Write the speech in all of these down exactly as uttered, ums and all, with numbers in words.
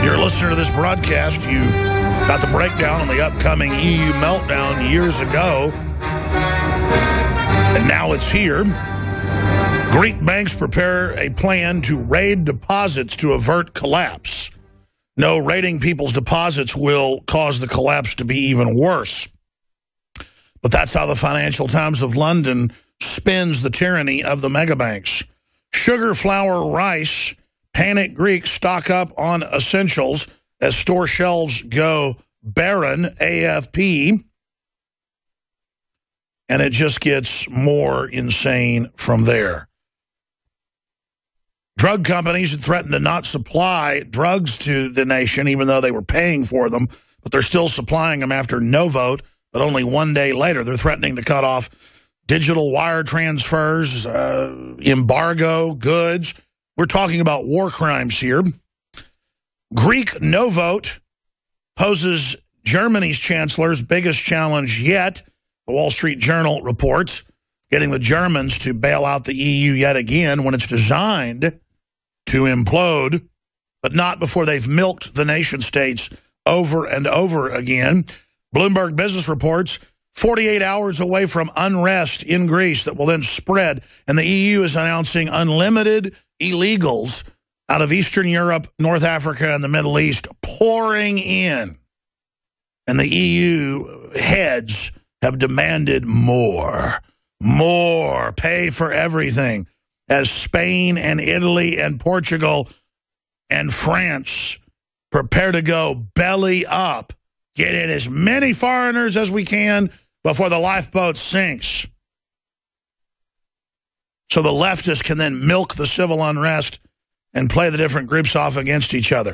you're a listener to this broadcast, you got the breakdown on the upcoming E U meltdown years ago, and now it's here. Greek banks prepare a plan to raid deposits to avert collapse. No, raiding people's deposits will cause the collapse to be even worse. But that's how the Financial Times of London spins the tyranny of the megabanks. Sugar, flour, rice, panic Greeks stock up on essentials as store shelves go barren, A F P. And it just gets more insane from there. Drug companies had threatened to not supply drugs to the nation, even though they were paying for them, but they're still supplying them after no vote, but only one day later. They're threatening to cut off digital wire transfers, uh, embargo goods. We're talking about war crimes here. Greek no vote poses Germany's chancellor's biggest challenge yet, the Wall Street Journal reports, getting the Germans to bail out the E U yet again when it's designed to implode, but not before they've milked the nation states over and over again. Bloomberg Business reports forty-eight hours away from unrest in Greece that will then spread, and the E U is announcing unlimited illegals out of Eastern Europe, North Africa, and the Middle East pouring in. And the E U heads have demanded more, more, pay for everything, as Spain and Italy and Portugal and France prepare to go belly up, get in as many foreigners as we can before the lifeboat sinks. So the leftists can then milk the civil unrest and play the different groups off against each other.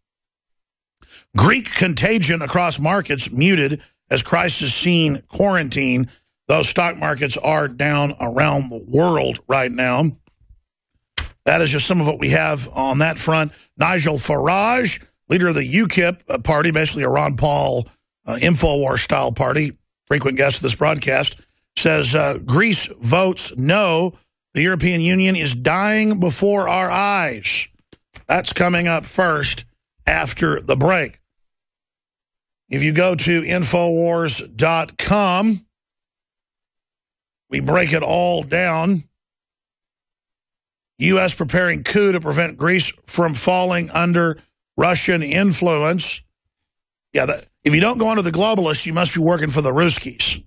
Greek contagion across markets muted as crisis-scene quarantine. Those stock markets are down around the world right now. That is just some of what we have on that front. Nigel Farage, leader of the UKIP party, basically a Ron Paul uh, InfoWars-style party, frequent guest of this broadcast, says uh, Greece votes no. The European Union is dying before our eyes. That's coming up first after the break. If you go to Infowars dot com, we break it all down. U S preparing coup to prevent Greece from falling under Russian influence. Yeah, that, if you don't go under the globalists, you must be working for the Ruskies.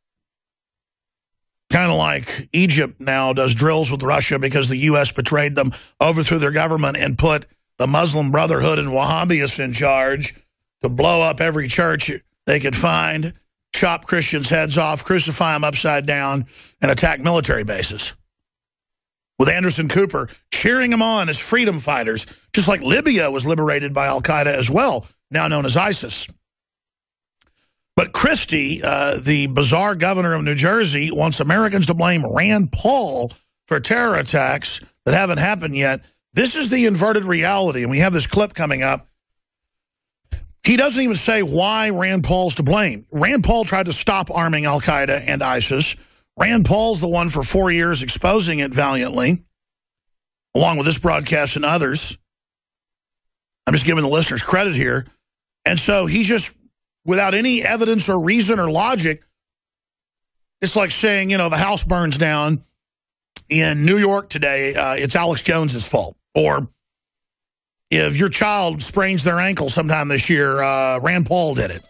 Kind of like Egypt now does drills with Russia because the U S betrayed them, overthrew their government, and put the Muslim Brotherhood and Wahhabis in charge to blow up every church they could find, chop Christians' heads off, crucify them upside down, and attack military bases. With Anderson Cooper cheering them on as freedom fighters, just like Libya was liberated by al-Qaeda as well, now known as ISIS. But Christie, uh, the bizarre governor of New Jersey, wants Americans to blame Rand Paul for terror attacks that haven't happened yet. This is the inverted reality, and we have this clip coming up. He doesn't even say why Rand Paul's to blame. Rand Paul tried to stop arming al-Qaeda and ISIS. Rand Paul's the one for four years exposing it valiantly, along with this broadcast and others. I'm just giving the listeners credit here. And so he just, without any evidence or reason or logic, it's like saying, you know, the house burns down in New York today, uh, it's Alex Jones's fault. Or if your child sprains their ankle sometime this year, uh, Rand Paul did it.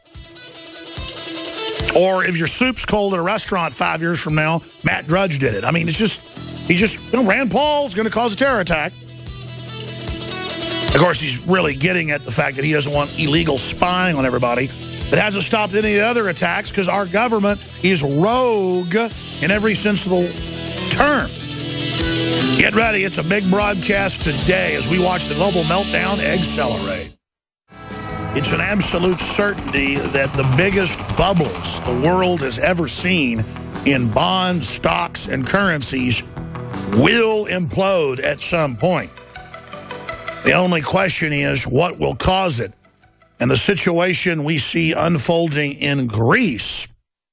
Or if your soup's cold at a restaurant five years from now, Matt Drudge did it. I mean, it's just, he just, you know, Rand Paul's going to cause a terror attack. Of course, he's really getting at the fact that he doesn't want illegal spying on everybody. It hasn't stopped any of the other attacks because our government is rogue in every sense of the term. Get ready. It's a big broadcast today as we watch the global meltdown accelerate. It's an absolute certainty that the biggest bubbles the world has ever seen in bonds, stocks, and currencies will implode at some point. The only question is what will cause it. And the situation we see unfolding in Greece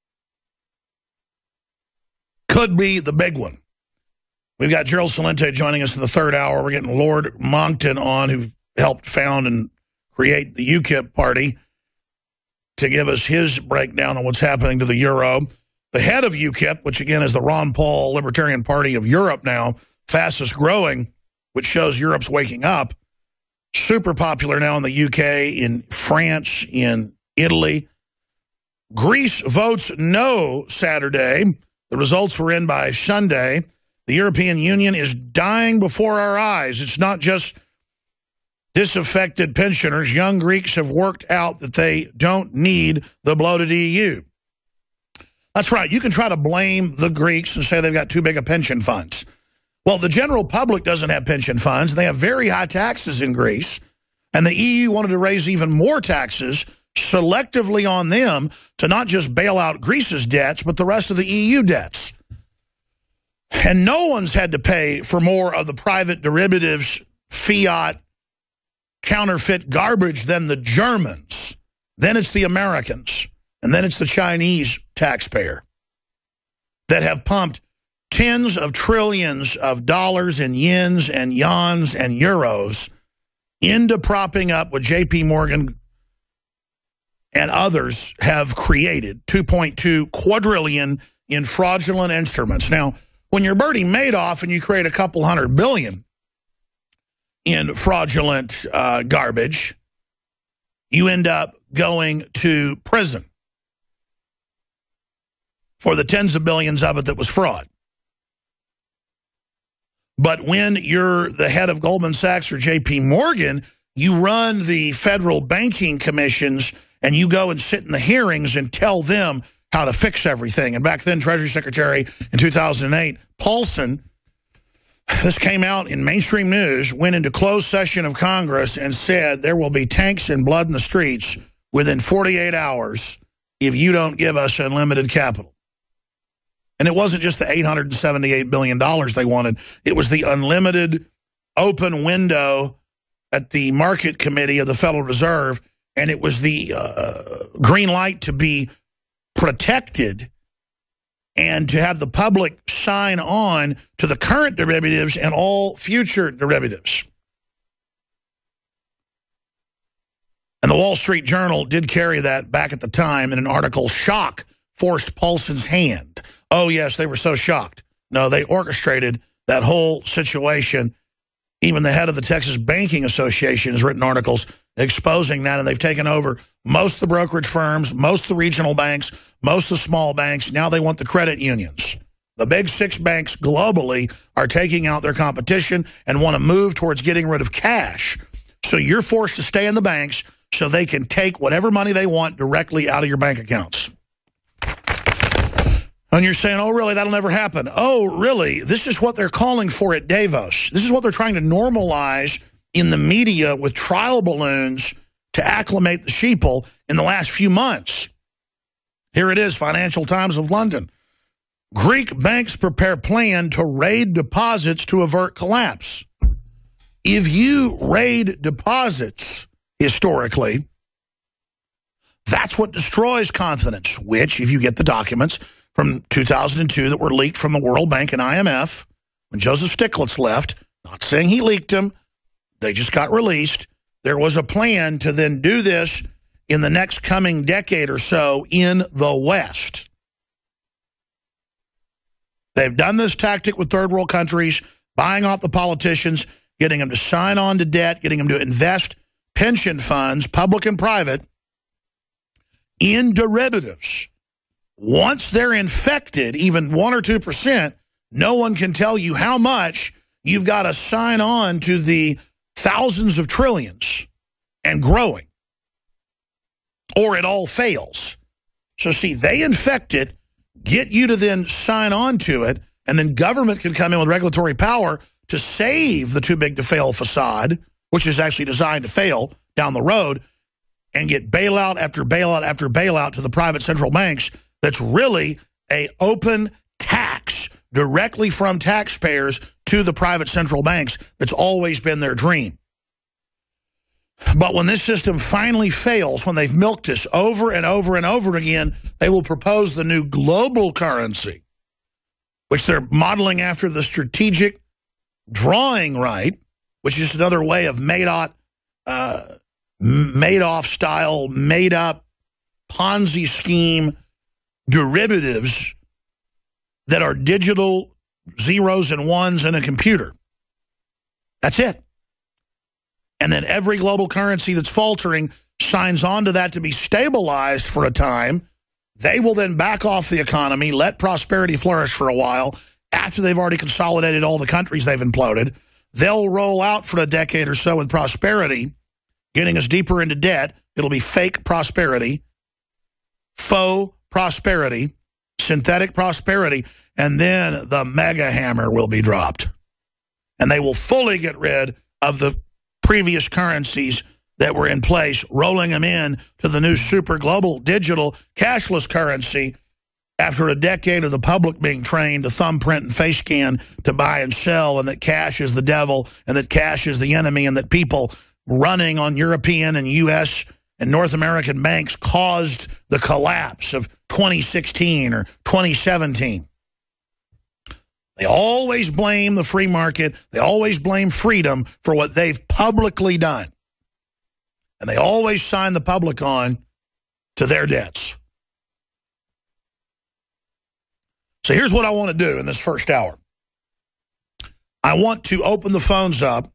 could be the big one. We've got Gerald Celente joining us in the third hour. We're getting Lord Monckton on, who helped found and create the UKIP party, to give us his breakdown on what's happening to the euro. The head of UKIP, which again is the Ron Paul Libertarian Party of Europe now, fastest growing, which shows Europe's waking up. Super popular now in the U K, in France, in Italy. Greece votes no Saturday. The results were in by Sunday. The European Union is dying before our eyes. It's not just disaffected pensioners. Young Greeks have worked out that they don't need the bloated E U. That's right. You can try to blame the Greeks and say they've got too big of pension funds. Well, the general public doesn't have pension funds. They have very high taxes in Greece. And the E U wanted to raise even more taxes selectively on them to not just bail out Greece's debts, but the rest of the E U debts. And no one's had to pay for more of the private derivatives, fiat, counterfeit garbage than the Germans. Then it's the Americans. And then it's the Chinese taxpayer that have pumped tens of trillions of dollars and yens and yans and euros into propping up what J P Morgan and others have created, two point two quadrillion in fraudulent instruments. Now, when you're Bernie Madoff and you create a couple hundred billion in fraudulent uh, garbage, you end up going to prison for the tens of billions of it that was fraud. But when you're the head of Goldman Sachs or J P Morgan, you run the federal banking commissions and you go and sit in the hearings and tell them how to fix everything. And back then, Treasury Secretary in two thousand eight, Paulson, this came out in mainstream news, went into closed session of Congress and said there will be tanks and blood in the streets within forty-eight hours if you don't give us unlimited capital. And it wasn't just the eight hundred seventy-eight billion dollars they wanted. It was the unlimited open window at the market committee of the Federal Reserve, and it was the uh, green light to be protected and to have the public sign on to the current derivatives and all future derivatives. And the Wall Street Journal did carry that back at the time in an article, Shock Forced Paulson's Hand. Oh, yes, they were so shocked. No, they orchestrated that whole situation. Even the head of the Texas Banking Association has written articles exposing that, and they've taken over most of the brokerage firms, most of the regional banks, most of the small banks. Now they want the credit unions. The big six banks globally are taking out their competition and want to move towards getting rid of cash. So you're forced to stay in the banks so they can take whatever money they want directly out of your bank accounts. And you're saying, oh, really, that'll never happen. Oh, really, this is what they're calling for at Davos. This is what they're trying to normalize in the media with trial balloons to acclimate the sheeple in the last few months. Here it is, Financial Times of London. Greek banks prepare plan to raid deposits to avert collapse. If you raid deposits, historically, that's what destroys confidence, which, if you get the documents from two thousand two that were leaked from the World Bank and I M F, when Joseph Stiglitz left, not saying he leaked them, they just got released. There was a plan to then do this in the next coming decade or so in the West. They've done this tactic with third world countries, buying off the politicians, getting them to sign on to debt, getting them to invest pension funds, public and private, in derivatives. Once they're infected, even one or two percent, no one can tell you how much. You've got to sign on to the thousands of trillions and growing, or it all fails. So see, they infect it, get you to then sign on to it, and then government can come in with regulatory power to save the too big to fail facade, which is actually designed to fail down the road, and get bailout after bailout after bailout to the private central banks. That's really a open tax directly from taxpayers to the private central banks. That's always been their dream. But when this system finally fails, when they've milked us over and over and over again, they will propose the new global currency, which they're modeling after the strategic drawing right, which is another way of Madoff uh, Madoff-style, made-up Ponzi scheme derivatives that are digital zeros and ones in a computer. That's it. And then every global currency that's faltering signs on to that to be stabilized for a time. They will then back off the economy, let prosperity flourish for a while. After they've already consolidated all the countries they've imploded, they'll roll out for a decade or so with prosperity, getting us deeper into debt. It'll be fake prosperity, faux prosperity, synthetic prosperity, and then the mega hammer will be dropped. And they will fully get rid of the previous currencies that were in place, rolling them in to the new super global digital cashless currency after a decade of the public being trained to thumbprint and face scan to buy and sell, and that cash is the devil, and that cash is the enemy, and that people running on European and U S and North American banks caused the collapse of twenty sixteen or twenty seventeen. They always blame the free market. They always blame freedom for what they've publicly done. And they always sign the public on to their debts. So here's what I want to do in this first hour. I want to open the phones up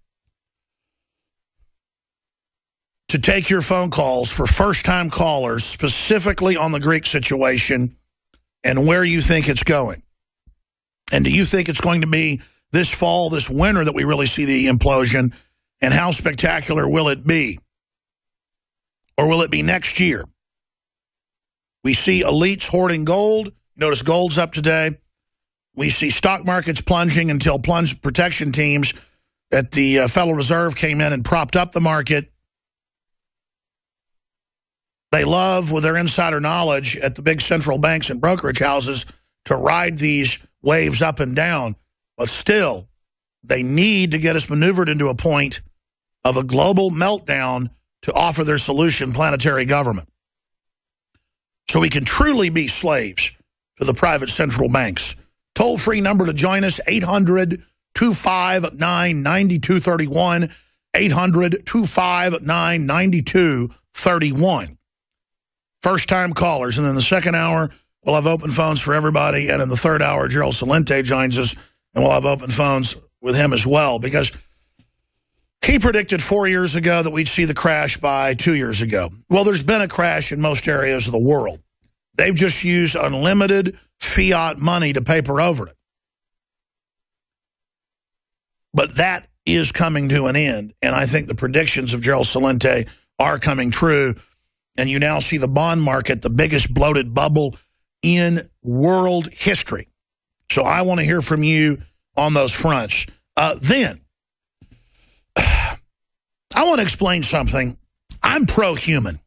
to take your phone calls for first-time callers, specifically on the Greek situation and where you think it's going. And do you think it's going to be this fall, this winter, that we really see the implosion? And how spectacular will it be? Or will it be next year? We see elites hoarding gold. Notice gold's up today. We see stock markets plunging until plunge protection teams at the uh, Federal Reserve came in and propped up the market. They love, with their insider knowledge at the big central banks and brokerage houses, to ride these waves up and down. But still, they need to get us maneuvered into a point of a global meltdown to offer their solution, planetary government. So we can truly be slaves to the private central banks. Toll-free number to join us, eight hundred, two five nine, nine two three one, eight hundred, two five nine, nine two three one. First-time callers. And then the second hour, we'll have open phones for everybody. And in the third hour, Gerald Celente joins us, and we'll have open phones with him as well, because he predicted four years ago that we'd see the crash by two years ago. Well, there's been a crash in most areas of the world. They've just used unlimited fiat money to paper over it. But that is coming to an end, and I think the predictions of Gerald Celente are coming true. And you now see the bond market, the biggest bloated bubble in world history. So I want to hear from you on those fronts. Uh, then, I want to explain something. I'm pro-human.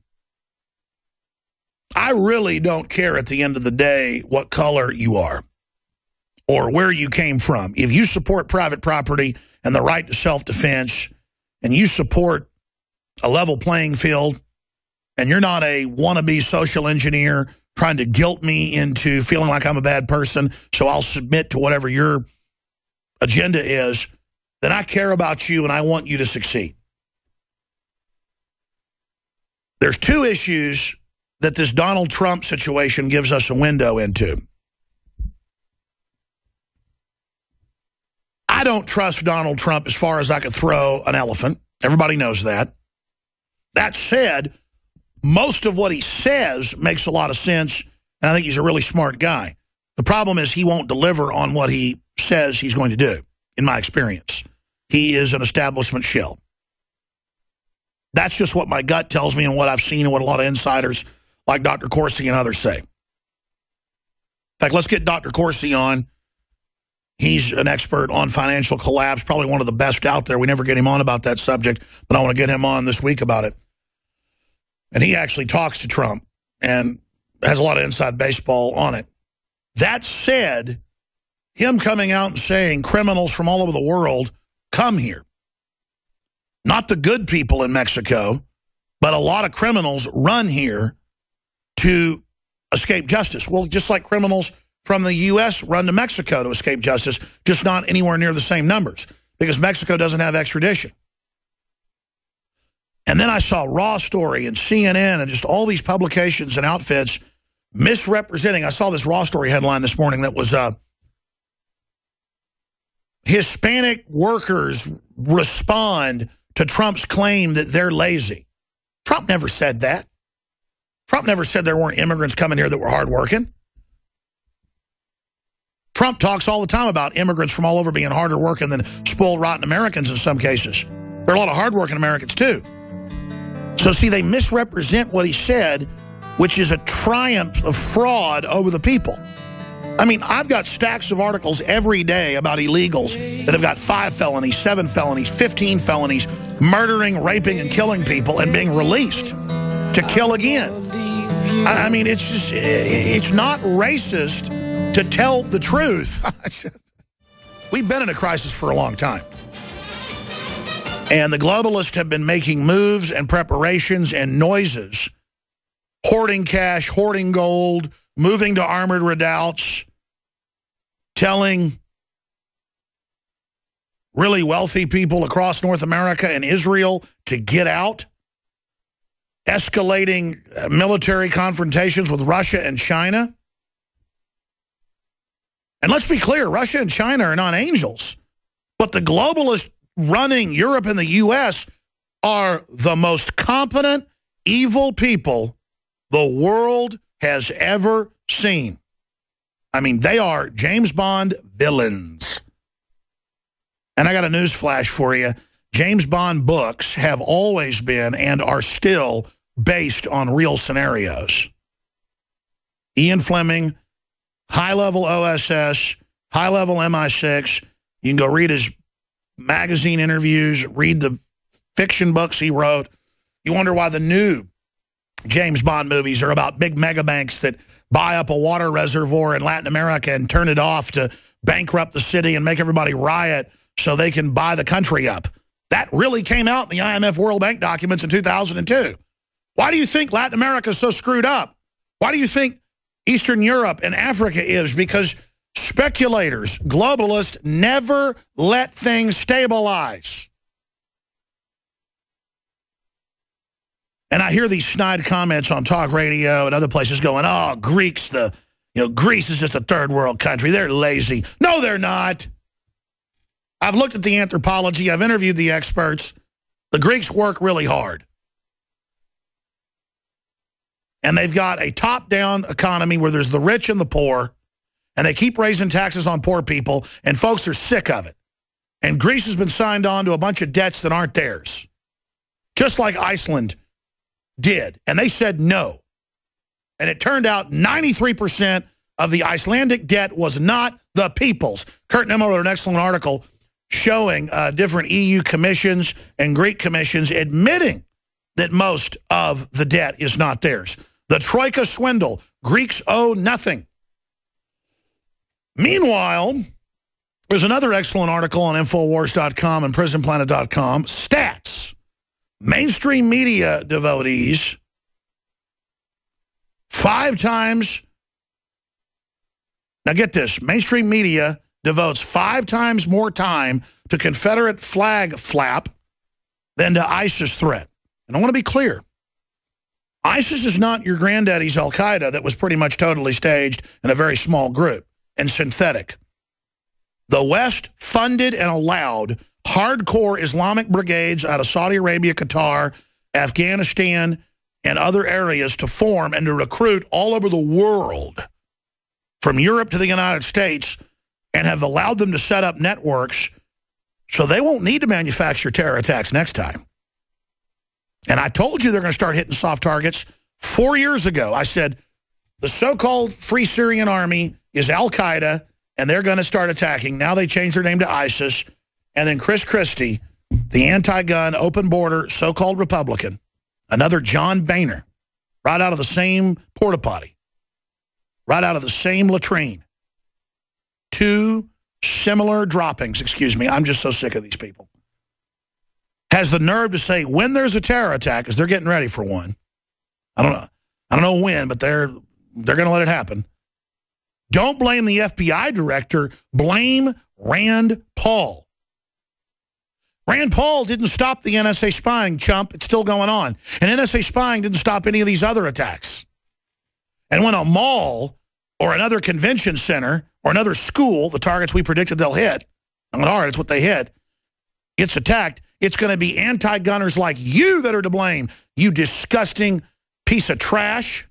I really don't care at the end of the day what color you are or where you came from. If you support private property and the right to self-defense, and you support a level playing field, and you're not a wannabe social engineer trying to guilt me into feeling like I'm a bad person, so I'll submit to whatever your agenda is, then I care about you and I want you to succeed. There's two issues that this Donald Trump situation gives us a window into. I don't trust Donald Trump as far as I could throw an elephant. Everybody knows that. That said, most of what he says makes a lot of sense, and I think he's a really smart guy. The problem is he won't deliver on what he says he's going to do, in my experience. He is an establishment shill. That's just what my gut tells me and what I've seen and what a lot of insiders like Doctor Corsi and others say. In fact, let's get Doctor Corsi on. He's an expert on financial collapse, probably one of the best out there. We never get him on about that subject, but I want to get him on this week about it. And he actually talks to Trump and has a lot of inside baseball on it. That said, him coming out and saying criminals from all over the world come here. Not the good people in Mexico, but a lot of criminals run here to escape justice. Well, just like criminals from the U S run to Mexico to escape justice, just not anywhere near the same numbers, because Mexico doesn't have extradition. And then I saw Raw Story and C N N and just all these publications and outfits misrepresenting. I saw this Raw Story headline this morning that was uh, Hispanic workers respond to Trump's claim that they're lazy. Trump never said that. Trump never said there weren't immigrants coming here that were hardworking. Trump talks all the time about immigrants from all over being harder working than spoiled, rotten Americans in some cases. There are a lot of hardworking Americans, too. So, see, they misrepresent what he said, which is a triumph of fraud over the people. I mean, I've got stacks of articles every day about illegals that have got five felonies, seven felonies, fifteen felonies, murdering, raping, and killing people and being released to kill again. I mean, it's just, it's not racist to tell the truth. We've been in a crisis for a long time. And the globalists have been making moves and preparations and noises, hoarding cash, hoarding gold, moving to armored redoubts, telling really wealthy people across North America and Israel to get out, escalating military confrontations with Russia and China. And let's be clear, Russia and China are not angels. But the globalists running Europe and the U S are the most competent, evil people the world has ever seen. I mean, they are James Bond villains. And I got a news flash for you. James Bond books have always been and are still based on real scenarios. Ian Fleming, high-level O S S, high-level M I six. You can go read his magazine interviews, read the fiction books he wrote. You wonder why the new James Bond movies are about big mega banks that buy up a water reservoir in Latin America and turn it off to bankrupt the city and make everybody riot so they can buy the country up. That really came out in the I M F World Bank documents in two thousand two. Why do you think Latin America is so screwed up? Why do you think Eastern Europe and Africa is? Because speculators, globalists, never let things stabilize. And I hear these snide comments on talk radio and other places going, oh, Greeks, the, you know, Greece is just a third world country. They're lazy. No, they're not. I've looked at the anthropology. I've interviewed the experts. The Greeks work really hard. And they've got a top-down economy where there's the rich and the poor, and they keep raising taxes on poor people, and folks are sick of it. And Greece has been signed on to a bunch of debts that aren't theirs, just like Iceland did. And they said no. And it turned out ninety-three percent of the Icelandic debt was not the people's. Kurt Nimmel wrote an excellent article showing uh, different E U commissions and Greek commissions admitting that most of the debt is not theirs. The Troika swindle. Greeks owe nothing. Meanwhile, there's another excellent article on Infowars dot com and Prison Planet dot com. Stats. Mainstream media devotees five times. Now get this. Mainstream media devotes five times more time to Confederate flag flap than to ISIS threat. And I want to be clear. ISIS is not your granddaddy's Al-Qaeda that was pretty much totally staged in a very small group and synthetic. The West funded and allowed hardcore Islamic brigades out of Saudi Arabia, Qatar, Afghanistan, and other areas to form and to recruit all over the world, from Europe to the United States, and have allowed them to set up networks so they won't need to manufacture terror attacks next time. And I told you they're going to start hitting soft targets four years ago. I said, the so-called Free Syrian Army is Al-Qaeda, and they're going to start attacking. Now they changed their name to ISIS. And then Chris Christie, the anti-gun, open-border, so-called Republican, another John Boehner, right out of the same porta potty, right out of the same latrine. Two similar droppings, excuse me. I'm just so sick of these people. Has the nerve to say when there's a terror attack, because they're getting ready for one. I don't know. I don't know when, but they're they're going to let it happen. Don't blame the F B I director. Blame Rand Paul. Rand Paul didn't stop the N S A spying, chump. It's still going on. And N S A spying didn't stop any of these other attacks. And when a mall or another convention center or another school, the targets we predicted they'll hit, not hard, it's what they hit, gets attacked, it's going to be anti-gunners like you that are to blame, you disgusting piece of trash.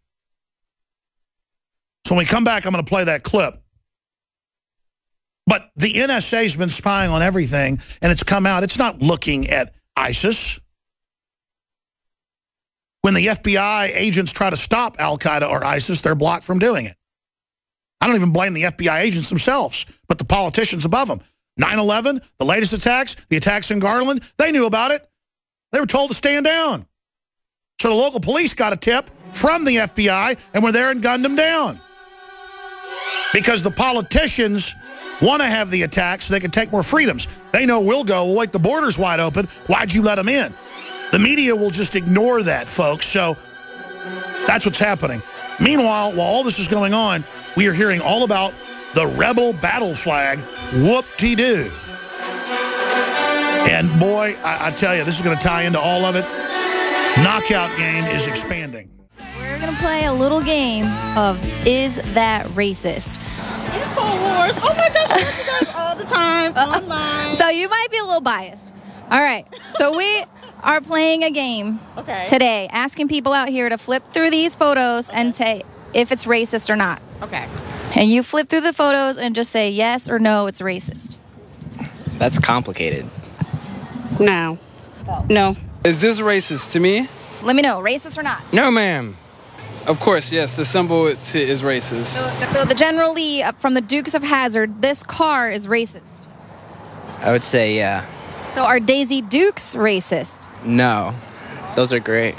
So when we come back, I'm going to play that clip. But the N S A's been spying on everything, and it's come out. It's not looking at ISIS. When the F B I agents try to stop al-Qaeda or ISIS, they're blocked from doing it. I don't even blame the F B I agents themselves, but the politicians above them. nine eleven, the latest attacks, the attacks in Garland, they knew about it. They were told to stand down. So the local police got a tip from the F B I and were there and gunned them down. Because the politicians want to have the attacks so they can take more freedoms. They know we'll go, well, wait, the border's wide open. Why'd you let them in? The media will just ignore that, folks. So that's what's happening. Meanwhile, while all this is going on, we are hearing all about the rebel battle flag, whoop-de-doo. And boy, I, I tell you, this is going to tie into all of it. Knockout game is expanding. We're going to play a little game of Is That Racist? Infowars. Oh my gosh, I watch you guys all the time online. So you might be a little biased. All right, so we are playing a game okay. today, asking people out here to flip through these photos okay. and say if it's racist or not. Okay. And you flip through the photos and just say yes or no, it's racist. That's complicated. No. Oh. No. Is this racist to me? Let me know, racist or not? No, ma'am. Of course, yes, the symbol to, is racist. So, so the General Lee uh, from the Dukes of Hazzard, this car is racist. I would say, yeah. So are Daisy Dukes racist? No. Those are great.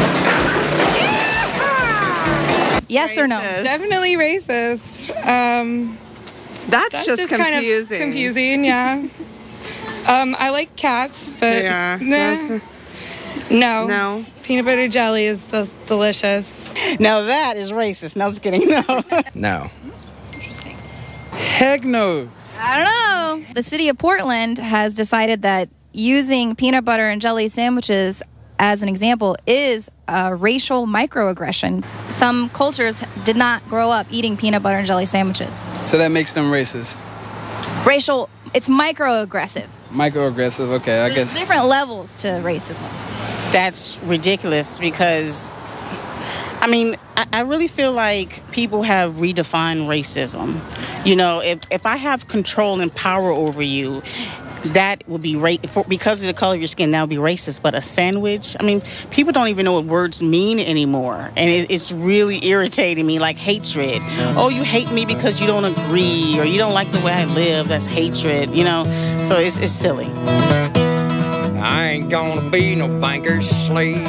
Yes racist. or no? Definitely racist. Um, that's, that's just, just confusing. kind of confusing, yeah. um, I like cats, but yeah, nah. no. No. Peanut butter jelly is just delicious. Now that is racist. No, just kidding. No. No. Interesting. Heck no. I don't know. The city of Portland has decided that using peanut butter and jelly sandwiches as an example is a racial microaggression. Some cultures did not grow up eating peanut butter and jelly sandwiches. So that makes them racist. Racial, it's microaggressive. Microaggressive, okay, I There's guess. different levels to racism. That's ridiculous because, I mean, I, I really feel like people have redefined racism. You know, if, if I have control and power over you, that would be ra- for, because of the color of your skin, that would be racist. But a sandwich, I mean, people don't even know what words mean anymore. And it, it's really irritating me, like hatred. Oh, you hate me because you don't agree or you don't like the way I live. That's hatred, you know? So it's, it's silly. I ain't gonna be no banker's slave.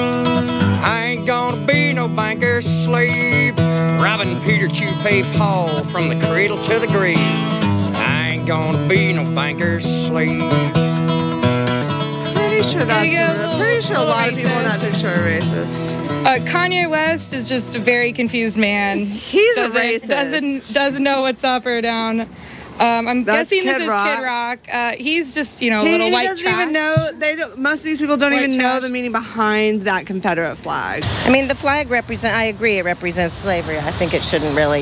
I ain't gonna be no banker's slave. Robbing Peter to pay Paul from the cradle to the grave. I ain't gonna be no banker's slave. Pretty sure that's Yeah, a, little- pretty sure a lot of people in racist. that picture are racist. Uh, Kanye West is just a very confused man. He's doesn't, a racist. Doesn't doesn't know what's up or down. Um, I'm That's guessing Kid this is Rock. Kid Rock. Uh, he's just you know a He, little he white doesn't trash. even know. They don't, most of these people don't White even know trash. the meaning behind that Confederate flag. I mean, the flag represent. I agree, it represents slavery. I think it shouldn't really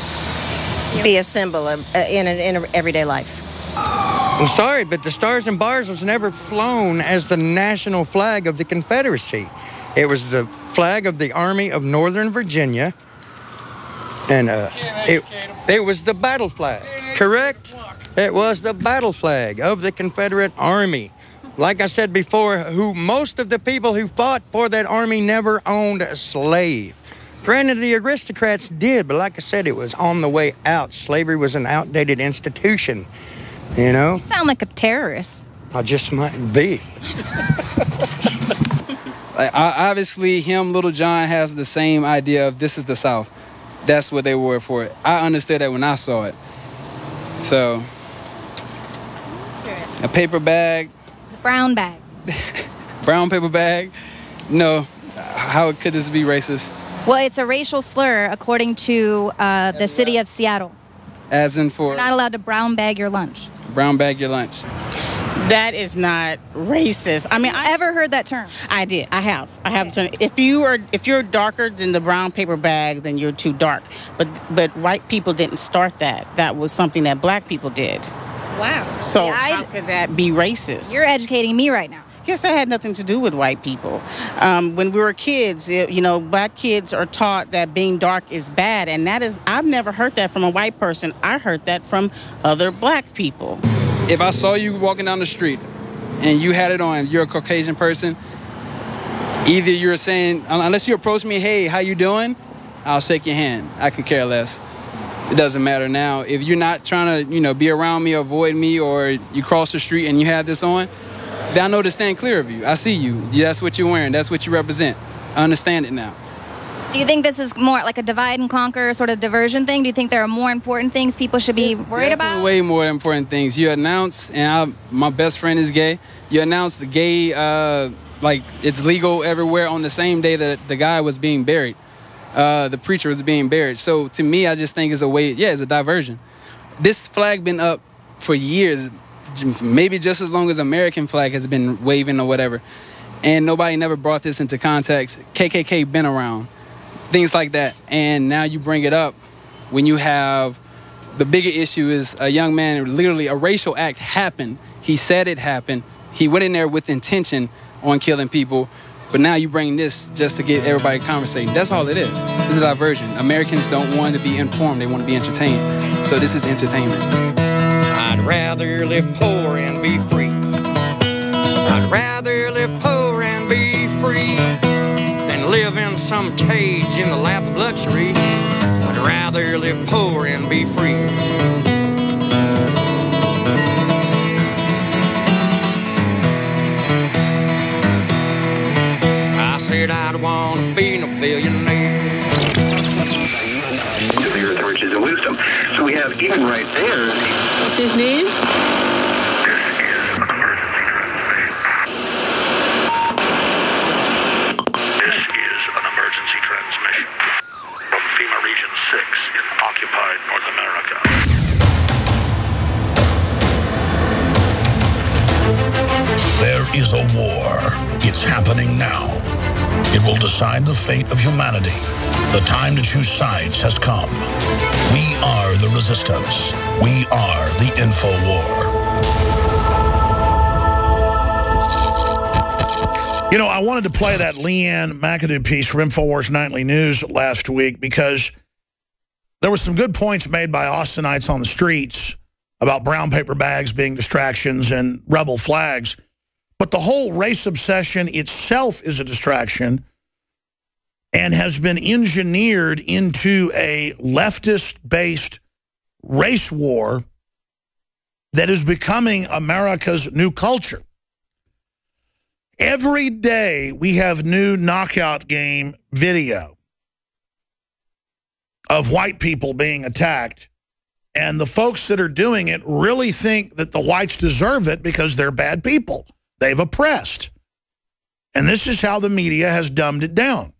be a symbol of, uh, in an in a everyday life. I'm sorry, but the Stars and Bars was never flown as the national flag of the Confederacy. It was the flag of the Army of Northern Virginia. And uh, it, it was the battle flag, correct? It was the battle flag of the Confederate Army. Like I said before, who most of the people who fought for that army never owned a slave. Granted, the aristocrats did, but like I said, it was on the way out. Slavery was an outdated institution, you know? You sound like a terrorist. I just might be. Like, I, obviously, him, Little John, has the same idea of this is the South. That's what they wore for it. I understood that when I saw it. So, a paper bag, Brown bag. brown paper bag. No, how could this be racist? Well, it's a racial slur according to uh, the city of Seattle. As in for You're not allowed to brown bag your lunch. brown bag your lunch. That is not racist. I mean, I ever heard that term? I did. I have. I have. Okay. If you are, if you're darker than the brown paper bag, then you're too dark. But but white people didn't start that. That was something that black people did. Wow. So yeah, how could that be racist? You're educating me right now. Yes, that had nothing to do with white people. Um, when we were kids, it, you know, black kids are taught that being dark is bad, and that is, I've never heard that from a white person. I heard that from other black people. If I saw you walking down the street and you had it on, you're a Caucasian person, either you're saying, unless you approach me, hey, how you doing? I'll shake your hand. I could care less. It doesn't matter now. If you're not trying to, you know, be around me, avoid me, or you cross the street and you have this on, then I know to stand clear of you. I see you. That's what you're wearing. That's what you represent. I understand it now. Do you think this is more like a divide and conquer sort of diversion thing? Do you think there are more important things people should be worried about? Way more important things. You announce, and I, my best friend is gay. You announce the gay, uh, like it's legal everywhere on the same day that the guy was being buried. Uh, the preacher was being buried. So to me, I just think it's a way, yeah, it's a diversion. This flag been up for years, maybe just as long as the American flag has been waving or whatever. And nobody never brought this into context. K K K been around, things like that. And now you bring it up when you have, the bigger issue is a young man, literally a racial act happened. He said it happened. He went in there with intention on killing people. But now you bring this just to get everybody conversating. That's all it is. It's a diversion. Americans don't want to be informed. They want to be entertained. So this is entertainment. I'd rather live poor and be free. I'd rather live poor and be free than live in some cage in the lap of luxury. I'd rather live poor and be free. I said I'd want to be no billionaire. The earth, riches, and wisdom. So we have even right there. What's his name? This is an emergency transmission from FEMA Region six in occupied North America. There is a war. It's happening now. It will decide the fate of humanity. The time to choose sides has come. We are the resistance. We are the InfoWar. You know, I wanted to play that Leanne McAdoo piece from InfoWars Nightly News last week because there were some good points made by Austinites on the streets about brown paper bags being distractions and rebel flags. But the whole race obsession itself is a distraction and has been engineered into a leftist-based race war that is becoming America's new culture. Every day we have new knockout game video of white people being attacked, and the folks that are doing it really think that the whites deserve it because they're bad people. They've oppressed. And this is how the media has dumbed it down.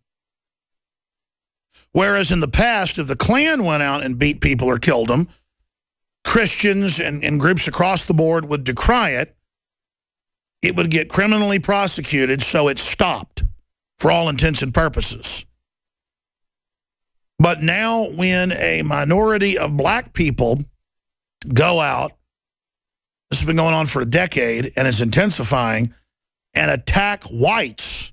Whereas in the past, if the Klan went out and beat people or killed them, Christians and, and groups across the board would decry it. It would get criminally prosecuted, so it stopped for all intents and purposes. But now when a minority of black people go out, this has been going on for a decade, and it's intensifying, and attack whites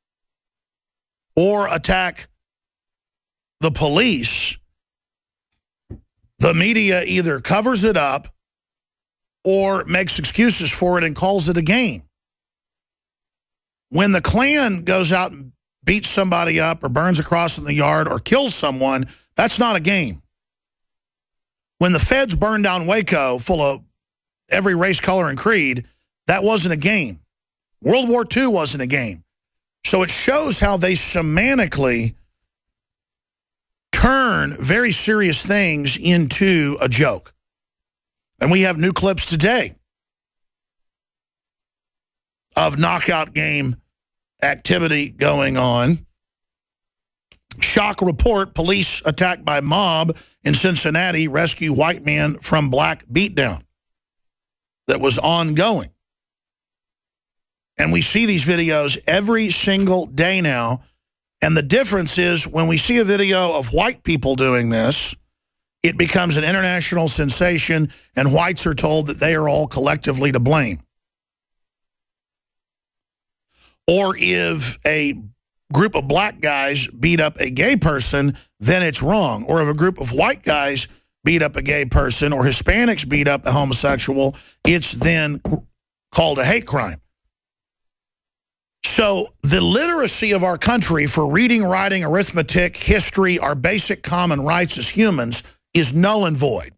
or attack the police, the media either covers it up or makes excuses for it and calls it a game. When the Klan goes out and beats somebody up or burns a cross in the yard or kills someone, that's not a game. When the feds burned down Waco full of every race, color, and creed, that wasn't a game. World War Two wasn't a game. So it shows how they semantically turn very serious things into a joke. And we have new clips today of knockout game activity going on. Shock report, police attacked by mob in Cincinnati, rescue white man from black beatdown. That was ongoing. And we see these videos every single day now. And the difference is when we see a video of white people doing this, it becomes an international sensation, and whites are told that they are all collectively to blame. Or if a group of black guys beat up a gay person, then it's wrong. Or if a group of white guys beat up a gay person or Hispanics beat up a homosexual, it's then called a hate crime. So the literacy of our country for reading, writing, arithmetic, history, our basic common rights as humans is null and void.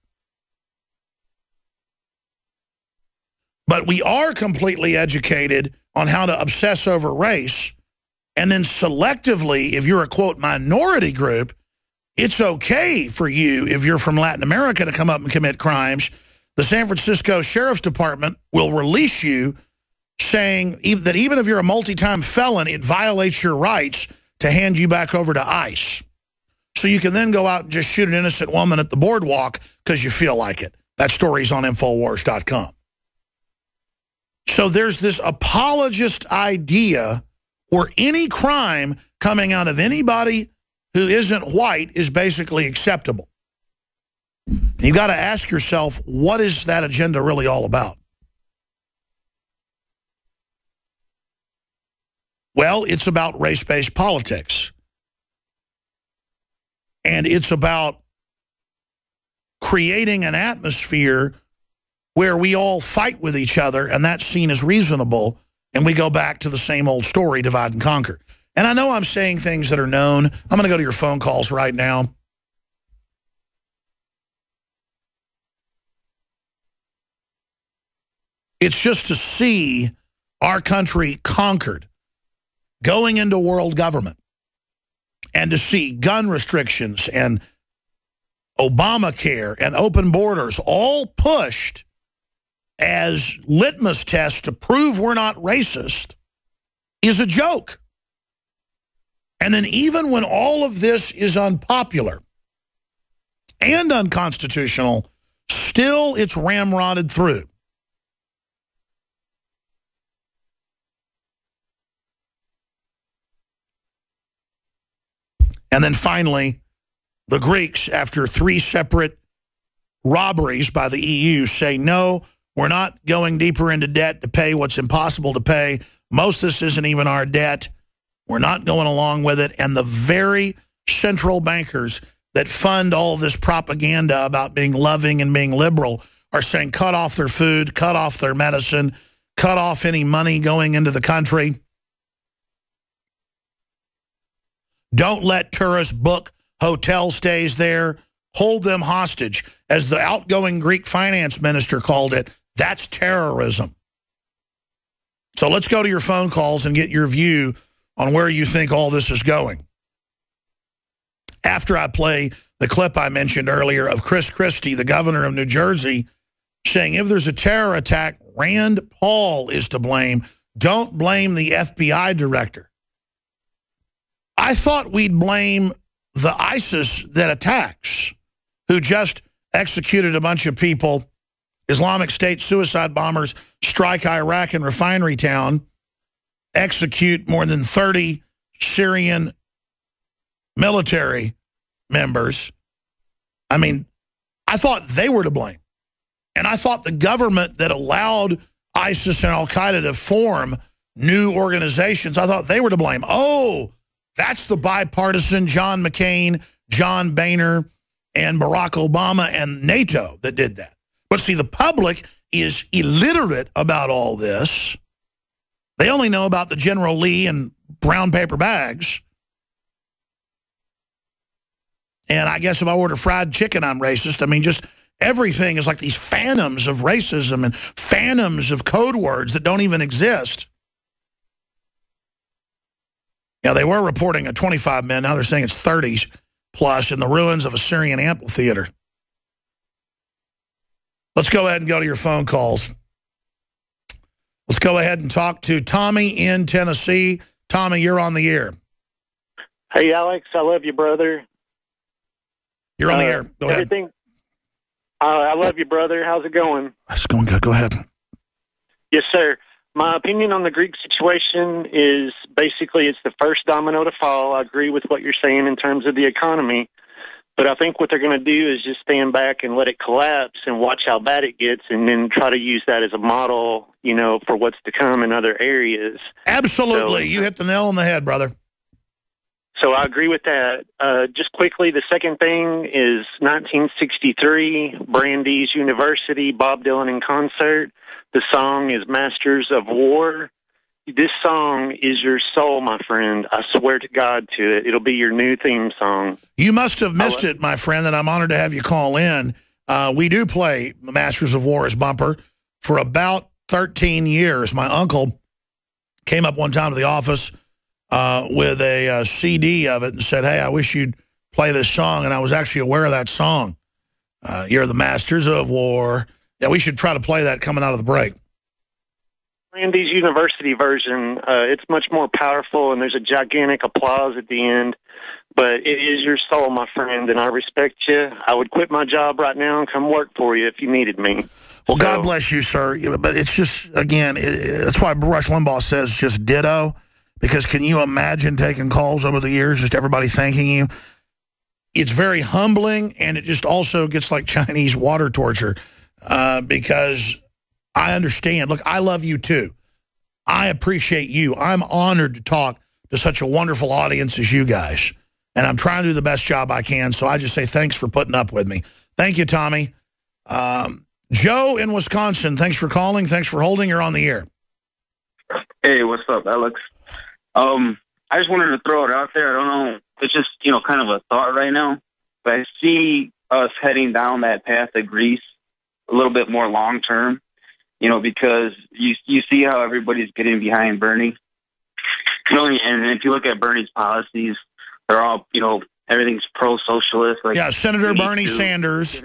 But we are completely educated on how to obsess over race, and then selectively, if you're a, quote, minority group, it's okay for you, if you're from Latin America, to come up and commit crimes. The San Francisco Sheriff's Department will release you, saying that even if you're a multi-time felon, it violates your rights to hand you back over to ICE. So you can then go out and just shoot an innocent woman at the boardwalk because you feel like it. That story's on Infowars dot com. So there's this apologist idea where any crime coming out of anybody who isn't white is basically acceptable. You've got to ask yourself, what is that agenda really all about? Well, it's about race-based politics. And it's about creating an atmosphere where we all fight with each other, and that's seen as reasonable, and we go back to the same old story, divide and conquer. And I know I'm saying things that are known. I'm going to go to your phone calls right now. It's just to see our country conquered, going into world government, and to see gun restrictions and Obamacare and open borders all pushed as litmus tests to prove we're not racist is a joke. And then even when all of this is unpopular and unconstitutional, still it's ramrodded through. And then finally, the Greeks, after three separate robberies by the E U, say, no, we're not going deeper into debt to pay what's impossible to pay. Most of this isn't even our debt. We're not going along with it. And the very central bankers that fund all this propaganda about being loving and being liberal are saying cut off their food, cut off their medicine, cut off any money going into the country. Don't let tourists book hotel stays there. Hold them hostage. As the outgoing Greek finance minister called it, that's terrorism. So let's go to your phone calls and get your view on where you think all this is going. After I play the clip I mentioned earlier of Chris Christie, the governor of New Jersey, saying if there's a terror attack, Rand Paul is to blame. Don't blame the F B I director. I thought we'd blame the ISIS that attacks, who just executed a bunch of people, Islamic State suicide bombers strike Iraq and refinery town, execute more than thirty Syrian military members. I mean, I thought they were to blame. And I thought the government that allowed ISIS and Al-Qaeda to form new organizations, I thought they were to blame. Oh, that's the bipartisan John McCain, John Boehner, and Barack Obama and NATO that did that. But see, the public is illiterate about all this. They only know about the General Lee and brown paper bags. And I guess if I order fried chicken, I'm racist. I mean, just everything is like these phantoms of racism and phantoms of code words that don't even exist. Yeah, they were reporting a twenty-five men. Now they're saying it's thirty plus in the ruins of a Syrian amphitheater. Let's go ahead and go to your phone calls. Let's go ahead and talk to Tommy in Tennessee. Tommy, you're on the air. Hey, Alex, I love you, brother. You're on uh, the air. Go ahead. Everything. Uh, I love you, brother. How's it going? It's going good. Go ahead. Yes, sir. My opinion on the Greek situation is basically it's the first domino to fall. I agree with what you're saying in terms of the economy. But I think what they're going to do is just stand back and let it collapse and watch how bad it gets and then try to use that as a model, you know, for what's to come in other areas. Absolutely. So, you hit the nail on the head, brother. So I agree with that. Uh, just quickly, the second thing is nineteen sixty-three, Brandeis University, Bob Dylan in concert. The song is Masters of War. This song is your soul, my friend. I swear to God to it. It'll be your new theme song. You must have missed it, my friend, and I'm honored to have you call in. Uh, we do play the Masters of War as bumper for about thirteen years. My uncle came up one time to the office uh, with a uh, C D of it and said, hey, I wish you'd play this song, and I was actually aware of that song. Uh, you're the Masters of War. Yeah, we should try to play that coming out of the break. Brandeis University version, uh, it's much more powerful, and there's a gigantic applause at the end. But it is your soul, my friend, and I respect you. I would quit my job right now and come work for you if you needed me. Well, so, God bless you, sir. But it's just, again, it, that's why Rush Limbaugh says just ditto. Because can you imagine taking calls over the years, just everybody thanking you? It's very humbling, and it just also gets like Chinese water torture. Uh, because I understand. Look, I love you too. I appreciate you. I'm honored to talk to such a wonderful audience as you guys. And I'm trying to do the best job I can, so I just say thanks for putting up with me. Thank you, Tommy. Um, Joe in Wisconsin, thanks for calling. Thanks for holding. You're on the air. Hey, what's up, Alex? Um, I just wanted to throw it out there. I don't know. It's just, you know, kind of a thought right now. But I see us heading down that path of Greece a little bit more long term, you know, because you you see how everybody's getting behind Bernie. You know, and if you look at Bernie's policies, they're all, you know, everything's pro-socialist. Like, yeah, Senator Bernie Sanders.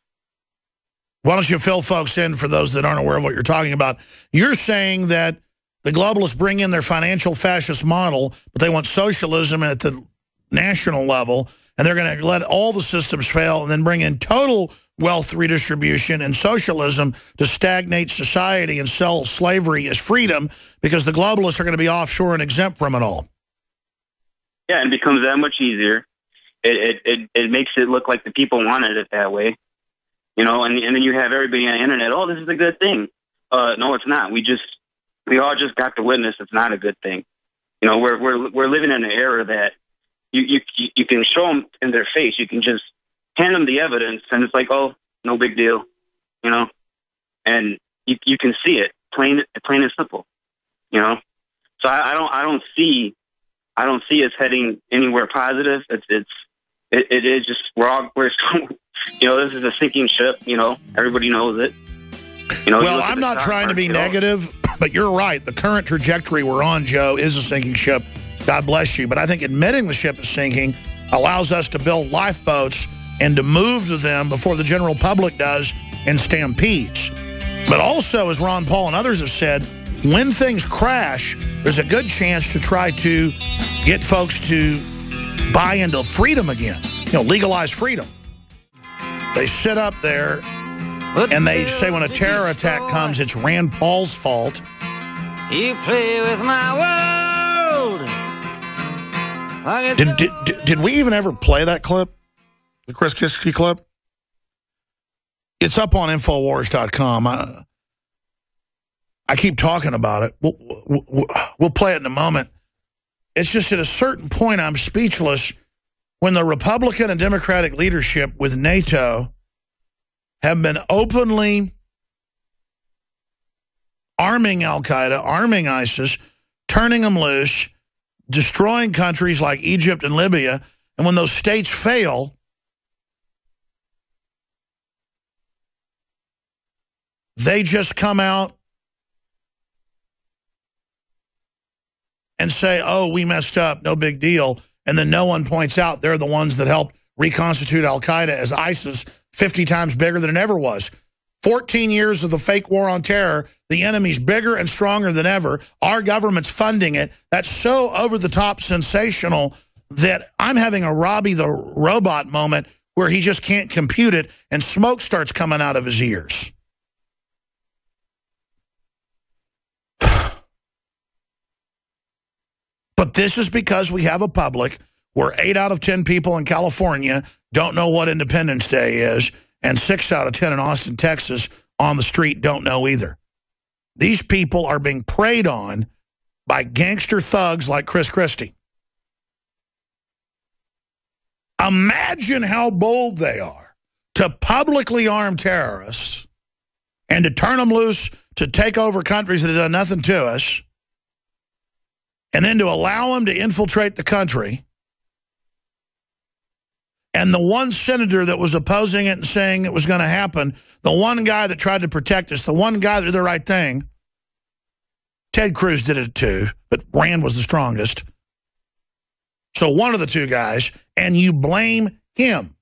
Why don't you fill folks in for those that aren't aware of what you're talking about? You're saying that the globalists bring in their financial fascist model, but they want socialism at the national level, and they're going to let all the systems fail and then bring in total wealth redistribution and socialism to stagnate society and sell slavery as freedom because the globalists are going to be offshore and exempt from it all. Yeah, and it becomes that much easier. It, it, it, it makes it look like the people wanted it that way. You know, and, and then you have everybody on the internet, oh, this is a good thing. Uh, no, it's not. We just, we all just got to witness it's not a good thing. You know, we're, we're, we're living in an era that you, you, you can show them in their face. You can just hand them the evidence, and it's like, oh, no big deal, you know? And you you can see it, plain plain and simple, you know? So I, I don't I don't see I don't see us heading anywhere positive. It's it's it, it is just we're all we're you know, this is a sinking ship, you know, everybody knows it. You know, well, I'm not trying to be negative, but you're right. The current trajectory we're on, Joe, is a sinking ship. God bless you. But I think admitting the ship is sinking allows us to build lifeboats and to move to them before the general public does in stampedes. But also, as Ron Paul and others have said, when things crash, there's a good chance to try to get folks to buy into freedom again, you know, legalize freedom. They sit up there and they say when a terror attack comes, it's Rand Paul's fault. You play with my world. Did, did, did, did we even ever play that clip? The Chris Christie clip? It's up on Infowars dot com. I, I keep talking about it. We'll, we'll, we'll play it in a moment. It's just at a certain point I'm speechless when the Republican and Democratic leadership with NATO have been openly arming al-Qaeda, arming ISIS, turning them loose, destroying countries like Egypt and Libya. And when those states fail, they just come out and say, oh, we messed up, no big deal. And then no one points out they're the ones that helped reconstitute al-Qaeda as ISIS fifty times bigger than it ever was. fourteen years of the fake war on terror, the enemy's bigger and stronger than ever. Our government's funding it. That's so over-the-top sensational that I'm having a Robbie the Robot moment where he just can't compute it and smoke starts coming out of his ears. But this is because we have a public where eight out of ten people in California don't know what Independence Day is, and six out of ten in Austin, Texas, on the street don't know either. These people are being preyed on by gangster thugs like Chris Christie. Imagine how bold they are to publicly arm terrorists and to turn them loose to take over countries that have done nothing to us, and then to allow them to infiltrate the country. And the one senator that was opposing it and saying it was going to happen, the one guy that tried to protect us, the one guy that did the right thing, Ted Cruz did it too, but Rand was the strongest. So one of the two guys, and you blame him.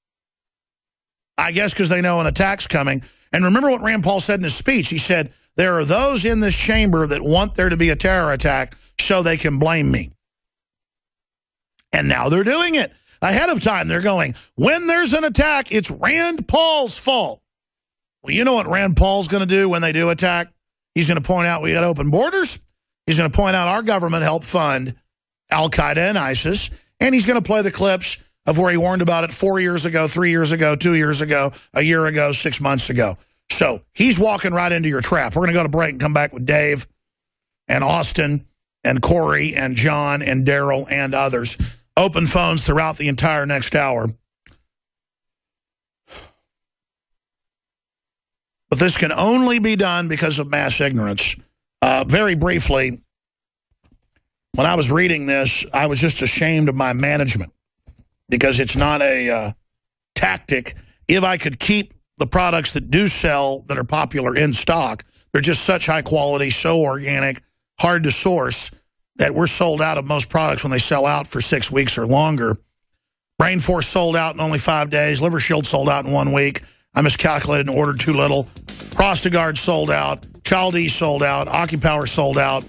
I guess because they know an attack's coming. And remember what Rand Paul said in his speech. He said, there are those in this chamber that want there to be a terror attack so they can blame me. And now they're doing it. Ahead of time, they're going, when there's an attack, it's Rand Paul's fault. Well, you know what Rand Paul's going to do when they do attack? He's going to point out we got open borders. He's going to point out our government helped fund Al-Qaeda and ISIS. And he's going to play the clips of where he warned about it four years ago, three years ago, two years ago, a year ago, six months ago. So he's walking right into your trap. We're going to go to break and come back with Dave and Austin and Corey and John and Daryl and others. Open phones throughout the entire next hour. But this can only be done because of mass ignorance. Uh, very briefly, when I was reading this, I was just ashamed of my management because it's not a uh, tactic. If I could keep the products that do sell that are popular in stock, they're just such high quality, so organic, hard to source, that we're sold out of most products when they sell out for six weeks or longer. Brain Force sold out in only five days. Liver Shield sold out in one week. I miscalculated and ordered too little. Prostagard sold out. Child E sold out. OcuPower sold out.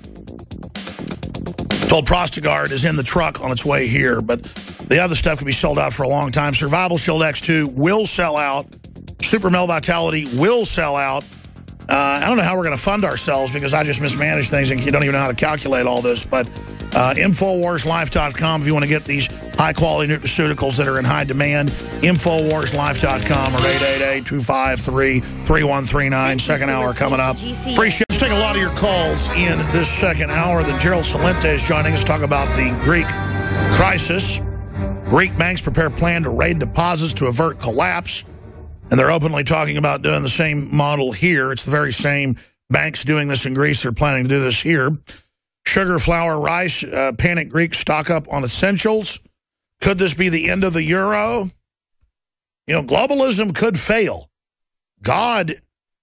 Told Prostagard is in the truck on its way here, but the other stuff can be sold out for a long time. Survival Shield X two will sell out. Super Male Vitality will sell out. Uh, I don't know how we're going to fund ourselves because I just mismanage things and you don't even know how to calculate all this. But uh, Infowars Life dot com if you want to get these high-quality nutraceuticals that are in high demand. Infowars Life dot com or eight eight eight, two five three, three one three nine. Second hour coming up. Free shit. Let's take a lot of your calls in this second hour. Then Gerald Celente is joining us to talk about the Greek crisis. Greek banks prepare plan to raid deposits to avert collapse. And they're openly talking about doing the same model here. It's the very same banks doing this in Greece. They're planning to do this here. Sugar, flour, rice, uh, panic Greeks stock up on essentials. Could this be the end of the euro? You know, globalism could fail. God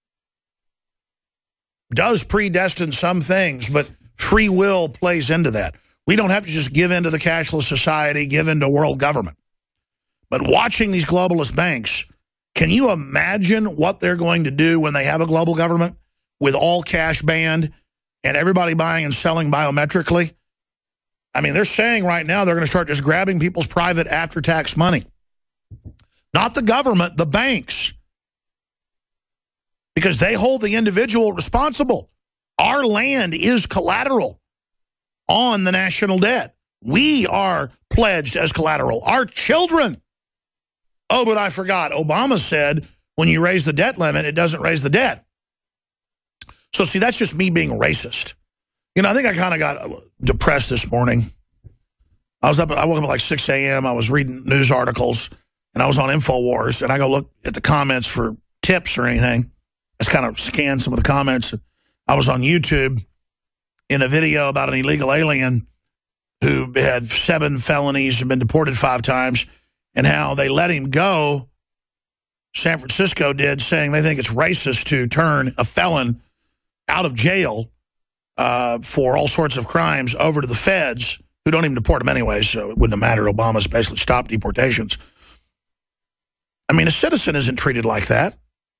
does predestine some things, but free will plays into that. We don't have to just give into the cashless society, give into world government. But watching these globalist banks, can you imagine what they're going to do when they have a global government with all cash banned and everybody buying and selling biometrically? I mean, they're saying right now they're going to start just grabbing people's private after-tax money. Not the government, the banks. Because they hold the individual responsible. Our land is collateral on the national debt. We are pledged as collateral. Our children. Oh, but I forgot. Obama said when you raise the debt limit, it doesn't raise the debt. So, see, that's just me being racist. You know, I think I kind of got depressed this morning. I was up, I woke up at like six A M I was reading news articles, and I was on InfoWars, and I go look at the comments for tips or anything. I just kind of scanned some of the comments. I was on YouTube in a video about an illegal alien who had seven felonies and been deported five times, and how they let him go, San Francisco did, saying they think it's racist to turn a felon out of jail uh, for all sorts of crimes over to the feds, who don't even deport him anyway, so it wouldn't have mattered. Obama's basically stopped deportations. I mean, a citizen isn't treated like that.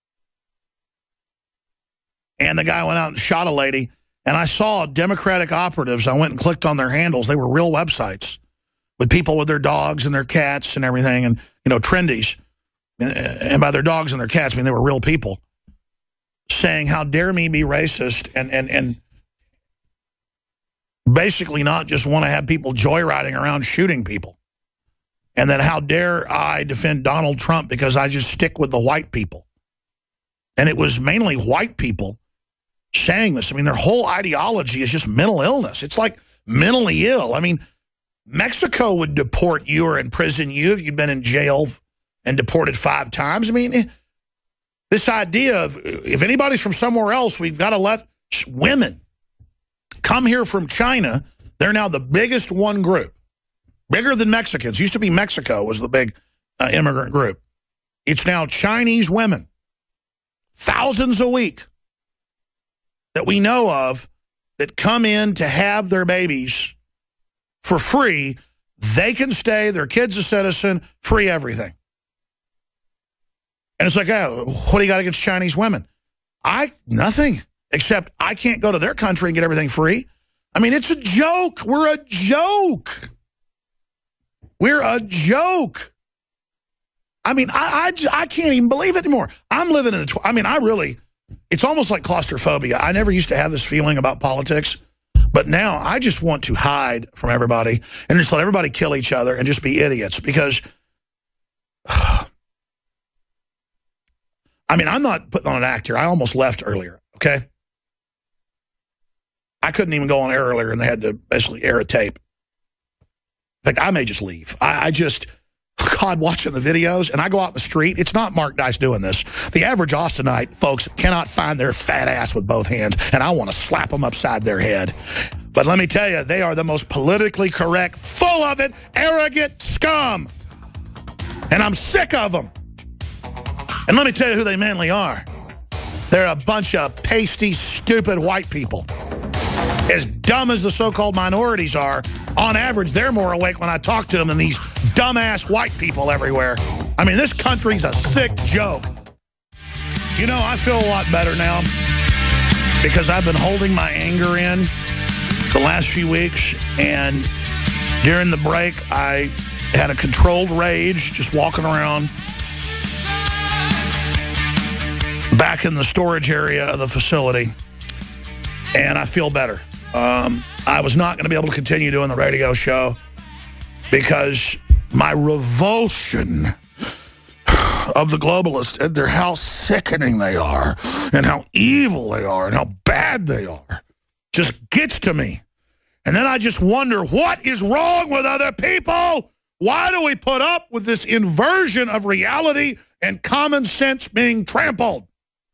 And the guy went out and shot a lady, and I saw Democratic operatives. I went and clicked on their handles. They were real websites with people with their dogs and their cats and everything, and, you know, trendies. And by their dogs and their cats, I mean they were real people, saying, how dare me be racist, and, and, and basically not just want to have people joyriding around shooting people. And then how dare I defend Donald Trump because I just stick with the white people. And it was mainly white people saying this. I mean, their whole ideology is just mental illness. It's like mentally ill. I mean, Mexico would deport you or imprison you if you'd been in jail and deported five times. I mean, this idea of if anybody's from somewhere else, we've got to let women come here from China. They're now the biggest one group, bigger than Mexicans. Used to be Mexico was the big uh, immigrant group. It's now Chinese women, thousands a week that we know of that come in to have their babies for free. They can stay, their kid's a citizen, free everything. And it's like, oh, what do you got against Chinese women? I, nothing, except I can't go to their country and get everything free. I mean, it's a joke. We're a joke. We're a joke. I mean, I, I, I can't even believe it anymore. I'm living in a, I mean, I really, it's almost like claustrophobia. I never used to have this feeling about politics, but now I just want to hide from everybody and just let everybody kill each other and just be idiots because, I mean, I'm not putting on an act here. I almost left earlier, okay? I couldn't even go on air earlier, and they had to basically air a tape. In fact, I may just leave. I, I just, God, watching the videos, and I go out in the street. It's not Mark Dice doing this. The average Austinite, folks, cannot find their fat ass with both hands, and I want to slap them upside their head. But let me tell you, they are the most politically correct, full of it, arrogant scum. And I'm sick of them. And let me tell you who they mainly are. They're a bunch of pasty, stupid white people. As dumb as the so-called minorities are, on average, they're more awake when I talk to them than these dumbass white people everywhere. I mean, this country's a sick joke. You know, I feel a lot better now because I've been holding my anger in the last few weeks. And during the break, I had a controlled rage, just walking around back in the storage area of the facility, and I feel better. Um, I was not going to be able to continue doing the radio show because my revulsion of the globalists and their how sickening they are and how evil they are and how bad they are just gets to me. And then I just wonder, what is wrong with other people? Why do we put up with this inversion of reality and common sense being trampled?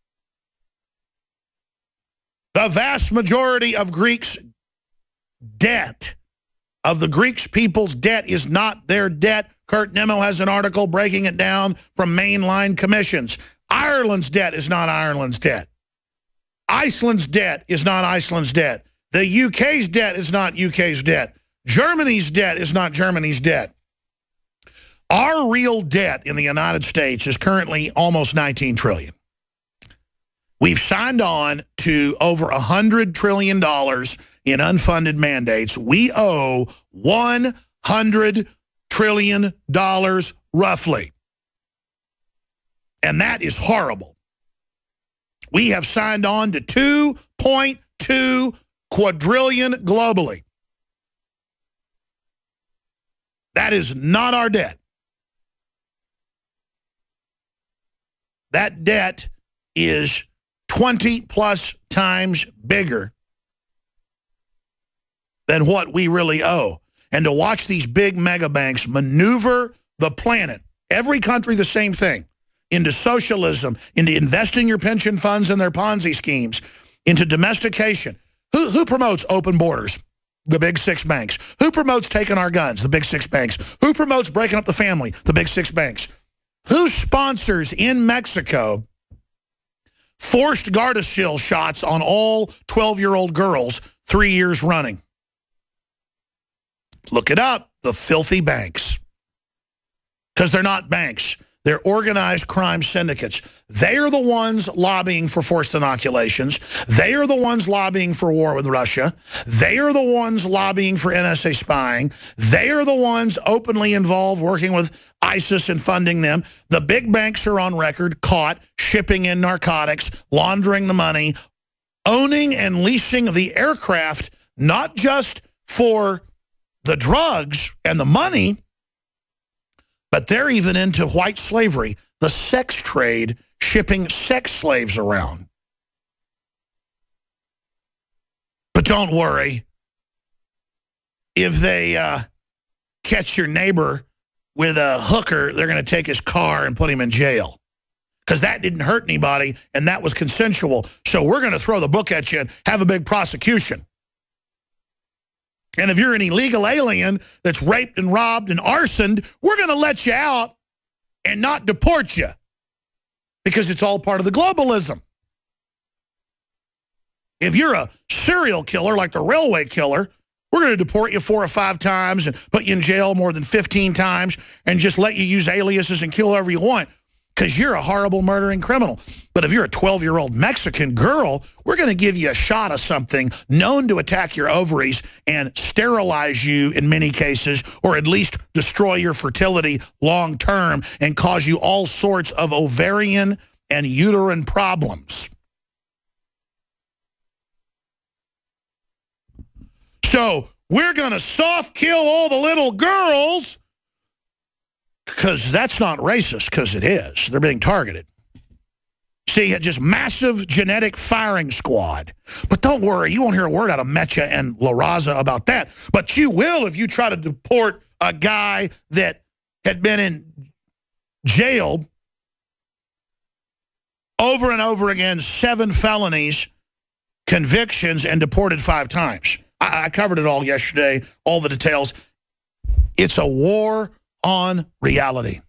The vast majority of Greeks' debt, of the Greeks people's debt, is not their debt. Kurt Nimmo has an article breaking it down from mainline commissions. Ireland's debt is not Ireland's debt. Iceland's debt is not Iceland's debt. The U K's debt is not U K's debt. Germany's debt is not Germany's debt. Our real debt in the United States is currently almost nineteen trillion dollars. We've signed on to over one hundred trillion dollars in unfunded mandates. We owe one hundred trillion dollars roughly. And that is horrible. We have signed on to two point two quadrillion globally. That is not our debt. That debt is twenty plus times bigger than what we really owe. And to watch these big mega banks maneuver the planet, every country the same thing, into socialism, into investing your pension funds in their Ponzi schemes, into domestication. Who, who promotes open borders? The big six banks. Who promotes taking our guns? The big six banks. Who promotes breaking up the family? The big six banks. Who sponsors in Mexico forced Gardasil shots on all twelve-year-old girls three years running? Look it up. The filthy banks. Because they're not banks. They're organized crime syndicates. They are the ones lobbying for forced inoculations. They are the ones lobbying for war with Russia. They are the ones lobbying for N S A spying. They are the ones openly involved working with ISIS and funding them. The big banks are on record caught shipping in narcotics, laundering the money, owning and leasing the aircraft not just for the drugs and the money, but they're even into white slavery, the sex trade, shipping sex slaves around. But don't worry. If they uh, catch your neighbor with a hooker, they're going to take his car and put him in jail. Because that didn't hurt anybody, and that was consensual. So we're going to throw the book at you and have a big prosecution. And if you're an illegal alien that's raped and robbed and arsoned, we're going to let you out and not deport you. Because it's all part of the globalism. If you're a serial killer like the railway killer, we're going to deport you four or five times and put you in jail more than fifteen times and just let you use aliases and kill whoever you want because you're a horrible murdering criminal. But if you're a twelve-year-old Mexican girl, we're going to give you a shot of something known to attack your ovaries and sterilize you in many cases, or at least destroy your fertility long term and cause you all sorts of ovarian and uterine problems. So we're going to soft kill all the little girls because that's not racist, because it is. They're being targeted. See, just massive genetic firing squad. But don't worry, you won't hear a word out of Mecha and La Raza about that. But you will if you try to deport a guy that had been in jail over and over again, seven felonies, convictions, and deported five times. I, I covered it all yesterday, all the details. It's a war on reality.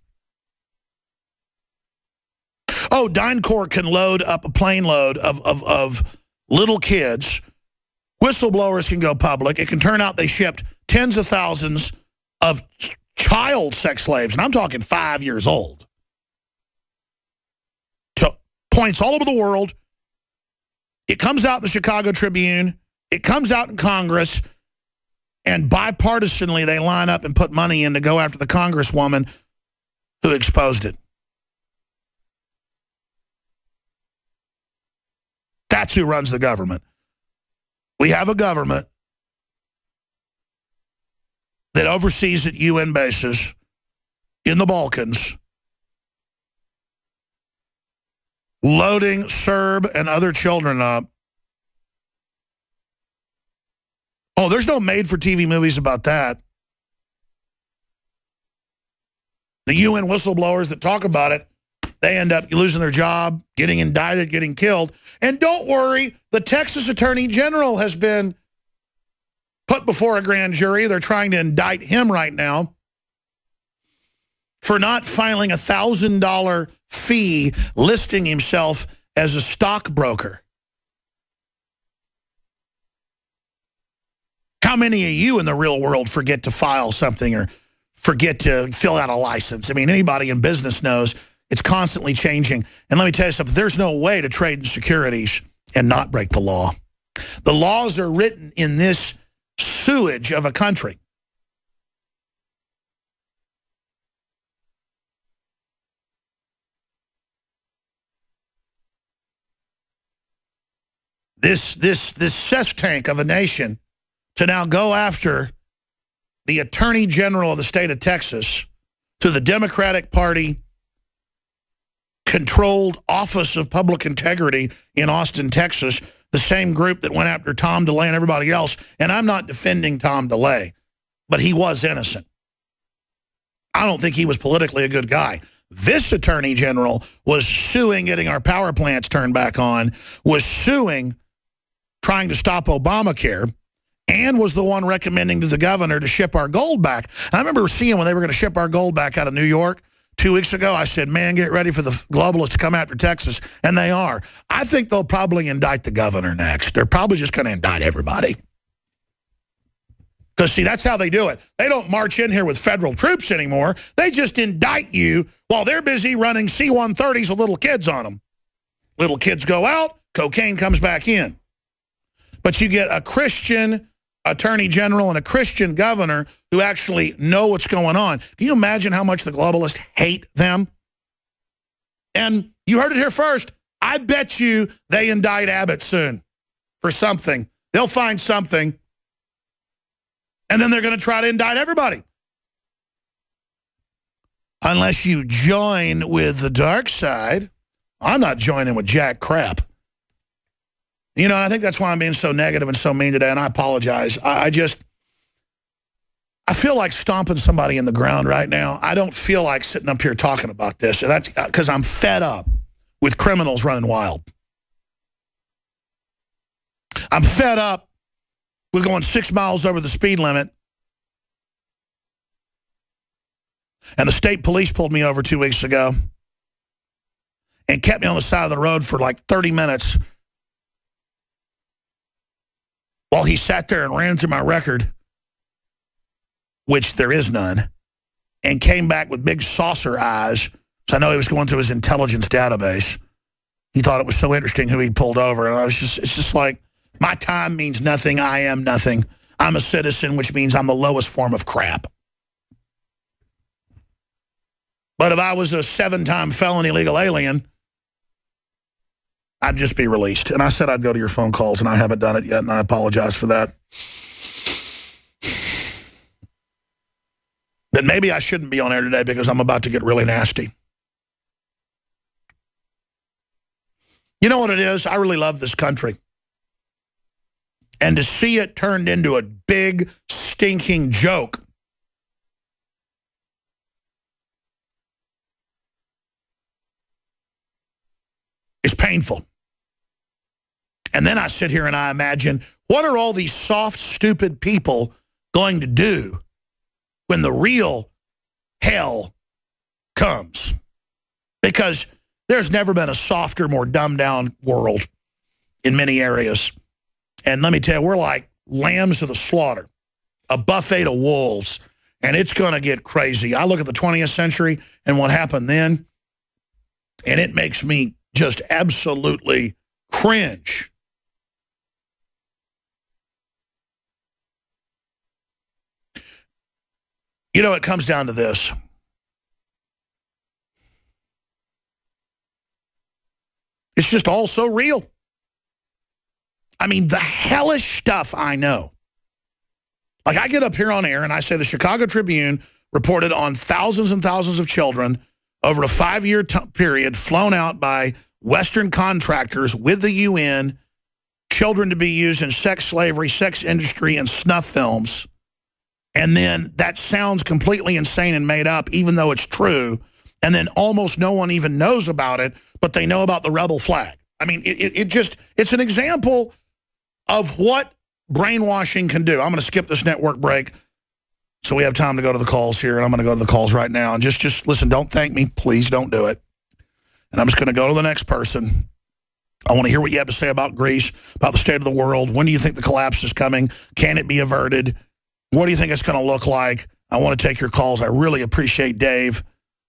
Oh, DynCorp can load up a plane load of, of, of little kids. Whistleblowers can go public. It can turn out they shipped tens of thousands of child sex slaves, and I'm talking five years old, to points all over the world. It comes out in the Chicago Tribune. It comes out in Congress, and bipartisanly they line up and put money in to go after the congresswoman who exposed it. That's who runs the government. We have a government that oversees at U N bases in the Balkans, loading Serb and other children up. Oh, there's no made-for-T V movies about that. The U N whistleblowers that talk about it, they end up losing their job, getting indicted, getting killed. And don't worry, the Texas Attorney General has been put before a grand jury. They're trying to indict him right now for not filing a one thousand dollar fee listing himself as a stockbroker. How many of you in the real world forget to file something or forget to fill out a license? I mean, anybody in business knows it's constantly changing. And let me tell you something, there's no way to trade in securities and not break the law. The laws are written in this sewage of a country. This, this, this cess tank of a nation to now go after the Attorney General of the state of Texas through the Democratic Party controlled Office of Public Integrity in Austin, Texas, the same group that went after Tom DeLay and everybody else. And I'm not defending Tom DeLay, but he was innocent. I don't think he was politically a good guy. This Attorney General was suing getting our power plants turned back on, was suing trying to stop Obamacare, and was the one recommending to the governor to ship our gold back. And I remember seeing when they were going to ship our gold back out of New York two weeks ago, I said, man, get ready for the globalists to come after Texas. And they are. I think they'll probably indict the governor next. They're probably just going to indict everybody. Because, see, that's how they do it. They don't march in here with federal troops anymore. They just indict you while they're busy running C one thirties with little kids on them. Little kids go out, cocaine comes back in. But you get a Christian attorney general and a Christian governor who actually know what's going on. Can you imagine how much the globalists hate them? And you heard it here first. I bet you they indict Abbott soon for something. They'll find something. And then they're going to try to indict everybody. Unless you join with the dark side. I'm not joining with jack crap. You know, and I think that's why I'm being so negative and so mean today, and I apologize. I, I just, I feel like stomping somebody in the ground right now. I don't feel like sitting up here talking about this. And that's because I'm fed up with criminals running wild. I'm fed up with going six miles over the speed limit. And the state police pulled me over two weeks ago and kept me on the side of the road for like thirty minutes while he sat there and ran through my record, which there is none, and came back with big saucer eyes. So I know he was going through his intelligence database. He thought it was so interesting who he pulled over. And I was just, it's just like, my time means nothing. I am nothing. I'm a citizen, which means I'm the lowest form of crap. But if I was a seven-time felon illegal alien, I'd just be released. And I said I'd go to your phone calls, and I haven't done it yet, and I apologize for that. Then maybe I shouldn't be on air today because I'm about to get really nasty. You know what it is? I really love this country. And to see it turned into a big, stinking joke is painful. And then I sit here and I imagine, what are all these soft, stupid people going to do when the real hell comes? Because there's never been a softer, more dumbed-down world in many areas. And let me tell you, we're like lambs to the slaughter, a buffet of wolves, and it's going to get crazy. I look at the twentieth century and what happened then, and it makes me just absolutely cringe. You know, it comes down to this. It's just all so real. I mean, the hellish stuff I know. Like, I get up here on air and I say the Chicago Tribune reported on thousands and thousands of children over a five-year period flown out by Western contractors with the U N, children to be used in sex slavery, sex industry, and snuff films. And then that sounds completely insane and made up, even though it's true. And then almost no one even knows about it, but they know about the rebel flag. I mean, it, it, it just, it's an example of what brainwashing can do. I'm going to skip this network break so we have time to go to the calls here, and I'm going to go to the calls right now. And just, just listen, don't thank me. Please don't do it. And I'm just going to go to the next person. I want to hear what you have to say about Greece, about the state of the world. When do you think the collapse is coming? Can it be averted? What do you think it's going to look like? I want to take your calls. I really appreciate Dave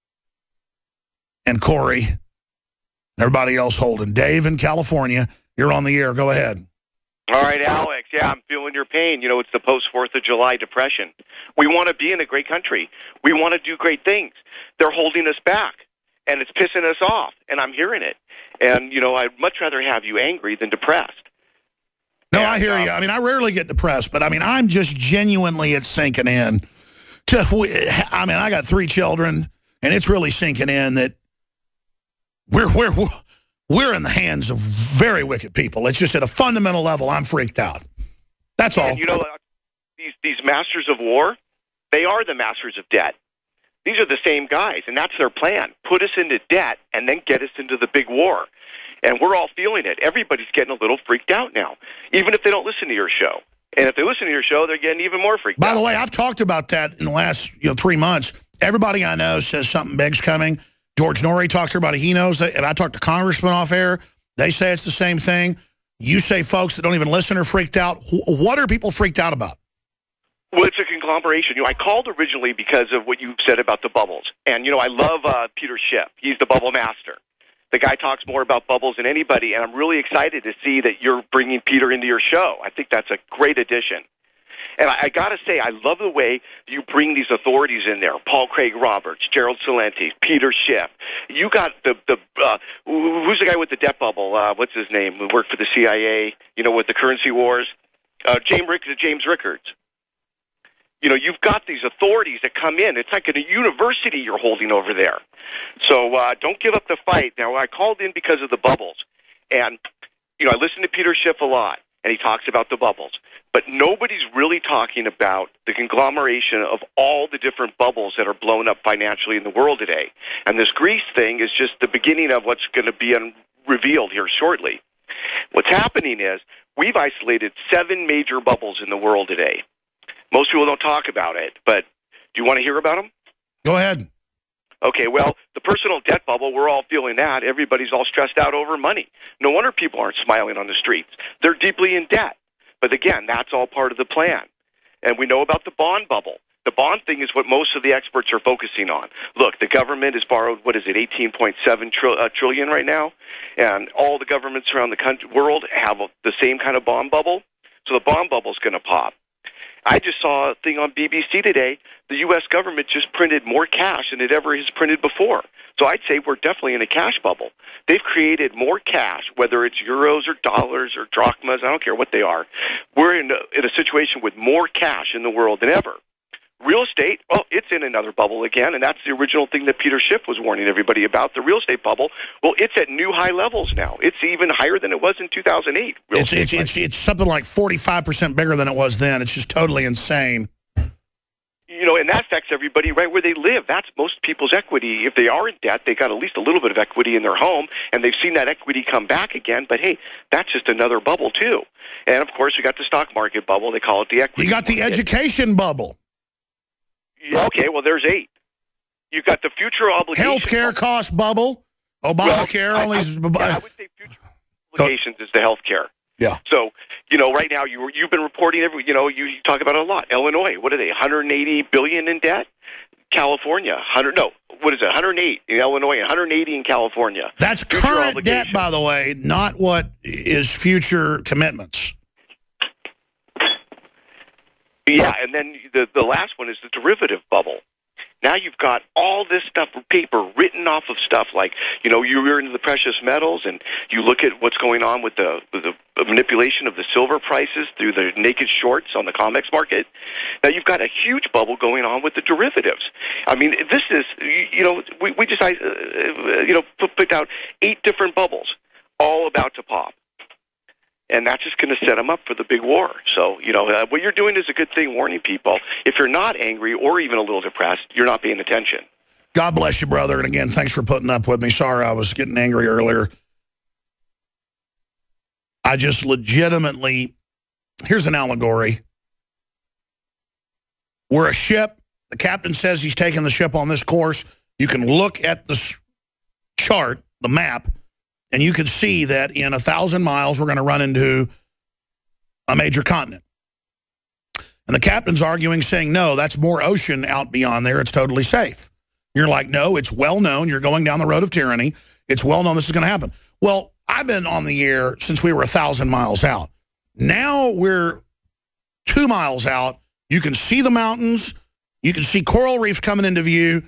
and Corey and everybody else holding. Dave in California, you're on the air. Go ahead. All right, Alex. Yeah, I'm feeling your pain. You know, it's the post-fourth of July depression. We want to be in a great country. We want to do great things. They're holding us back, and it's pissing us off, and I'm hearing it. And, you know, I'd much rather have you angry than depressed. No, and, I hear um, you. I mean, I rarely get depressed, but, I mean, I'm just genuinely, it's sinking in. To, I mean, I got three children, and it's really sinking in that we're, we're, we're in the hands of very wicked people. It's just at a fundamental level, I'm freaked out. That's all. And, you know, these, these masters of war, they are the masters of debt. These are the same guys, and that's their plan. Put us into debt and then get us into the big war. And we're all feeling it. Everybody's getting a little freaked out now, even if they don't listen to your show. And if they listen to your show, they're getting even more freaked By out. By the way, I've talked about that in the last you know three months. Everybody I know says something big's coming. George Norrie talks to everybody he knows, and I talked to congressmen off air. They say it's the same thing. You say folks that don't even listen are freaked out. What are people freaked out about? Well, it's a conglomeration. You know, I called originally because of what you said about the bubbles. And, you know, I love uh, Peter Schiff. He's the bubble master. The guy talks more about bubbles than anybody, and I'm really excited to see that you're bringing Peter into your show. I think that's a great addition. And I, I got to say, I love the way you bring these authorities in there. Paul Craig Roberts, Gerald Celente, Peter Schiff. You got the, the uh, who's the guy with the debt bubble? Uh, what's his name? Who worked for the C I A, you know, with the currency wars? Uh, James, Rick, James Rickards. You know, you've got these authorities that come in. It's like a university you're holding over there. So uh, don't give up the fight. Now, I called in because of the bubbles. And, you know, I listen to Peter Schiff a lot, and he talks about the bubbles. But nobody's really talking about the conglomeration of all the different bubbles that are blown up financially in the world today. And this Greece thing is just the beginning of what's going to be un- revealed here shortly. What's happening is we've isolated seven major bubbles in the world today. Most people don't talk about it, but do you want to hear about them? Go ahead. Okay, well, the personal debt bubble, we're all feeling that. Everybody's all stressed out over money. No wonder people aren't smiling on the streets. They're deeply in debt. But again, that's all part of the plan. And we know about the bond bubble. The bond thing is what most of the experts are focusing on. Look, the government has borrowed, what is it, eighteen point seven tri- uh, trillion right now? And all the governments around the country, world have a, the same kind of bond bubble. So the bond bubble is going to pop. I just saw a thing on B B C today. The U S government just printed more cash than it ever has printed before. So I'd say we're definitely in a cash bubble. They've created more cash, whether it's euros or dollars or drachmas, I don't care what they are. We're in a, in a situation with more cash in the world than ever. Real estate, well, it's in another bubble again, and that's the original thing that Peter Schiff was warning everybody about, the real estate bubble. Well, it's at new high levels now. It's even higher than it was in two thousand eight. It's, it's, it's, it's something like forty-five percent bigger than it was then. It's just totally insane. You know, and that affects everybody right where they live. That's most people's equity. If they are in debt, they got at least a little bit of equity in their home, and they've seen that equity come back again. But, hey, that's just another bubble, too. And, of course, we got the stock market bubble. They call it the equity You got the market. education bubble. Yeah, okay, well, there's eight. You've got the future obligation. Healthcare cost bubble. Obamacare well, only. I, I, yeah, I would say future obligations is the healthcare. Yeah. So, you know, right now you you've been reporting every. You know, you, you talk about it a lot. Illinois, what are they? one hundred eighty billion in debt. California, one hundred. No, what is it? one hundred eight in Illinois, one hundred eighty in California. That's future current debt, by the way, not what is future commitments. Yeah, and then the the last one is the derivative bubble. Now you've got all this stuff, paper written off of stuff like, you know, you're into the precious metals, and you look at what's going on with the, with the manipulation of the silver prices through the naked shorts on the COMEX market. Now you've got a huge bubble going on with the derivatives. I mean, this is, you know, we, we just, uh, you know, put, put out eight different bubbles, all about to pop. And that's just going to set them up for the big war. So, you know, uh, what you're doing is a good thing, warning people. If you're not angry or even a little depressed, you're not paying attention. God bless you, brother. And again, thanks for putting up with me. Sorry I was getting angry earlier. I just legitimately, here's an allegory. We're a ship. The captain says he's taking the ship on this course. You can look at the chart, the map, and you could see that in a thousand miles, we're going to run into a major continent. And the captain's arguing, saying, no, that's more ocean out beyond there. It's totally safe. You're like, no, it's well known. You're going down the road of tyranny. It's well known this is going to happen. Well, I've been on the air since we were a thousand miles out. Now we're two miles out. You can see the mountains. You can see coral reefs coming into view.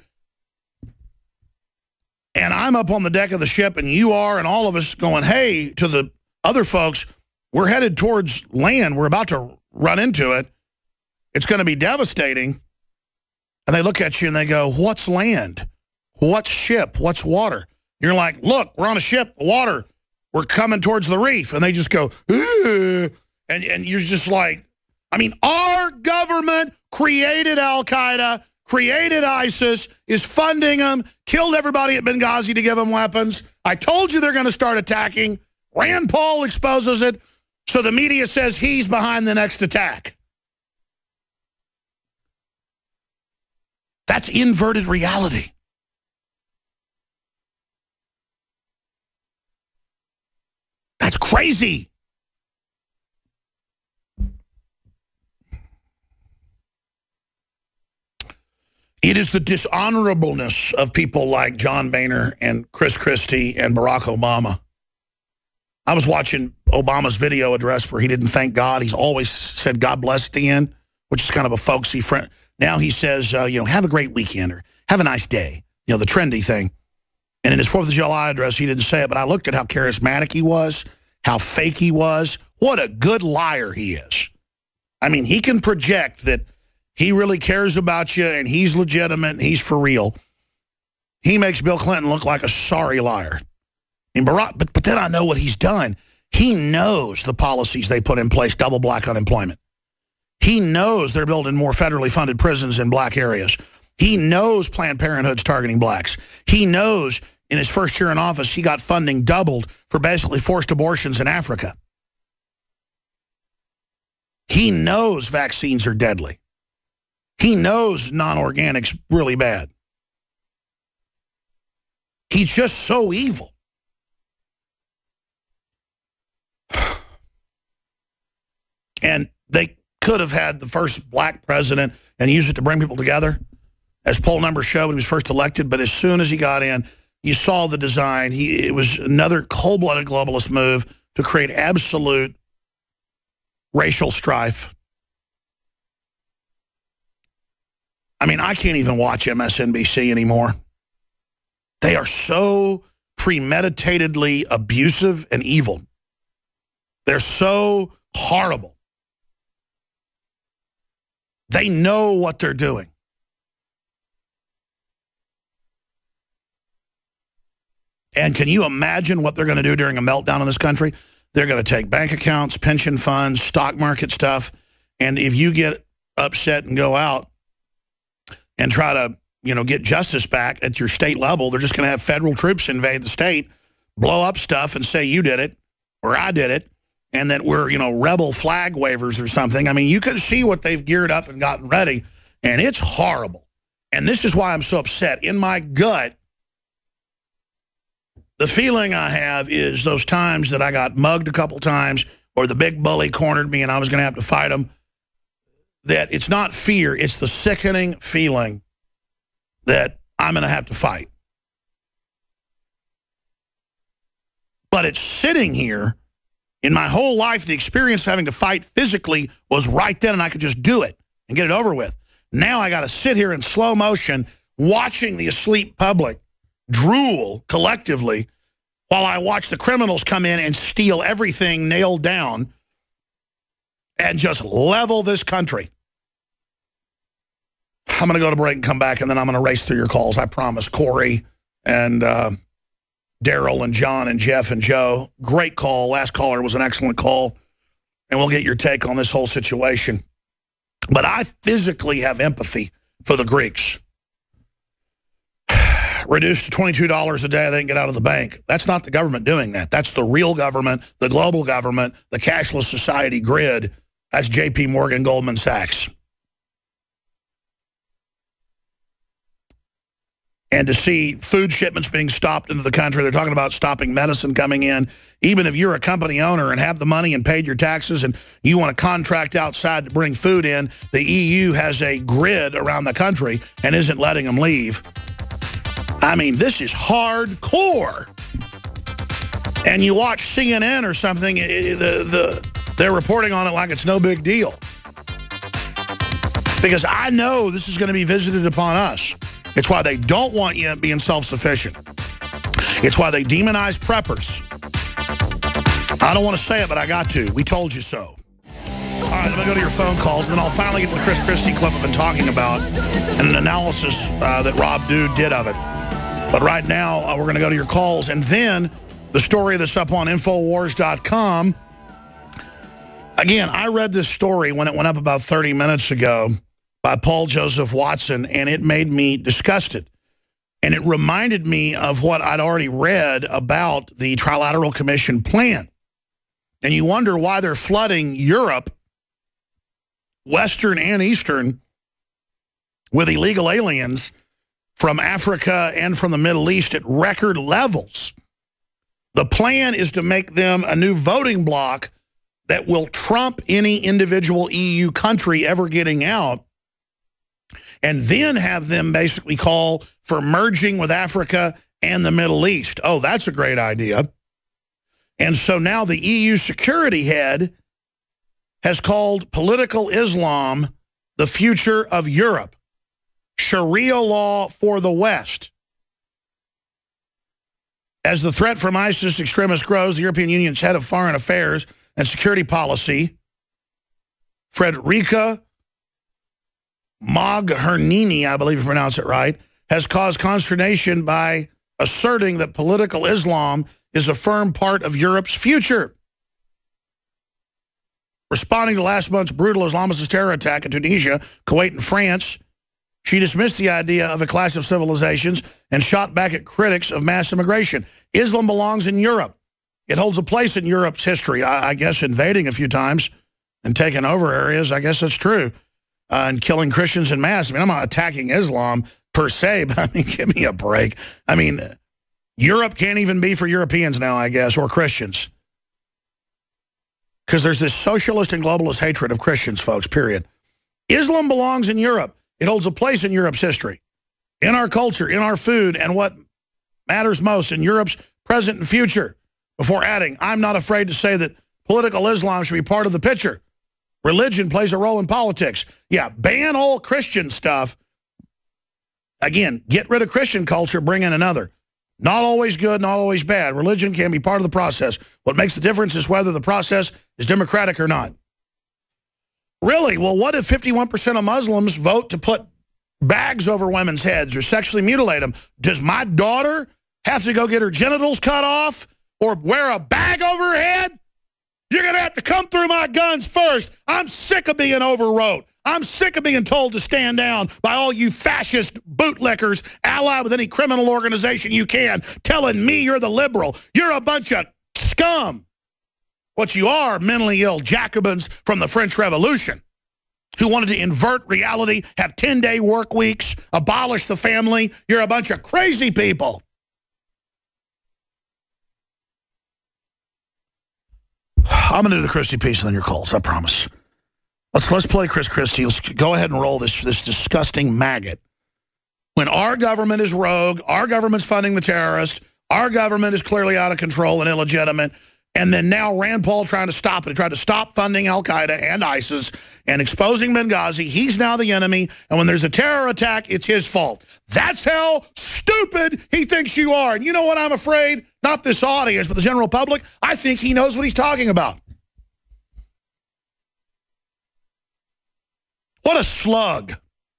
And I'm up on the deck of the ship, and you are, and all of us going, hey, to the other folks, we're headed towards land. We're about to run into it. It's going to be devastating. And they look at you, and they go, what's land? What's ship? What's water? You're like, look, we're on a ship, water. We're coming towards the reef. And they just go, ugh. And, and you're just like, I mean, our government created Al-Qaeda, created ISIS, is funding them, killed everybody at Benghazi to give them weapons. I told you they're going to start attacking. Rand Paul exposes it, so the media says he's behind the next attack. That's inverted reality. That's crazy. It is the dishonorableness of people like John Boehner and Chris Christie and Barack Obama. I was watching Obama's video address where he didn't thank God. He's always said, God bless at the end, which is kind of a folksy friend. Now he says, uh, you know, have a great weekend or have a nice day. You know, the trendy thing. And in his fourth of July address, he didn't say it, but I looked at how charismatic he was, how fake he was. What a good liar he is. I mean, he can project that he really cares about you and he's legitimate and he's for real, he makes Bill Clinton look like a sorry liar. And Barack, but, but then I know what he's done. He knows the policies they put in place, double black unemployment. He knows they're building more federally funded prisons in black areas. He knows Planned Parenthood's targeting blacks. He knows in his first year in office, he got funding doubled for basically forced abortions in Africa. He knows vaccines are deadly. He knows non-organic's really bad. He's just so evil. And they could have had the first black president and used it to bring people together, as poll numbers show when he was first elected. But as soon as he got in, you saw the design. He, it was another cold-blooded globalist move to create absolute racial strife. I mean, I can't even watch M S N B C anymore. They are so premeditatedly abusive and evil. They're so horrible. They know what they're doing. And can you imagine what they're going to do during a meltdown in this country? They're going to take bank accounts, pension funds, stock market stuff, and if you get upset and go out and try to, you know, get justice back at your state level, they're just going to have federal troops invade the state, blow up stuff and say you did it or I did it, and that we're, you know, rebel flag wavers or something. I mean, you can see what they've geared up and gotten ready, and it's horrible. And this is why I'm so upset. In my gut, the feeling I have is those times that I got mugged a couple times or the big bully cornered me and I was going to have to fight him, that it's not fear, it's the sickening feeling that I'm going to have to fight. But it's sitting here. In my whole life, the experience of having to fight physically was right then, and I could just do it and get it over with. Now I got to sit here in slow motion watching the asleep public drool collectively while I watch the criminals come in and steal everything nailed down and just level this country. I'm going to go to break and come back, and then I'm going to race through your calls. I promise. Corey and uh, Daryl and John and Jeff and Joe. Great call. Last caller was an excellent call, and we'll get your take on this whole situation. But I physically have empathy for the Greeks. Reduced to twenty-two dollars a day, they can get out of the bank. That's not the government doing that. That's the real government, the global government, the cashless society grid. That's J P Morgan, Goldman Sachs. And to see food shipments being stopped into the country, they're talking about stopping medicine coming in. Even if you're a company owner and have the money and paid your taxes and you want to contract outside to bring food in, the E U has a grid around the country and isn't letting them leave. I mean, this is hardcore. And you watch C N N or something, the, the, they're reporting on it like it's no big deal. Because I know this is going to be visited upon us. It's why they don't want you being self-sufficient. It's why they demonize preppers. I don't want to say it, but I got to. We told you so. All right, let me go to your phone calls, and then I'll finally get to the Chris Christie clip I've been talking about and an analysis uh, that Rob Dude did of it. But right now, uh, we're going to go to your calls, and then the story that's up on Infowars dot com. Again, I read this story when it went up about thirty minutes ago by Paul Joseph Watson, and it made me disgusted. And it reminded me of what I'd already read about the Trilateral Commission plan. And you wonder why they're flooding Europe, Western and Eastern, with illegal aliens from Africa and from the Middle East at record levels. The plan is to make them a new voting bloc that will trump any individual E U country ever getting out, and then have them basically call for merging with Africa and the Middle East. Oh, that's a great idea. And so now the E U security head has called political Islam the future of Europe. Sharia law for the West. As the threat from ISIS extremists grows, the European Union's head of foreign affairs and security policy, Frederica Mogherini, I believe you pronounce it right, has caused consternation by asserting that political Islam is a firm part of Europe's future. Responding to last month's brutal Islamist terror attack in Tunisia, Kuwait, and France, she dismissed the idea of a clash of civilizations and shot back at critics of mass immigration. Islam belongs in Europe. It holds a place in Europe's history. I, I guess invading a few times and taking over areas, I guess that's true, uh, and killing Christians en masse. I mean, I'm not attacking Islam per se, but I mean, give me a break. I mean, Europe can't even be for Europeans now, I guess, or Christians. Because there's this socialist and globalist hatred of Christians, folks, period. Islam belongs in Europe. It holds a place in Europe's history, in our culture, in our food, and what matters most in Europe's present and future. Before adding, I'm not afraid to say that political Islam should be part of the picture. Religion plays a role in politics. Yeah, ban all Christian stuff. Again, get rid of Christian culture, bring in another. Not always good, not always bad. Religion can be part of the process. What makes the difference is whether the process is democratic or not. Really? Well, what if fifty-one percent of Muslims vote to put bags over women's heads or sexually mutilate them? Does my daughter have to go get her genitals cut off or wear a bag over her head? You're going to have to come through my guns first. I'm sick of being overrode. I'm sick of being told to stand down by all you fascist bootlickers allied with any criminal organization you can, telling me you're the liberal. You're a bunch of scum. What you are, mentally ill Jacobins from the French Revolution who wanted to invert reality, have ten-day work weeks, abolish the family. You're a bunch of crazy people. I'm going to do the Christie piece and then your calls, I promise. Let's let's play Chris Christie. Let's go ahead and roll this, this disgusting maggot. When our government is rogue, our government's funding the terrorists, our government is clearly out of control and illegitimate, and then now Rand Paul trying to stop it. He tried to stop funding Al-Qaeda and ISIS and exposing Benghazi. He's now the enemy, and when there's a terror attack, it's his fault. That's how stupid he thinks you are. And you know what I'm afraid? Not this audience, but the general public. I think he knows what he's talking about. What a slug.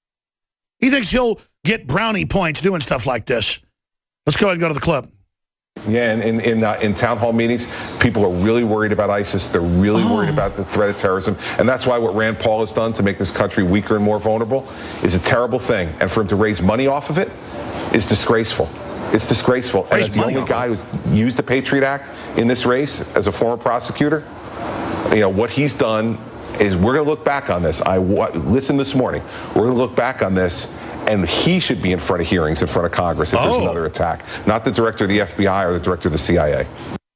He thinks he'll get brownie points doing stuff like this. Let's go ahead and go to the clip. Yeah, and in in, uh, in town hall meetings, people are really worried about ISIS. They're really oh. worried about the threat of terrorism. And that's why what Rand Paul has done to make this country weaker and more vulnerable is a terrible thing. And for him to raise money off of it is disgraceful. It's disgraceful. And as the only guy who's used the Patriot Act in this race as a former prosecutor, you know, what he's done is we're going to look back on this. I listened this morning. We're going to look back on this, and he should be in front of hearings in front of Congress if oh. there's another attack, not the director of the F B I or the director of the C I A.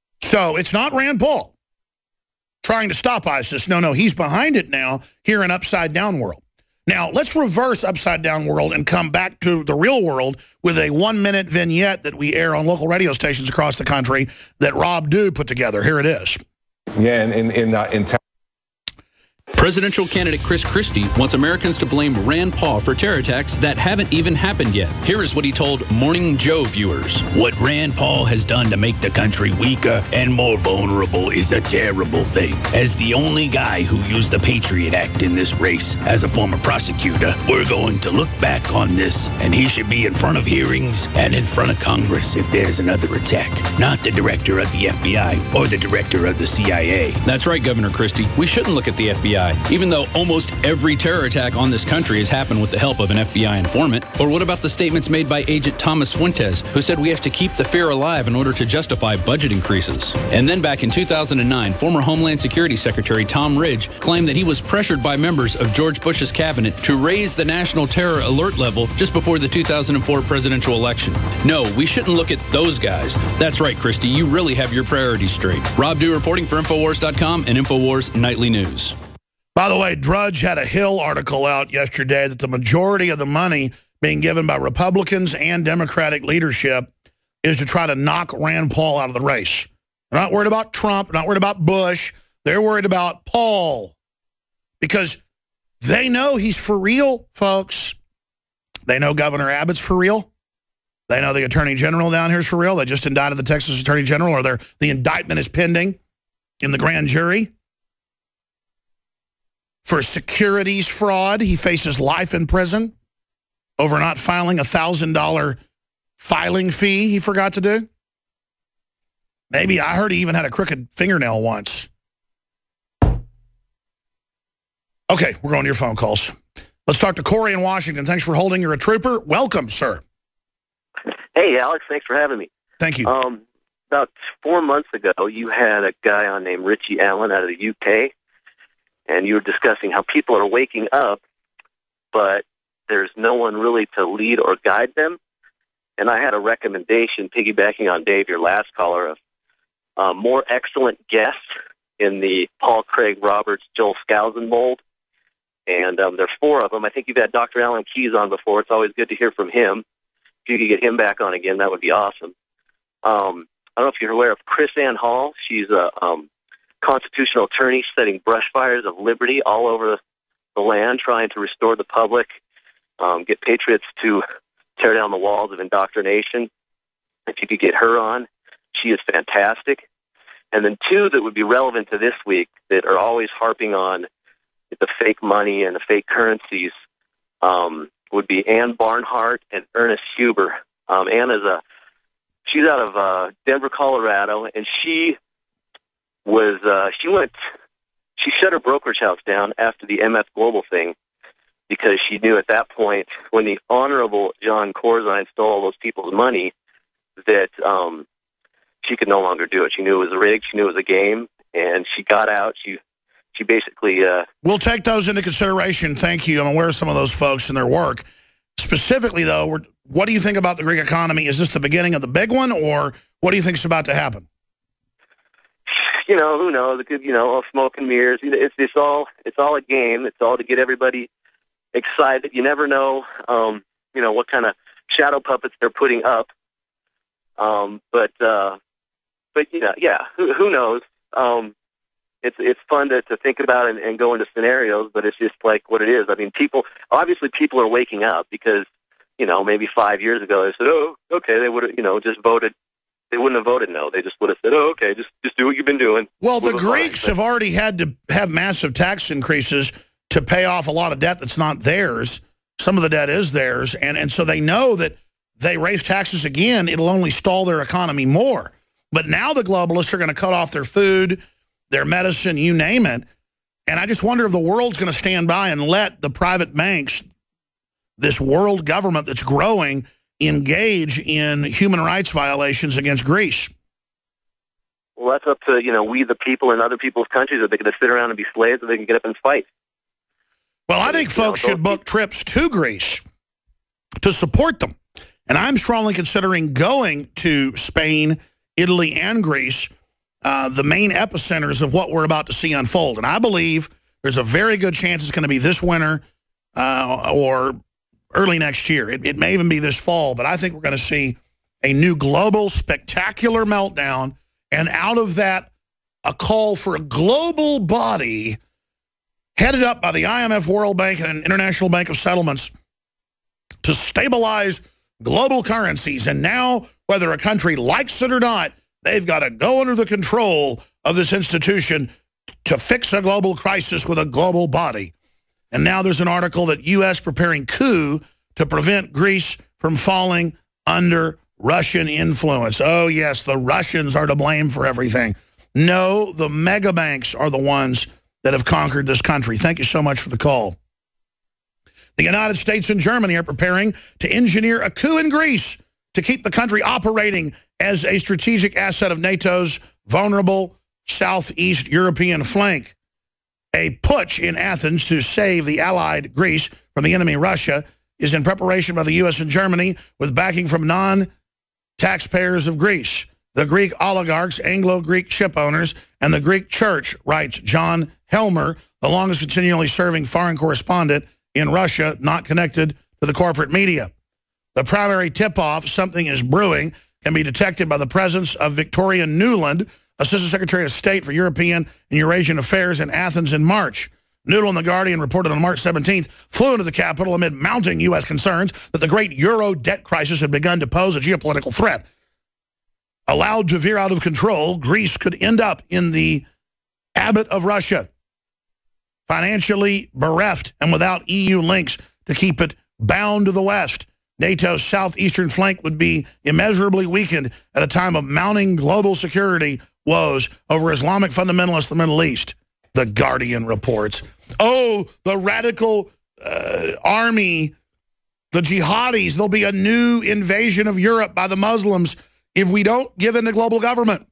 So it's not Rand Paul trying to stop ISIS. No, no, he's behind it now here in Upside Down World. Now, let's reverse Upside Down World and come back to the real world with a one-minute vignette that we air on local radio stations across the country that Rob Dew put together. Here it is. Yeah, and in, in, uh, in town. Presidential candidate Chris Christie wants Americans to blame Rand Paul for terror attacks that haven't even happened yet. Here is what he told Morning Joe viewers. What Rand Paul has done to make the country weaker and more vulnerable is a terrible thing. As the only guy who used the Patriot Act in this race as a former prosecutor, we're going to look back on this, and he should be in front of hearings and in front of Congress if there's another attack. Not the director of the F B I or the director of the C I A. That's right, Governor Christie. We shouldn't look at the F B I. Even though almost every terror attack on this country has happened with the help of an F B I informant. Or what about the statements made by Agent Thomas Fuentes, who said we have to keep the fear alive in order to justify budget increases? And then back in two thousand nine, former Homeland Security Secretary Tom Ridge claimed that he was pressured by members of George Bush's cabinet to raise the national terror alert level just before the two thousand four presidential election. No, we shouldn't look at those guys. That's right, Christie, you really have your priorities straight. Rob Dew reporting for Infowars dot com and Infowars Nightly News. By the way, Drudge had a Hill article out yesterday that the majority of the money being given by Republicans and Democratic leadership is to try to knock Rand Paul out of the race. They're not worried about Trump. They're not worried about Bush. They're worried about Paul because they know he's for real, folks. They know Governor Abbott's for real. They know the Attorney General down here is for real. They just indicted the Texas Attorney General, or the indictment is pending in the grand jury. for securities fraud. He faces life in prison over not filing a one thousand dollar filing fee he forgot to do. Maybe I heard he even had a crooked fingernail once. Okay, we're going to your phone calls. Let's talk to Corey in Washington. Thanks for holding. You're a trooper. Welcome, sir. Hey, Alex. Thanks for having me. Thank you. Um, about four months ago, you had a guy on named Richie Allen out of the U K, and you were discussing how people are waking up, but there's no one really to lead or guide them. And I had a recommendation, piggybacking on Dave, your last caller, of uh, more excellent guests in the Paul Craig Roberts, Joel Skousen mold. And um, there's four of them. I think you've had Doctor Alan Keyes on before. It's always good to hear from him. If you could get him back on again, that would be awesome. Um, I don't know if you're aware of Chris Ann Hall. She's a um, constitutional attorney setting brush fires of liberty all over the land, trying to restore the public, um, get patriots to tear down the walls of indoctrination. If you could get her on, she is fantastic. And then two that would be relevant to this week that are always harping on the fake money and the fake currencies um, would be Ann Barnhart and Ernest Huber. Um, Ann is a, she's out of uh, Denver, Colorado, and she was, uh, she went, she shut her brokerage house down after the M F Global thing because she knew at that point when the Honorable John Corzine stole all those people's money that um, she could no longer do it. She knew it was rigged. She knew it was a game, and she got out. She She basically... Uh, we'll take those into consideration. Thank you. I'm aware of some of those folks and their work. Specifically, though, we're, what do you think about the Greek economy? Is this the beginning of the big one, or what do you think is about to happen? You know, who knows? It could, you know, smoke and mirrors. It's, it's, all, it's all a game. It's all to get everybody excited. You never know, um, you know, what kind of shadow puppets they're putting up. Um, but, uh, but you know, yeah, who, who knows? Um, It's it's fun to, to think about and, and go into scenarios, but it's just like what it is. I mean, people, obviously people are waking up because, you know, maybe five years ago they said, oh, okay, they would have, you know, just voted. They wouldn't have voted no. They just would have said, oh, okay, just just do what you've been doing. Well, the Greeks have already had to have massive tax increases to pay off a lot of debt that's not theirs. Some of the debt is theirs, and, and so they know that they raise taxes again, it'll only stall their economy more. But now the globalists are going to cut off their food, their medicine, you name it. And I just wonder if the world's going to stand by and let the private banks, this world government that's growing, engage in human rights violations against Greece. Well, that's up to, you know, we the people in other people's countries. Are they going to sit around and be slaves, or they can get up and fight? Well, I think folks should book trips to Greece to support them. And I'm strongly considering going to Spain, Italy, and Greece, Uh, the main epicenters of what we're about to see unfold. And I believe there's a very good chance it's going to be this winter uh, or early next year. It, it may even be this fall, but I think we're going to see a new global spectacular meltdown, and out of that, a call for a global body headed up by the I M F, World Bank, and International Bank of Settlements to stabilize global currencies. And now, whether a country likes it or not, they've got to go under the control of this institution to fix a global crisis with a global body. And now there's an article that U S preparing coup to prevent Greece from falling under Russian influence. Oh, yes, the Russians are to blame for everything. No, the mega banks are the ones that have conquered this country. Thank you so much for the call. The United States and Germany are preparing to engineer a coup in Greece to keep the country operating as a strategic asset of NATO's vulnerable southeast European flank. A putsch in Athens to save the allied Greece from the enemy Russia is in preparation by the U S and Germany with backing from non-taxpayers of Greece. The Greek oligarchs, Anglo-Greek ship owners, and the Greek church, writes John Helmer, the longest continually serving foreign correspondent in Russia, not connected to the corporate media. The primary tip-off, something is brewing, can be detected by the presence of Victoria Nuland, Assistant Secretary of State for European and Eurasian Affairs in Athens in March. Noodle and The Guardian reported on March seventeenth, flew into the capital amid mounting U S concerns that the great euro debt crisis had begun to pose a geopolitical threat. Allowed to veer out of control, Greece could end up in the Abbott of Russia. financially bereft and without E U links to keep it bound to the West. NATO's southeastern flank would be immeasurably weakened at a time of mounting global security woes over Islamic fundamentalists in the Middle East, The Guardian reports. Oh, the radical uh, army, the jihadis, there'll be a new invasion of Europe by the Muslims if we don't give in to global government.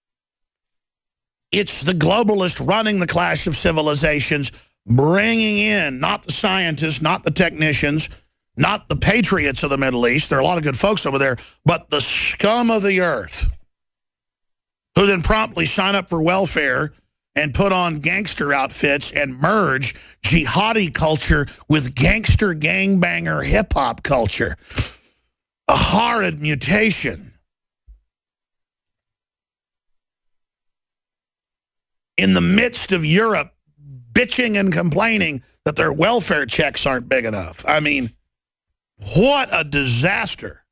It's the globalists running the clash of civilizations, bringing in not the scientists, not the technicians, not the patriots of the Middle East. There are a lot of good folks over there, but the scum of the earth, who then promptly sign up for welfare and put on gangster outfits and merge jihadi culture with gangster gangbanger hip-hop culture. A horrid mutation. In the midst of Europe bitching and complaining that their welfare checks aren't big enough. I mean, what a disaster.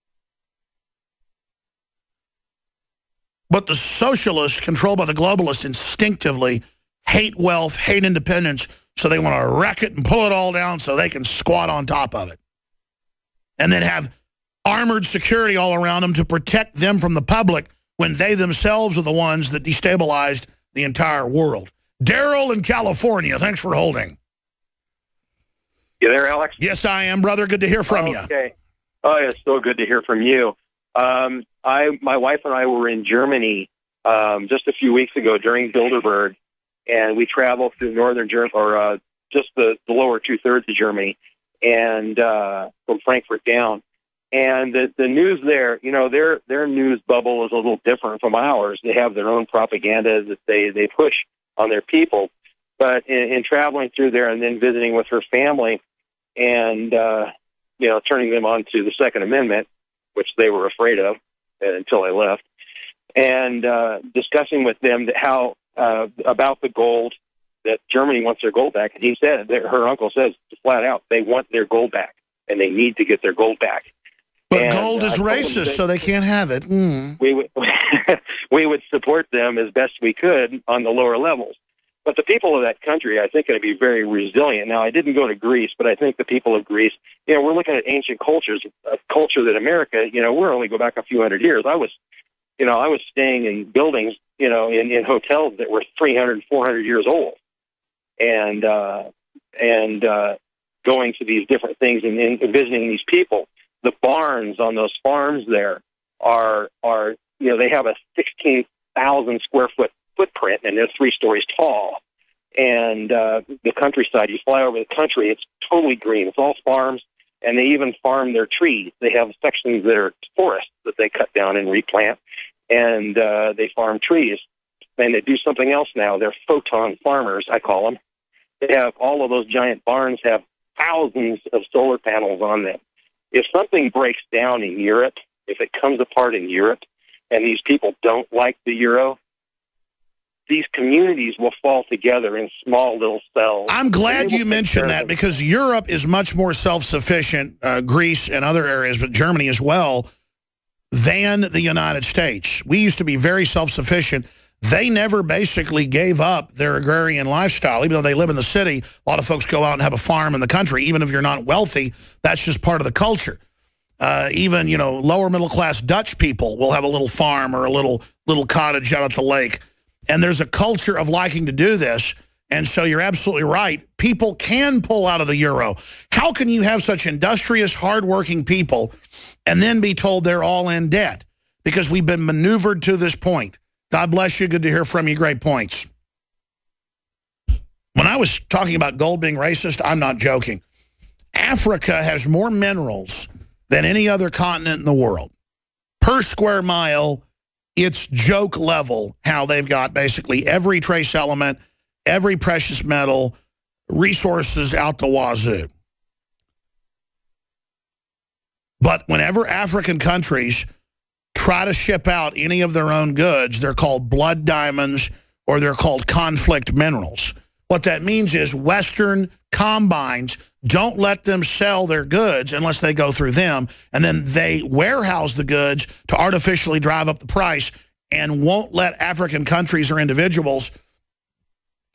But the socialists, controlled by the globalists, instinctively hate wealth, hate independence, so they want to wreck it and pull it all down so they can squat on top of it. And then have armored security all around them to protect them from the public when they themselves are the ones that destabilized the entire world. Daryl in California, thanks for holding. You there, Alex? Yes, I am, brother. Good to hear from oh, you. Okay. Oh, it's so good to hear from you. Um, I, my wife and I were in Germany um, just a few weeks ago during Bilderberg, and we traveled through northern Germany, or uh, just the, the lower two-thirds of Germany, and uh, from Frankfurt down. And the, the news there, you know, their their news bubble is a little different from ours. They have their own propaganda that they, they push on their people. But in, in traveling through there and then visiting with her family and, uh, you know, turning them on to the Second Amendment, which they were afraid of until I left, and uh, discussing with them that how uh, about the gold, that Germany wants their gold back. And he said, that her uncle says flat out, they want their gold back, and they need to get their gold back. But and, gold is uh, racist, so they can't have it. Mm. We would, we would support them as best we could on the lower levels. But the people of that country, I think, are going to be very resilient. Now, I didn't go to Greece, but I think the people of Greece, you know, we're looking at ancient cultures, a culture that America, you know, we're only go back a few hundred years. I was, you know, I was staying in buildings, you know, in, in hotels that were three hundred, four hundred years old. And, uh, and uh, going to these different things and, and visiting these people. The barns on those farms there are, are you know, they have a sixteen thousand square foot footprint, and they're three stories tall. And uh, the countryside, you fly over the country, it's totally green. It's all farms, and they even farm their trees. They have sections that are forests that they cut down and replant, and uh, they farm trees. And they do something else now. They're photon farmers, I call them. They have all of those giant barns have thousands of solar panels on them. If something breaks down in Europe, if it comes apart in Europe, and these people don't like the euro, these communities will fall together in small little cells. I'm glad you mentioned that, because Europe is much more self-sufficient, uh, Greece and other areas, but Germany as well, than the United States. We used to be very self-sufficient. They never basically gave up their agrarian lifestyle. Even though they live in the city, a lot of folks go out and have a farm in the country. Even if you're not wealthy, that's just part of the culture. Uh, even, you know, lower middle-class Dutch people will have a little farm or a little little cottage out at the lake. And there's a culture of liking to do this. And so you're absolutely right. People can pull out of the euro. How can you have such industrious, hardworking people and then be told they're all in debt? Because we've been maneuvered to this point. God bless you. Good to hear from you. Great points. When I was talking about gold being racist, I'm not joking. Africa has more minerals than any other continent in the world. Per square mile, it's joke level how they've got basically every trace element, every precious metal, resources out the wazoo. But whenever African countries try to ship out any of their own goods, they're called blood diamonds or they're called conflict minerals. What that means is Western combines don't let them sell their goods unless they go through them, and then they warehouse the goods to artificially drive up the price and won't let African countries or individuals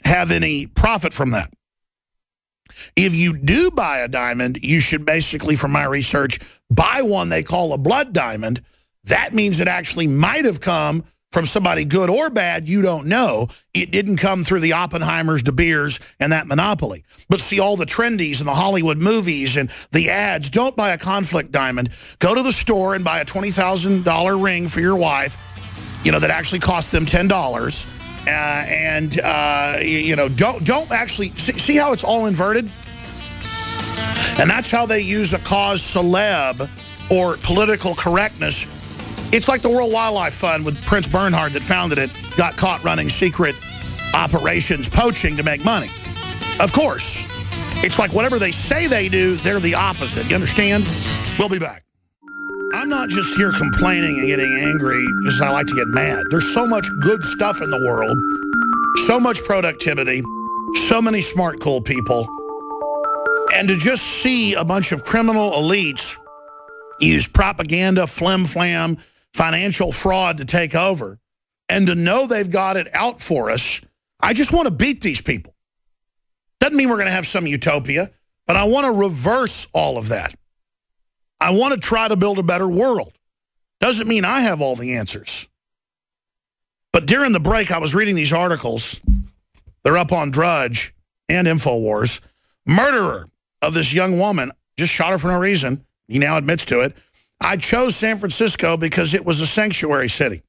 have any profit from that. If you do buy a diamond, you should basically, from my research, buy one they call a blood diamond. That means it actually might have come from somebody good or bad, you don't know. It didn't come through the Oppenheimers, De Beers, and that monopoly. But see all the trendies and the Hollywood movies and the ads. Don't buy a conflict diamond. Go to the store and buy a twenty thousand dollar ring for your wife, you know, that actually cost them ten dollars. Uh, and, uh, you know, don't, don't actually, see, see how it's all inverted? And that's how they use a cause celeb or political correctness. It's like the World Wildlife Fund with Prince Bernhard that founded it, got caught running secret operations, poaching to make money. Of course, it's like whatever they say they do, they're the opposite. You understand? We'll be back. I'm not just here complaining and getting angry just as I like to get mad. There's so much good stuff in the world, so much productivity, so many smart, cool people. And to just see a bunch of criminal elites use propaganda, flim-flam, financial fraud to take over, and to know they've got it out for us, I just want to beat these people. Doesn't mean we're going to have some utopia, but I want to reverse all of that. I want to try to build a better world. Doesn't mean I have all the answers. But during the break, I was reading these articles. They're up on Drudge and InfoWars. Murderer of this young woman, just shot her for no reason. He now admits to it. I chose San Francisco because it was a sanctuary city.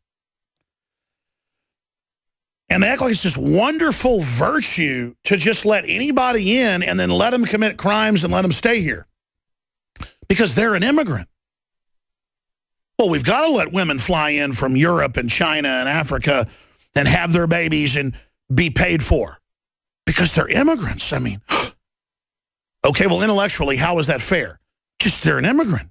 And they act like it's this wonderful virtue to just let anybody in and then let them commit crimes and let them stay here. Because they're an immigrant. Well, we've got to let women fly in from Europe and China and Africa and have their babies and be paid for. Because they're immigrants. I mean, okay, well, intellectually, how is that fair? Just they're an immigrant.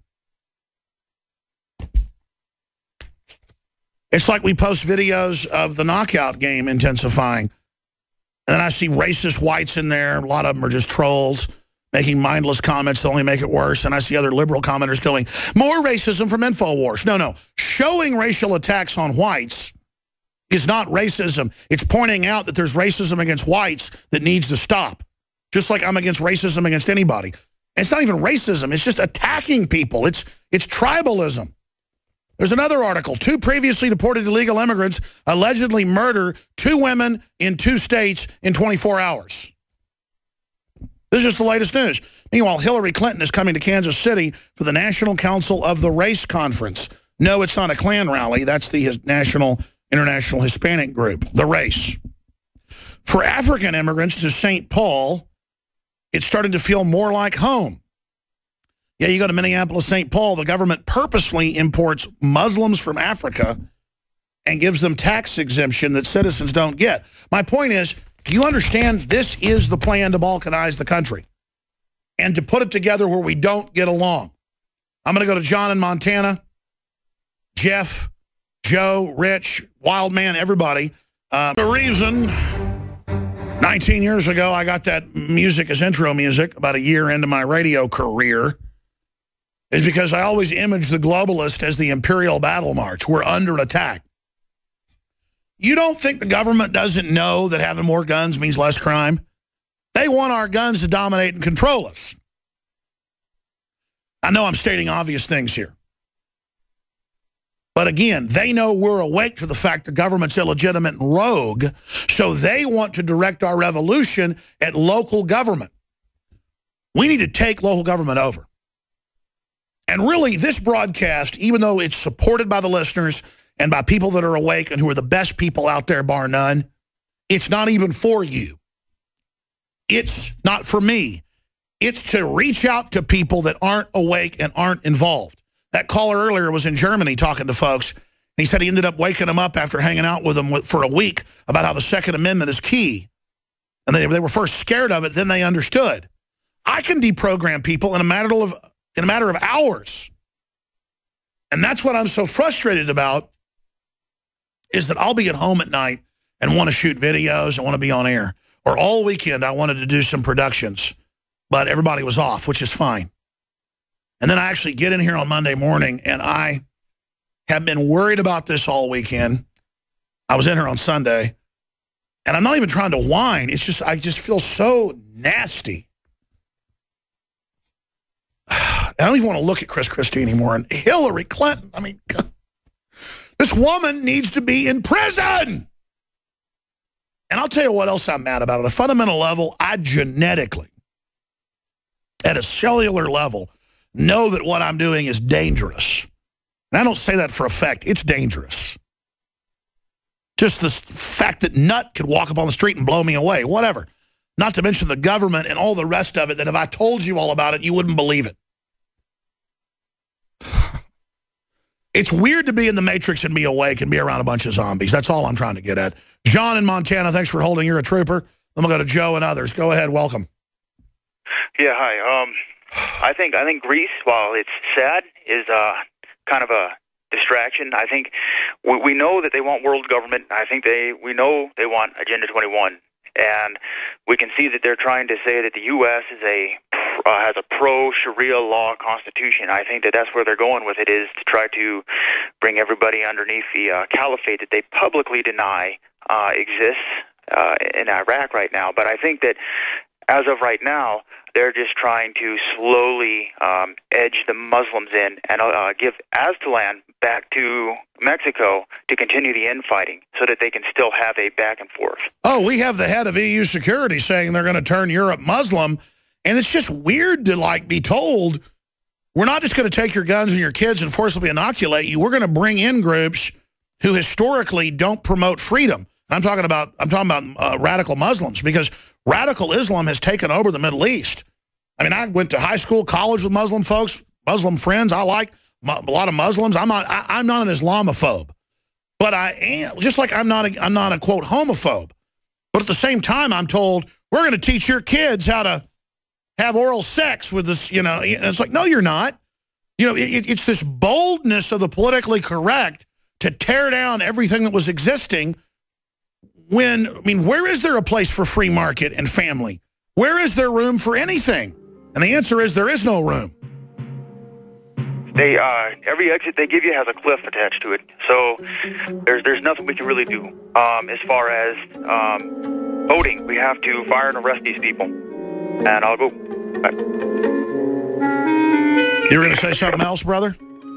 It's like we post videos of the knockout game intensifying. And then I see racist whites in there. A lot of them are just trolls making mindless comments that only make it worse. And I see other liberal commenters going, more racism from InfoWars. No, no. Showing racial attacks on whites is not racism. It's pointing out that there's racism against whites that needs to stop. Just like I'm against racism against anybody. And it's not even racism. It's just attacking people. It's, it's tribalism. There's another article. Two previously deported illegal immigrants allegedly murder two women in two states in twenty-four hours. This is just the latest news. Meanwhile, Hillary Clinton is coming to Kansas City for the National Council of the Race Conference. No, it's not a Klan rally. That's the National International Hispanic Group, the Race. For African immigrants to Saint Paul, it's starting to feel more like home. Yeah, you go to Minneapolis, Saint Paul, the government purposely imports Muslims from Africa and gives them tax exemption that citizens don't get. My point is, do you understand this is the plan to balkanize the country and to put it together where we don't get along? I'm going to go to John in Montana, Jeff, Joe, Rich, Wildman, everybody. Uh, the reason nineteen years ago I got that music as intro music, about a year into my radio career, is because I always image the globalist as the imperial battle march. We're under attack. You don't think the government doesn't know that having more guns means less crime? They want our guns to dominate and control us. I know I'm stating obvious things here. But again, they know we're awake to the fact the government's illegitimate and rogue, so they want to direct our revolution at local government. We need to take local government over. And really, this broadcast, even though it's supported by the listeners and by people that are awake and who are the best people out there, bar none, it's not even for you. It's not for me. It's to reach out to people that aren't awake and aren't involved. That caller earlier was in Germany talking to folks. He said he ended up waking them up after hanging out with them for a week about how the Second Amendment is key. And they, they were first scared of it, then they understood. I can deprogram people in a matter of in a matter of hours. And that's what I'm so frustrated about, is that I'll be at home at night and want to shoot videos and want to be on air. Or all weekend I wanted to do some productions, but everybody was off, which is fine. And then I actually get in here on Monday morning, and I have been worried about this all weekend. I was in here on Sunday, And I'm not even trying to whine. It's just, I just feel so nasty. I don't even want to look at Chris Christie anymore. And Hillary Clinton, I mean, God. This woman needs to be in prison. And I'll tell you what else I'm mad about. At a fundamental level, I genetically, at a cellular level, know that what I'm doing is dangerous. And I don't say that for effect. It's dangerous. Just the fact that Nut could walk up on the street and blow me away, whatever. Not to mention the government and all the rest of it, that if I told you all about it, you wouldn't believe it. It's weird to be in the Matrix and be awake and be around a bunch of zombies. That's all I'm trying to get at. John in Montana, thanks for holding. You're a trooper. Then we'll go to Joe and others. Go ahead. Welcome. Yeah, hi. Um, I think I think Greece, while it's sad, is uh, kind of a distraction. I think we, we know that they want world government. I think they we know they want Agenda twenty-one. And we can see that they're trying to say that the U S is a uh, has a pro-Sharia law constitution. I think that that's where they're going with it, is to try to bring everybody underneath the uh, caliphate that they publicly deny uh, exists uh, in Iraq right now. But I think that as of right now, they're just trying to slowly um, edge the Muslims in and uh, give Aztlan back to Mexico to continue the infighting so that they can still have a back and forth. Oh, we have the head of E U security saying they're going to turn Europe Muslim. And it's just weird to, like, be told, we're not just going to take your guns and your kids and forcibly inoculate you. We're going to bring in groups who historically don't promote freedom. I'm talking about, I'm talking about uh, radical Muslims, because radical Islam has taken over the Middle East. I mean, I went to high school, college with Muslim folks, Muslim friends. I like a lot of Muslims. I'm not, I, I'm not an Islamophobe, but I am, just like I'm not, a, I'm not a, quote, homophobe. But at the same time, I'm told, we're going to teach your kids how to have oral sex with this, you know. And it's like, no, you're not. You know, it, it's this boldness of the politically correct to tear down everything that was existing. When, I mean, where is there a place for free market and family? Where is there room for anything? And the answer is there is no room. They uh, every exit they give you has a cliff attached to it, so there's there's nothing we can really do. Um, as far as um, voting, we have to fire and arrest these people. And I'll go. Bye. You were going to say something else, brother?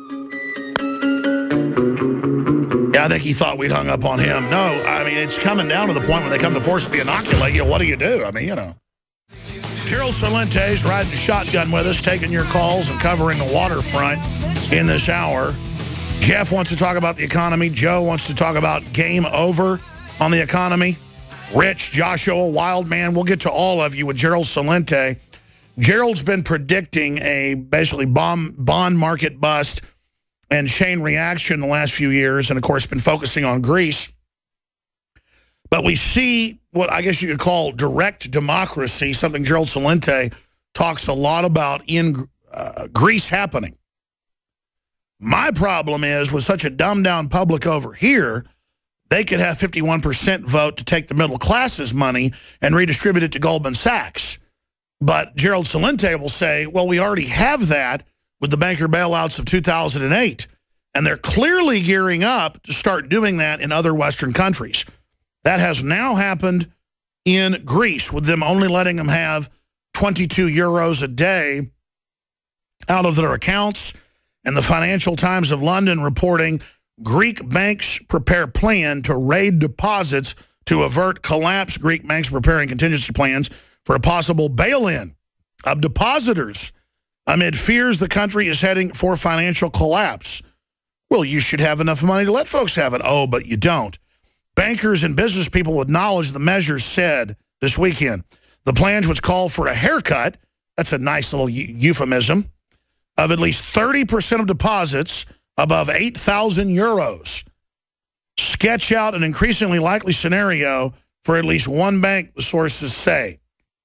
Yeah, I think he thought we'd hung up on him. No, I mean, it's coming down to the point when they come to forcibly inoculate you. What do you do? I mean, you know. Gerald Celente's riding shotgun with us, taking your calls and covering the waterfront in this hour. Jeff wants to talk about the economy. Joe wants to talk about game over on the economy. Rich, Joshua, Wildman, we'll get to all of you with Gerald Celente. Gerald's been predicting a basically bomb, bond market bust and chain reaction the last few years, and of course been focusing on Greece. But we see what I guess you could call direct democracy, something Gerald Celente talks a lot about in uh, Greece happening. My problem is, with such a dumbed-down public over here, they could have fifty-one percent vote to take the middle class's money and redistribute it to Goldman Sachs. But Gerald Celente will say, well, we already have that with the banker bailouts of two thousand eight. And they're clearly gearing up to start doing that in other Western countries. That has now happened in Greece, with them only letting them have twenty-two euros a day out of their accounts. And the Financial Times of London reporting Greek banks prepare plan to raid deposits to avert collapse. Greek banks preparing contingency plans for a possible bail-in of depositors amid fears the country is heading for financial collapse. Well, you should have enough money to let folks have it. Oh, but you don't. Bankers and business people with knowledge of the measures said this weekend the plans which call for a haircut, that's a nice little euphemism, of at least thirty percent of deposits above eight thousand euros, sketch out an increasingly likely scenario for at least one bank, the sources say.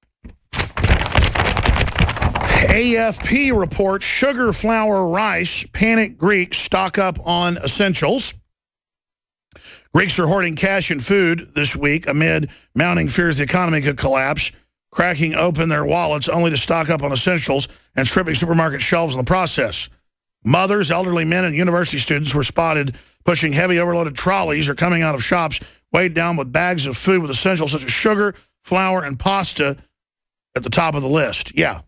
A F P reports sugar, flour, rice, panic Greeks stock up on essentials. Greeks are hoarding cash and food this week amid mounting fears the economy could collapse, cracking open their wallets only to stock up on essentials and stripping supermarket shelves in the process. Mothers, elderly men, and university students were spotted pushing heavy overloaded trolleys or coming out of shops weighed down with bags of food with essentials such as sugar, flour, and pasta at the top of the list. Yeah.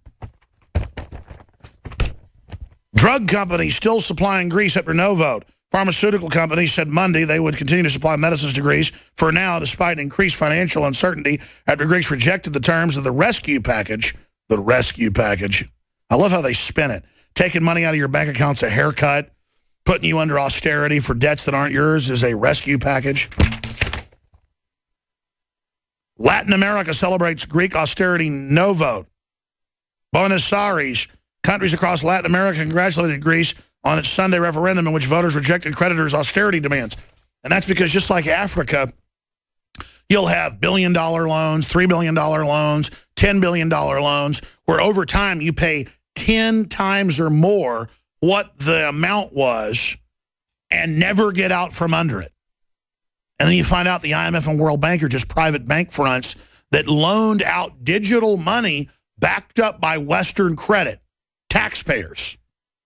Drug companies still supplying Greece after no vote. Pharmaceutical companies said Monday they would continue to supply medicines to Greece for now, despite increased financial uncertainty after Greece rejected the terms of the rescue package. The rescue package. I love how they spin it. Taking money out of your bank account's a haircut. Putting you under austerity for debts that aren't yours is a rescue package. Latin America celebrates Greek austerity no vote. Buenos Aires. Countries across Latin America congratulated Greece on its Sunday referendum in which voters rejected creditors' austerity demands. And that's because just like Africa, you'll have billion dollar loans, three billion dollar loans, ten billion dollar loans, where over time you pay ten times or more what the amount was and never get out from under it. And then you find out the I M F and World Bank are just private bank fronts that loaned out digital money backed up by Western credit, taxpayers.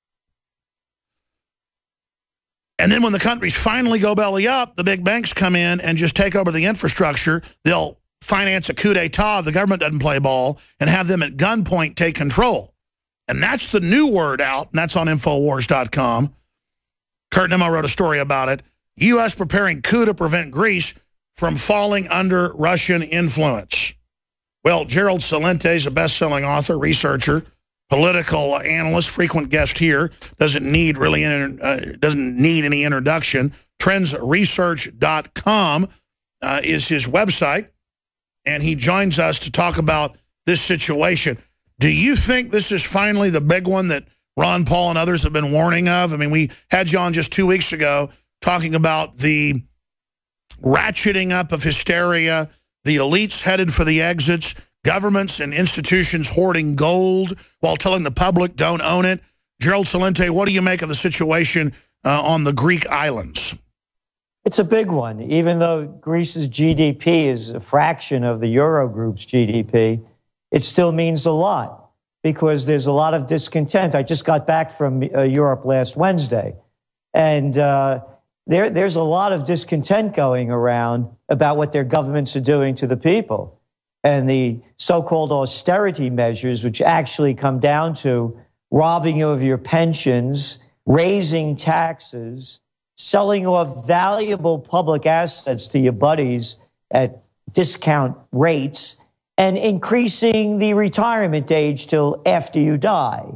And then when the countries finally go belly up, the big banks come in and just take over the infrastructure. They'll finance a coup d'etat if the government doesn't play ball and have them at gunpoint take control. And that's the new word out, and that's on Infowars dot com. Kurt Nimmo wrote a story about it. U S preparing coup to prevent Greece from falling under Russian influence. Well, Gerald Celente is a best-selling author, researcher, political analyst, frequent guest here. Doesn't need really uh, doesn't need any introduction. Trends Research dot com uh, is his website, and he joins us to talk about this situation. Do you think this is finally the big one that Ron Paul and others have been warning of? I mean, we had you on just two weeks ago talking about the ratcheting up of hysteria, the elites headed for the exits, governments and institutions hoarding gold while telling the public don't own it. Gerald Celente, what do you make of the situation uh, on the Greek islands? It's a big one. Even though Greece's G D P is a fraction of the Eurogroup's G D P, it still means a lot because there's a lot of discontent. I just got back from uh, Europe last Wednesday, and uh, there, there's a lot of discontent going around about what their governments are doing to the people. And the so-called austerity measures, which actually come down to robbing you of your pensions, raising taxes, selling off valuable public assets to your buddies at discount rates, and increasing the retirement age till after you die.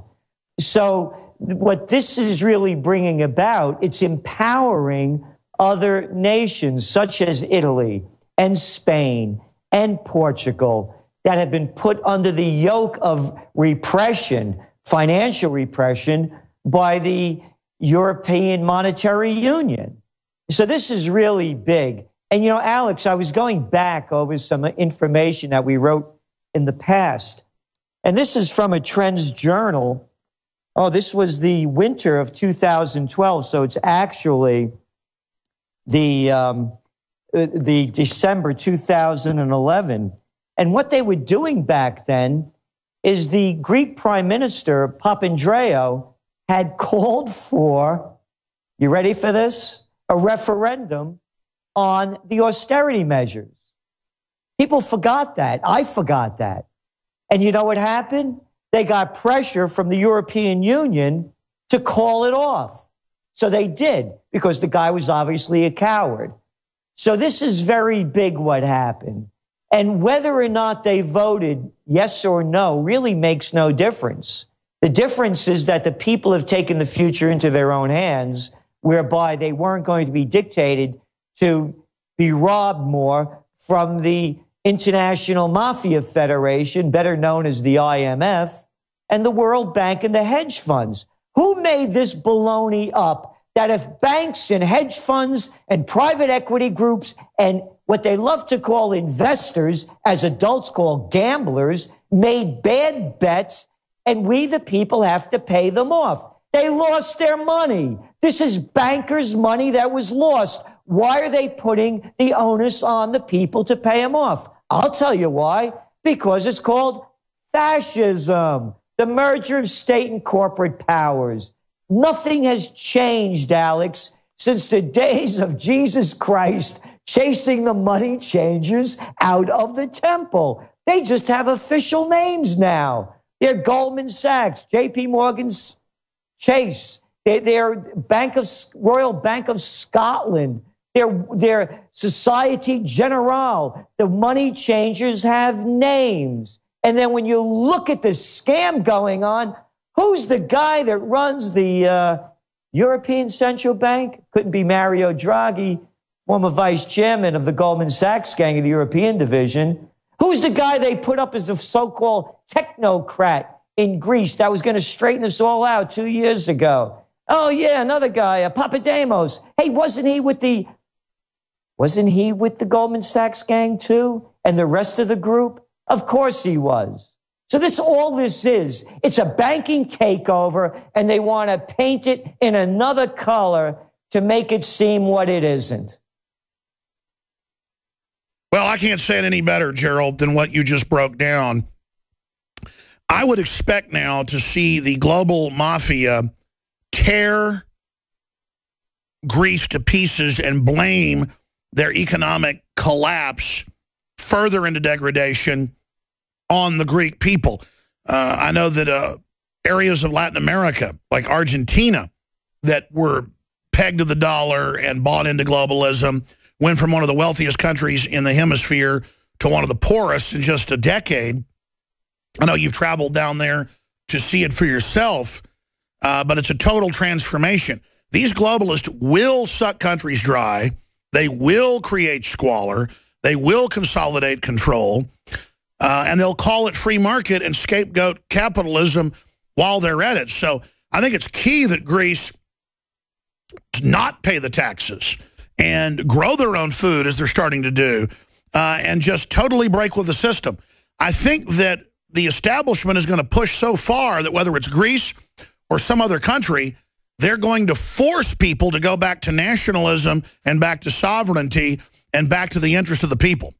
So what this is really bringing about, it's empowering other nations such as Italy and Spain and Portugal that have been put under the yoke of repression, financial repression, by the European Monetary Union. So this is really big. And, you know, Alex, I was going back over some information that we wrote in the past. And this is from a Trends journal. Oh, this was the winter of two thousand twelve. So it's actually the, um, the December two thousand eleven. And what they were doing back then is the Greek Prime Minister, Papandreou, had called for, you ready for this? A referendum on the austerity measures. People forgot that. I forgot that. And you know what happened? They got pressure from the European Union to call it off. So they did, because the guy was obviously a coward. So this is very big what happened. And whether or not they voted yes or no really makes no difference. The difference is that the people have taken the future into their own hands, whereby they weren't going to be dictated to be robbed more from the International Mafia Federation, better known as the I M F, and the World Bank and the hedge funds. Who made this baloney up that if banks and hedge funds and private equity groups and what they love to call investors, as adults call gamblers, made bad bets, and we, the people, have to pay them off? They lost their money. This is bankers' money that was lost. Why are they putting the onus on the people to pay them off? I'll tell you why. Because it's called fascism, the merger of state and corporate powers. Nothing has changed, Alex, since the days of Jesus Christ, chasing the money changers out of the temple. They just have official names now. They're Goldman Sachs, J P Morgan Chase. They're, they're Bank of Royal Bank of Scotland. They're, they're Societe Generale. The money changers have names. And then when you look at the scam going on, who's the guy that runs the uh, European Central Bank? Couldn't be Mario Draghi, former vice chairman of the Goldman Sachs gang of the European division. Who's the guy they put up as a so-called technocrat in Greece that was going to straighten us all out two years ago? Oh, yeah, another guy, uh, Papademos. Hey, wasn't he with the... Wasn't he with the Goldman Sachs gang too? And the rest of the group? Of course he was. So this, all this is, it's a banking takeover, and they want to paint it in another color to make it seem what it isn't. Well, I can't say it any better, Gerald, than what you just broke down. I would expect now to see the global mafia tear Greece to pieces and blame their economic collapse further into degradation on the Greek people. Uh, I know that uh, areas of Latin America, like Argentina, that were pegged to the dollar and bought into globalism, went from one of the wealthiest countries in the hemisphere to one of the poorest in just a decade. I know you've traveled down there to see it for yourself, uh, but it's a total transformation. These globalists will suck countries dry. They will create squalor. They will consolidate control. Uh, and they'll call it free market and scapegoat capitalism while they're at it. So I think it's key that Greece does not pay the taxes and grow their own food as they're starting to do, uh, and just totally break with the system. I think that the establishment is going to push so far that whether it's Greece or some other country, they're going to force people to go back to nationalism and back to sovereignty and back to the interest of the people.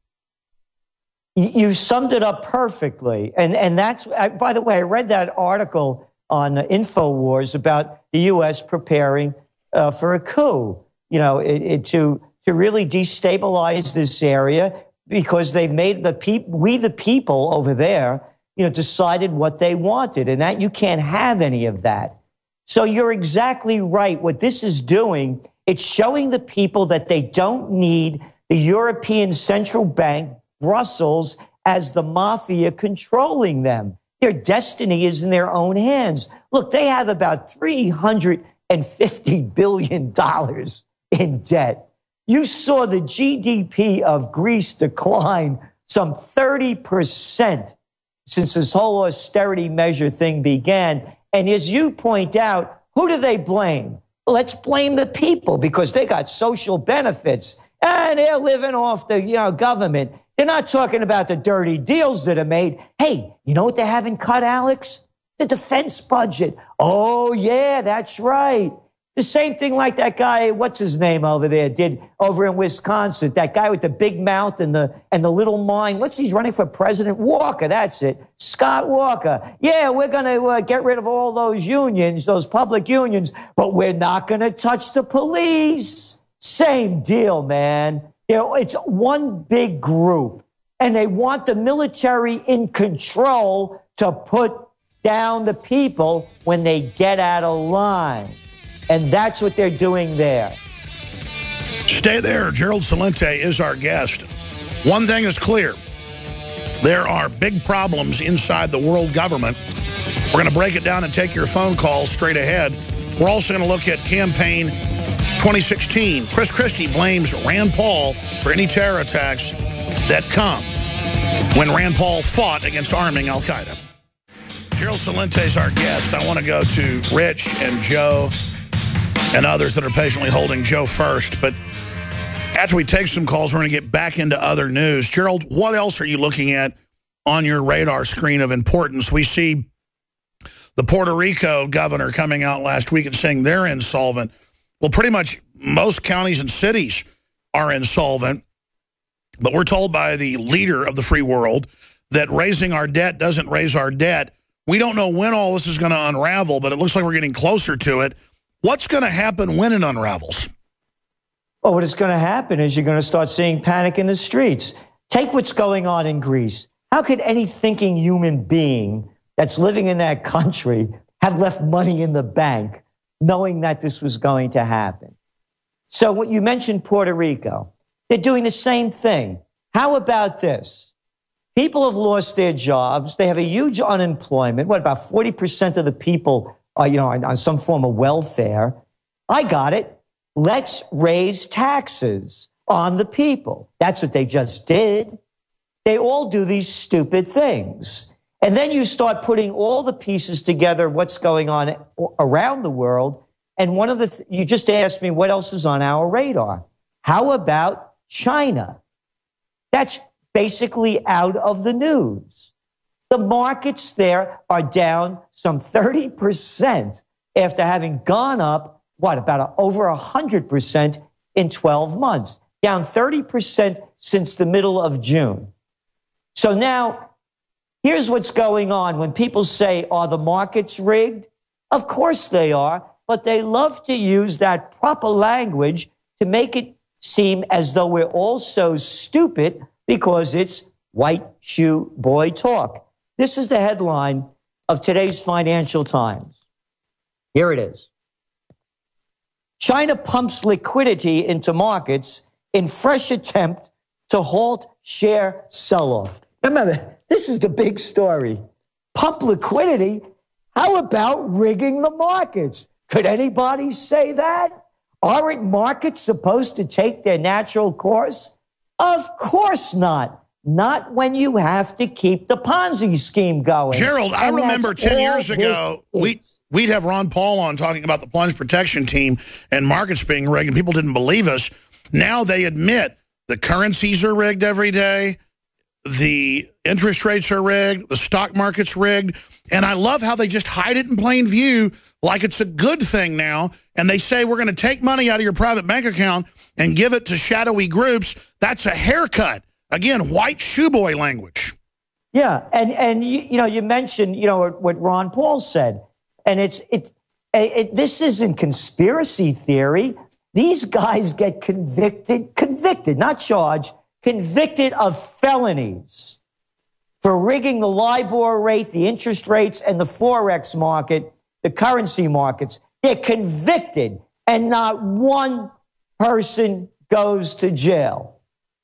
You summed it up perfectly. And, and that's, by the way, I read that article on InfoWars about the U S preparing uh, for a coup, you know, it, it, to, to really destabilize this area because they made the people, we the people over there, you know, decided what they wanted. And that you can't have any of that. So you're exactly right. What this is doing, it's showing the people that they don't need the European Central Bank, Brussels, as the mafia controlling them. Their destiny is in their own hands. Look, they have about three hundred fifty billion dollars in debt. You saw the G D P of Greece decline some thirty percent since this whole austerity measure thing began. And as you point out, who do they blame? Let's blame the people because they got social benefits and they're living off the, you know, government. They're not talking about the dirty deals that are made. Hey, you know what they haven't cut, Alex? The defense budget. Oh, yeah, that's right. The same thing like that guy, what's his name over there, did over in Wisconsin. That guy with the big mouth and the and the little mind. What's he's running for president? Walker, that's it. Scott Walker. Yeah, we're going to uh, get rid of all those unions, those public unions, but we're not going to touch the police. Same deal, man. You know, it's one big group, and they want the military in control to put down the people when they get out of line. And that's what they're doing there. Stay there. Gerald Celente is our guest. One thing is clear. There are big problems inside the world government. We're going to break it down and take your phone calls straight ahead. We're also going to look at campaign twenty sixteen. Chris Christie blames Rand Paul for any terror attacks that come when Rand Paul fought against arming al-Qaeda. Gerald Celente is our guest. I want to go to Rich and Joe and others that are patiently holding Joe first. But after we take some calls, we're going to get back into other news. Gerald, what else are you looking at on your radar screen of importance? We see the Puerto Rico governor coming out last week and saying they're insolvent. Well, pretty much most counties and cities are insolvent. But we're told by the leader of the free world that raising our debt doesn't raise our debt. We don't know when all this is going to unravel, but it looks like we're getting closer to it. What's going to happen when it unravels? Well, what is going to happen is you're going to start seeing panic in the streets. Take what's going on in Greece. How could any thinking human being that's living in that country have left money in the bank knowing that this was going to happen? So what you mentioned Puerto Rico, they're doing the same thing. How about this? People have lost their jobs. They have a huge unemployment. What, about forty percent of the people are, you know, on, on some form of welfare. I got it. Let's raise taxes on the people. That's what they just did. They all do these stupid things. And then you start putting all the pieces together, what's going on around the world. And one of the, th- you just asked me what else is on our radar. How about China? That's basically out of the news. The markets there are down some thirty percent after having gone up, what, about a, over one hundred percent in twelve months, down thirty percent since the middle of June. So now, here's what's going on. When people say, are the markets rigged? Of course they are, but they love to use that proper language to make it seem as though we're all so stupid because it's white shoe boy talk. This is the headline of today's Financial Times. Here it is. China pumps liquidity into markets in fresh attempt to halt share sell-off. Remember, this is the big story. Pump liquidity? How about rigging the markets? Could anybody say that? Aren't markets supposed to take their natural course? Of course not. Not when you have to keep the Ponzi scheme going. Gerald, I And remember that's ten all years ago, this we, is. we'd have Ron Paul on talking about the plunge protection team and markets being rigged, and people didn't believe us. Now they admit the currencies are rigged every day. The interest rates are rigged. The stock market's rigged. And I love how they just hide it in plain view like it's a good thing now. And they say, we're going to take money out of your private bank account and give it to shadowy groups. That's a haircut. Again, white shoeboy language. Yeah, and and you, you know, you mentioned, you know, what, what Ron Paul said, and it's it, it. This isn't conspiracy theory. These guys get convicted, convicted, not charged, convicted of felonies for rigging the LIBOR rate, the interest rates, and the Forex market, the currency markets. They're convicted, and not one person goes to jail.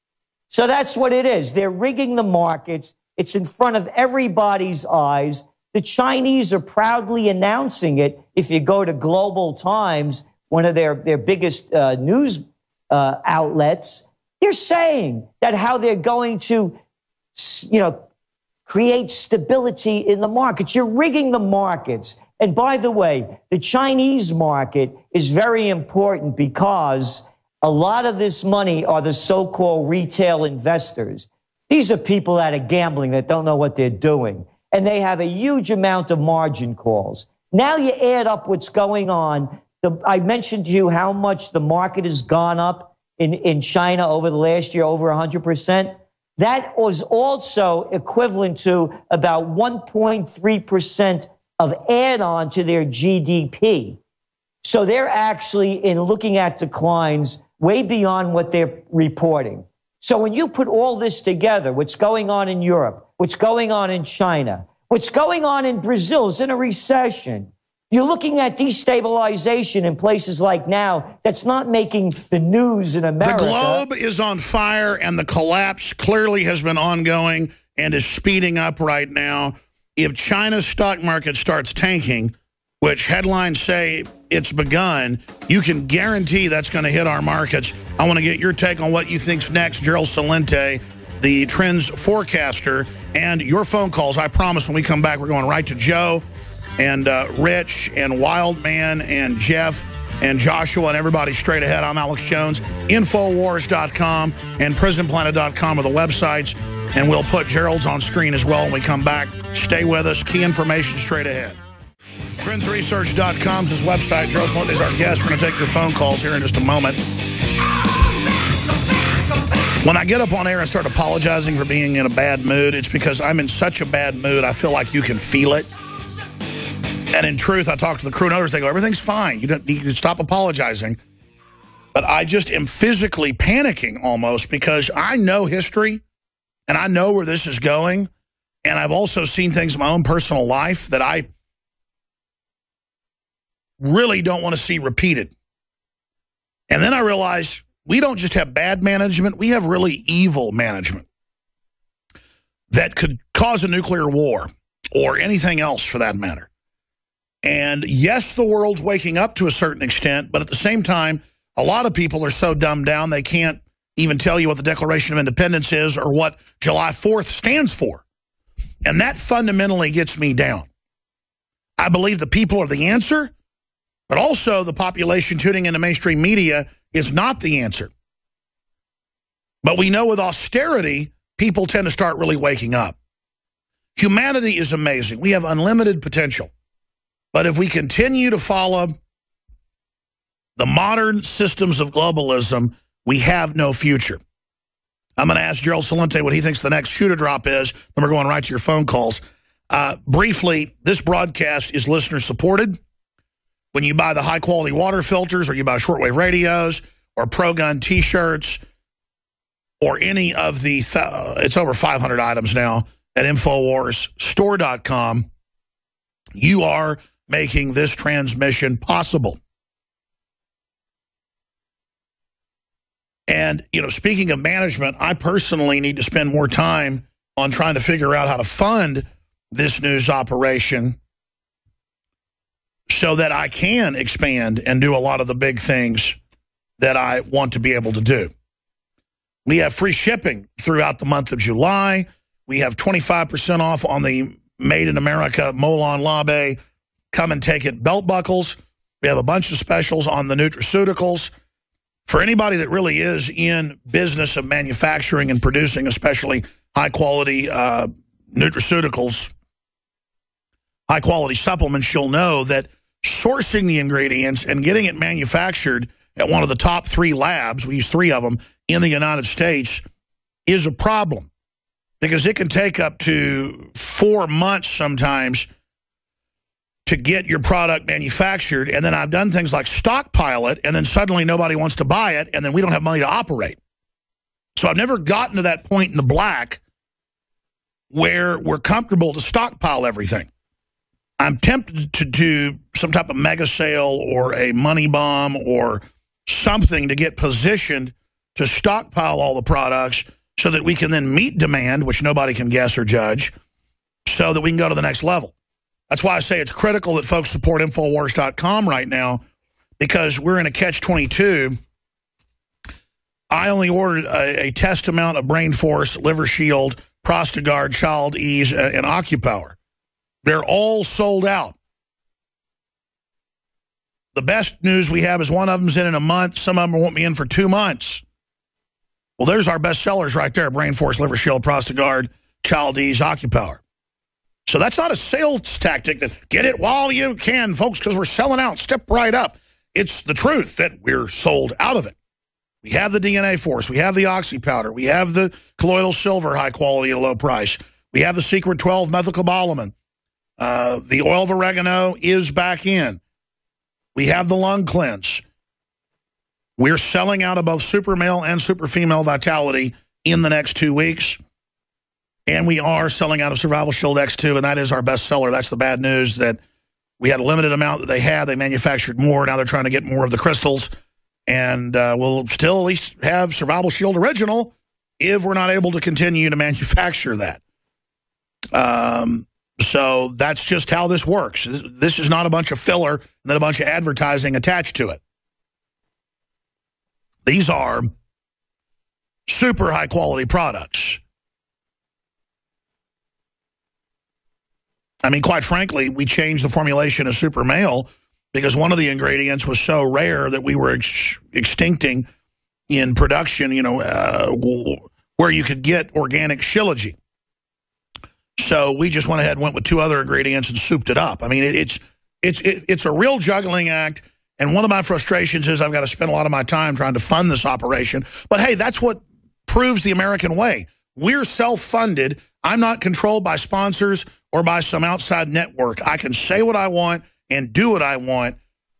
So that's what it is. They're rigging the markets. It's in front of everybody's eyes. The Chinese are proudly announcing it. If you go to Global Times, one of their, their biggest uh, news uh, outlets, they're saying that how they're going to, you know, create stability in the markets. You're rigging the markets. And by the way, the Chinese market is very important because a lot of this money are the so-called retail investors. These are people that are gambling that don't know what they're doing. And they have a huge amount of margin calls. Now you add up what's going on. The, I mentioned to you how much the market has gone up in, in China over the last year, over one hundred percent. That was also equivalent to about one point three percent of add-on to their G D P. So they're actually, in looking at declines, way beyond what they're reporting. So when you put all this together, what's going on in Europe, what's going on in China, what's going on in Brazil is in a recession. You're looking at destabilization in places like now that's not making the news in America. The globe is on fire, and the collapse clearly has been ongoing and is speeding up right now. If China's stock market starts tanking, which headlines say it's begun, you can guarantee that's going to hit our markets. I want to get your take on what you think's next. Gerald Celente, the trends forecaster, and your phone calls. I promise when we come back, we're going right to Joe and uh, Rich and Wildman and Jeff and Joshua and everybody straight ahead. I'm Alex Jones. Infowars dot com and Prison Planet dot com are the websites, and we'll put Gerald's on screen as well when we come back. Stay with us. Key information straight ahead. Trends Research dot com is his website. Gerald Celente is our guest. We're going to take your phone calls here in just a moment. When I get up on air and start apologizing for being in a bad mood, it's because I'm in such a bad mood, I feel like you can feel it. And in truth, I talk to the crew and others, they go, everything's fine. You don't you can stop apologizing. But I just am physically panicking almost because I know history and I know where this is going. And I've also seen things in my own personal life that I really don't want to see repeated. And then I realized we don't just have bad management, we have really evil management that could cause a nuclear war or anything else for that matter. And yes, the world's waking up to a certain extent, but at the same time, a lot of people are so dumbed down they can't even tell you what the Declaration of Independence is or what July fourth stands for. And that fundamentally gets me down. I believe the people are the answer, but also the population tuning into mainstream media is not the answer. But we know with austerity, people tend to start really waking up. Humanity is amazing. We have unlimited potential. But if we continue to follow the modern systems of globalism, we have no future. I'm going to ask Gerald Celente what he thinks the next shoe to drop is, then we're going right to your phone calls. Uh, briefly, this broadcast is listener supported. When you buy the high-quality water filters or you buy shortwave radios or ProGun T-shirts or any of the, th it's over five hundred items now at Infowars Store dot com, you are making this transmission possible. And, you know, speaking of management, I personally need to spend more time on trying to figure out how to fund this news operation so that I can expand and do a lot of the big things that I want to be able to do. We have free shipping throughout the month of July. We have twenty-five percent off on the Made in America Molon Labe Come and Take It belt buckles. We have a bunch of specials on the nutraceuticals. For anybody that really is in business of manufacturing and producing, especially high-quality uh, nutraceuticals, high-quality supplements, you'll know that sourcing the ingredients and getting it manufactured at one of the top three labs, we use three of them, in the United States, is a problem. Because it can take up to four months sometimes to get your product manufactured, and then I've done things like stockpile it, and then suddenly nobody wants to buy it, and then we don't have money to operate. So I've never gotten to that point in the black where we're comfortable to stockpile everything. I'm tempted to do some type of mega sale or a money bomb or something to get positioned to stockpile all the products so that we can then meet demand, which nobody can guess or judge, so that we can go to the next level. That's why I say it's critical that folks support Infowars dot com right now, because we're in a catch twenty-two. I only ordered a, a test amount of Brain Force, Liver Shield, Prostagard, Child Ease, and, and OcuPower. They're all sold out. The best news we have is one of them's in in a month. Some of them won't be in for two months. Well, there's our best sellers right there. Brain Force, Liver Shield, Prostagard, Child Ease, OcuPower. So that's not a sales tactic that get it while you can, folks, because we're selling out. Step right up. It's the truth that we're sold out of it. We have the D N A Force. We have the Oxy Powder. We have the colloidal silver, high quality at a low price. We have the Secret twelve methylcobalamin. Uh, the oil of oregano is back in. We have the lung cleanse. We're selling out of both super male and super female vitality in the next two weeks. And we are selling out of Survival Shield X two, and that is our best seller. That's the bad news, that we had a limited amount that they had. They manufactured more. Now they're trying to get more of the crystals. And uh, we'll still at least have Survival Shield Original if we're not able to continue to manufacture that. Um, so that's just how this works. This is not a bunch of filler and then a bunch of advertising attached to it. These are super high-quality products. I mean, quite frankly, we changed the formulation of Super Male because one of the ingredients was so rare that we were ex extincting in production, you know, uh, where you could get organic Shilajit. So we just went ahead and went with two other ingredients and souped it up. I mean, it, it's it's it, it's a real juggling act. And one of my frustrations is I've got to spend a lot of my time trying to fund this operation. But, hey, that's what proves the American way. We're self-funded. I'm not controlled by sponsors or by some outside network. I can say what I want and do what I want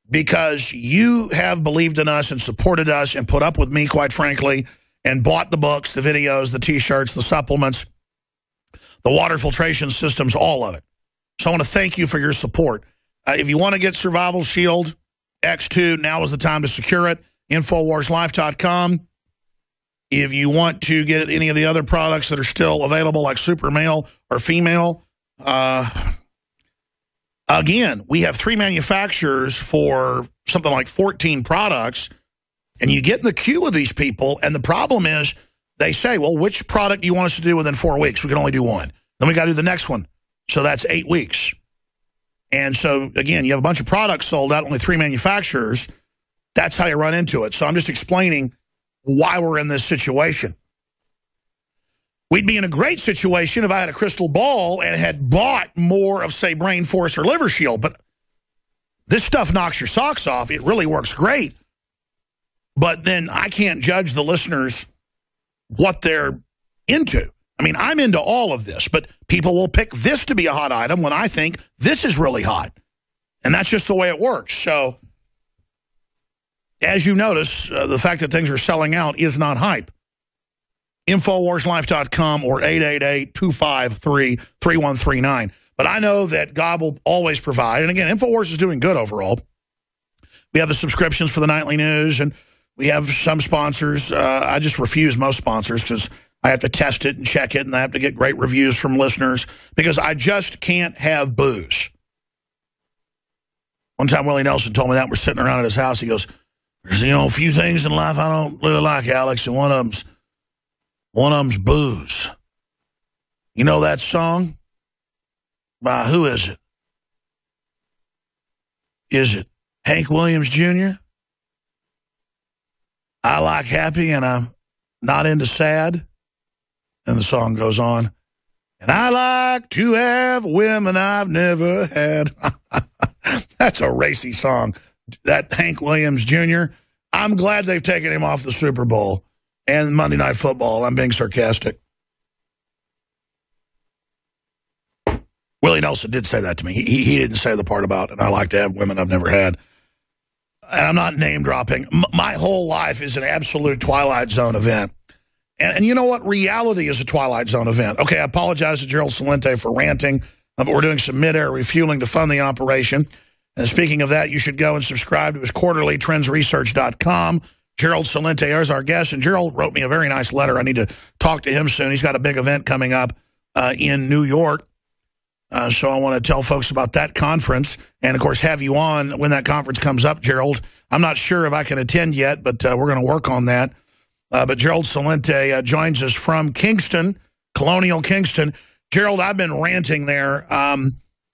because you have believed in us and supported us and put up with me, quite frankly, and bought the books, the videos, the T-shirts, the supplements, the water filtration systems, all of it. So I want to thank you for your support. Uh, if you want to get Survival Shield X two, now is the time to secure it. Infowars Life dot com. If you want to get any of the other products that are still available, like Super Male or Female, uh, again, we have three manufacturers for something like fourteen products, and you get in the queue with these people, and the problem is they say, well, which product do you want us to do within four weeks? We can only do one. Then we got to do the next one. So that's eight weeks. And so, again, you have a bunch of products sold out, only three manufacturers. That's how you run into it. So I'm just explaining why we're in this situation. We'd be in a great situation if I had a crystal ball and had bought more of, say, Brain Force or Liver Shield. But this stuff knocks your socks off. It really works great. But then I can't judge the listeners what they're into. I mean, I'm into all of this, but people will pick this to be a hot item when I think this is really hot. And that's just the way it works. So, as you notice, uh, the fact that things are selling out is not hype. Infowars Life dot com or eight eight eight, two five three, three one three nine. But I know that God will always provide. And again, Infowars is doing good overall. We have the subscriptions for the nightly news, and we have some sponsors. Uh, I just refuse most sponsors because I have to test it and check it, and I have to get great reviews from listeners because I just can't have booze. One time Willie Nelson told me that. We're sitting around at his house. He goes, there's, you know, a few things in life I don't really like, Alex, and one of them's, one of them's booze. You know that song? By who is it? Is it Hank Williams Junior? I like happy and I'm not into sad. And the song goes on. And I like to have women I've never had. That's a racy song. That Hank Williams Junior I'm glad they've taken him off the Super Bowl and Monday Night Football. I'm being sarcastic. Willie Nelson did say that to me. He, he didn't say the part about, and I like to have women I've never had. And I'm not name dropping. M my whole life is an absolute Twilight Zone event. And, and you know what? Reality is a Twilight Zone event. Okay, I apologize to Gerald Celente for ranting, uh, but we're doing some mid-air refueling to fund the operation. And speaking of that, you should go and subscribe to his quarterly, trends research dot com. Gerald Celente is our guest, and Gerald wrote me a very nice letter. I need to talk to him soon. He's got a big event coming up uh, in New York. Uh, so I want to tell folks about that conference and, of course, have you on when that conference comes up, Gerald. I'm not sure if I can attend yet, but uh, we're going to work on that. Uh, but Gerald Celente uh, joins us from Kingston, Colonial Kingston. Gerald, I've been ranting there. Um,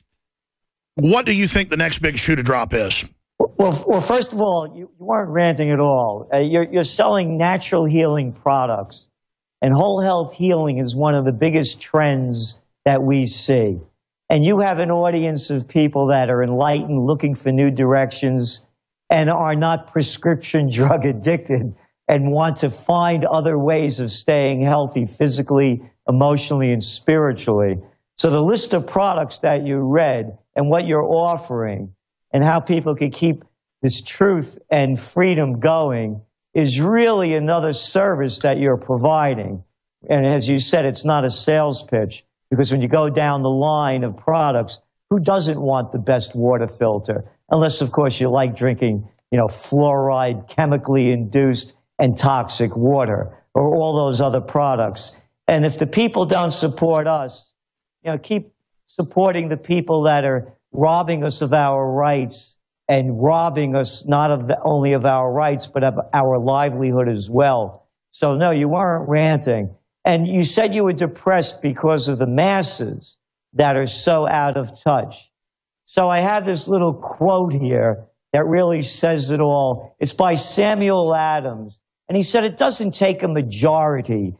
what do you think the next big shoe to drop is? Well, well, first of all, you, you weren't ranting at all. Uh, you're, you're selling natural healing products, and whole health healing is one of the biggest trends that we see. And you have an audience of people that are enlightened, looking for new directions, and are not prescription drug addicted and want to find other ways of staying healthy physically, emotionally, and spiritually. So the list of products that you read and what you're offering and how people can keep this truth and freedom going is really another service that you're providing. And as you said, it's not a sales pitch. Because when you go down the line of products, who doesn't want the best water filter? Unless, of course, you like drinking, you know, fluoride, chemically induced and toxic water, or all those other products. And if the people don't support us, you know, keep supporting the people that are robbing us of our rights and robbing us not of the, only of our rights, but of our livelihood as well. So, no, you weren't ranting. And you said you were depressed because of the masses that are so out of touch. So I have this little quote here that really says it all. It's by Samuel Adams. And he said, it doesn't take a majority,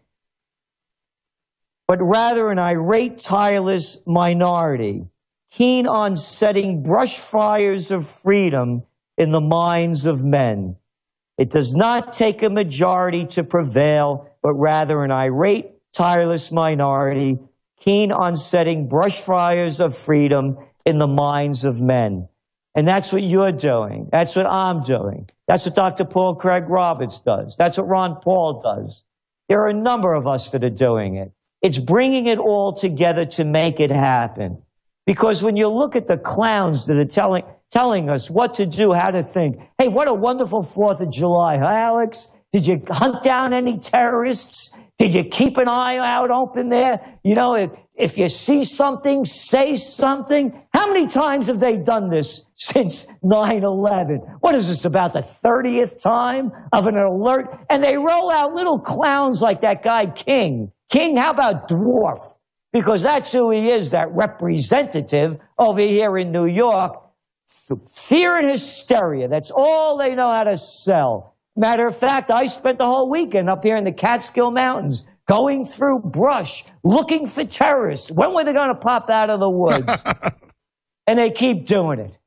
but rather an irate, tireless minority, keen on setting brush fires of freedom in the minds of men. It does not take a majority to prevail, but rather an irate, tireless minority, keen on setting brush fires of freedom in the minds of men. And that's what you're doing. That's what I'm doing. That's what Doctor Paul Craig Roberts does. That's what Ron Paul does. There are a number of us that are doing it. It's bringing it all together to make it happen. Because when you look at the clowns that are telling, telling us what to do, how to think, hey, what a wonderful fourth of July, huh, Alex? Did you hunt down any terrorists? Did you keep an eye out open there? You know, if, if you see something, say something. How many times have they done this since nine eleven? What is this, about the thirtieth time of an alert? And they roll out little clowns like that guy King. King, how about Dwarf? Because that's who he is, that representative over here in New York. Fear and hysteria. That's all they know how to sell. Matter of fact, I spent the whole weekend up here in the Catskill Mountains going through brush, looking for terrorists. When were they going to pop out of the woods? And they keep doing it.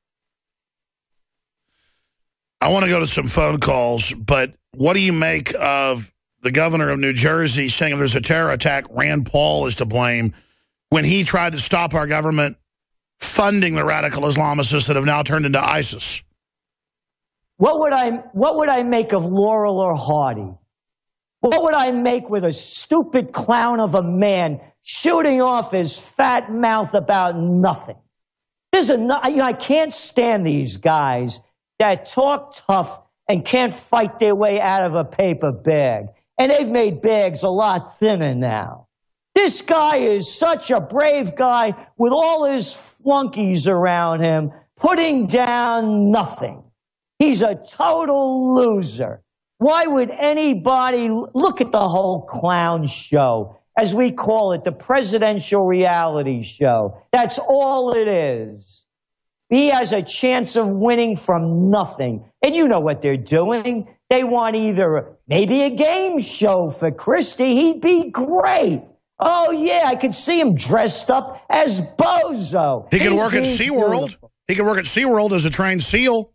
I want to go to some phone calls, but what do you make of the governor of New Jersey saying if there's a terror attack, Rand Paul is to blame, when he tried to stop our government funding the radical Islamicists that have now turned into ISIS? What would I, what would I make of Laurel or Hardy? What would I make with a stupid clown of a man shooting off his fat mouth about nothing? There's a, you know, I can't stand these guys that talk tough and can't fight their way out of a paper bag. And they've made bags a lot thinner now. This guy is such a brave guy with all his flunkies around him, putting down nothing. He's a total loser. Why would anybody look at the whole clown show, as we call it, the presidential reality show? That's all it is. He has a chance of winning from nothing. And you know what they're doing. They want either maybe a game show for Christie. He'd be great. Oh, yeah, I could see him dressed up as Bozo. He could work at SeaWorld. He could work at SeaWorld as a trained SEAL.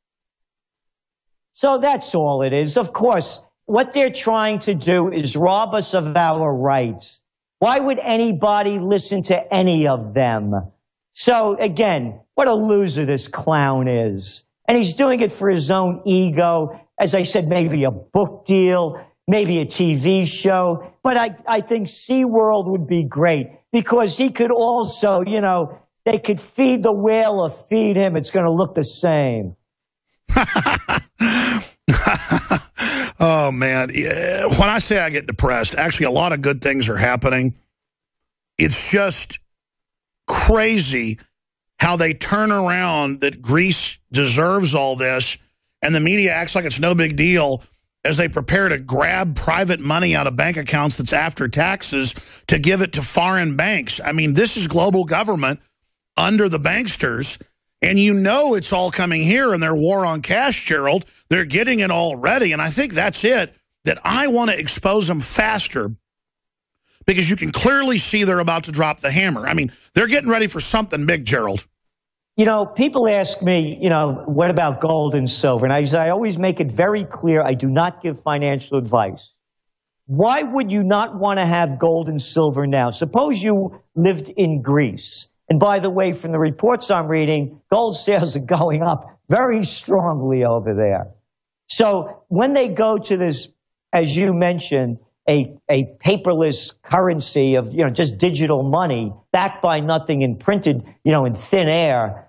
So that's all it is. Of course, what they're trying to do is rob us of our rights. Why would anybody listen to any of them? So, again, what a loser this clown is. And he's doing it for his own ego. As I said, maybe a book deal, maybe a T V show. But I, I think SeaWorld would be great because he could also, you know, they could feed the whale or feed him. It's going to look the same. Oh, man. Yeah. When I say I get depressed, actually a lot of good things are happening. It's just crazy how they turn around that Greece deserves all this, and the media acts like it's no big deal as they prepare to grab private money out of bank accounts that's after taxes to give it to foreign banks. I mean, this is global government under the banksters, and you know it's all coming here in their war on cash, Gerald. They're getting it already, and I think that's it, that I want to expose them faster because you can clearly see they're about to drop the hammer. I mean, they're getting ready for something big, Gerald. You know, people ask me, you know, what about gold and silver? And I, I always make it very clear I do not give financial advice. Why would you not want to have gold and silver now? Suppose you lived in Greece. And by the way, from the reports I'm reading, gold sales are going up very strongly over there. So when they go to this, as you mentioned, a, a paperless currency of, you know, just digital money backed by nothing and printed, you know, in thin air,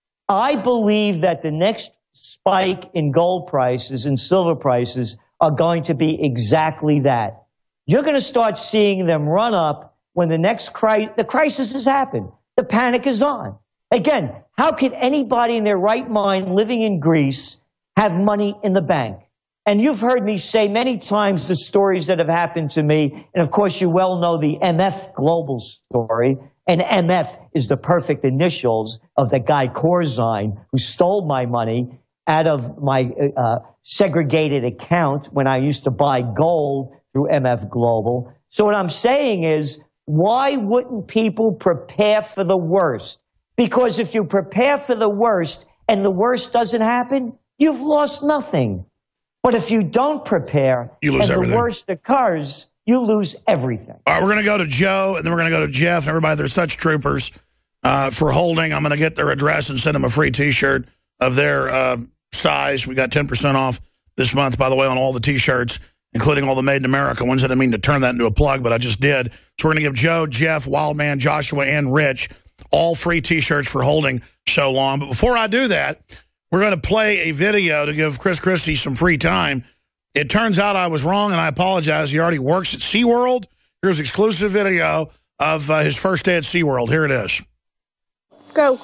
I believe that the next spike in gold prices and silver prices are going to be exactly that. You're going to start seeing them run up when the next cri- the crisis has happened. The panic is on. Again, how could anybody in their right mind living in Greece have money in the bank? And you've heard me say many times the stories that have happened to me. And of course, you well know the M F Global story. And M F is the perfect initials of the guy Corzine who stole my money out of my uh, segregated account when I used to buy gold through M F Global. So what I'm saying is, why wouldn't people prepare for the worst? Because if you prepare for the worst and the worst doesn't happen, you've lost nothing. But if you don't prepare you lose and everything. The worst occurs, you lose everything. All right, we're going to go to Joe, and then we're going to go to Jeff. Everybody, they're such troopers uh, for holding. I'm going to get their address and send them a free T-shirt. of their uh, size. We got ten percent off this month, by the way, on all the T-shirts, including all the Made in America ones. I didn't mean to turn that into a plug, but I just did. So we're going to give Joe, Jeff, Wildman, Joshua, and Rich all free T-shirts for holding so long. But before I do that, we're going to play a video to give Chris Christie some free time. It turns out I was wrong, and I apologize. He already works at SeaWorld. Here's exclusive video of uh, his first day at SeaWorld. Here it is. Go.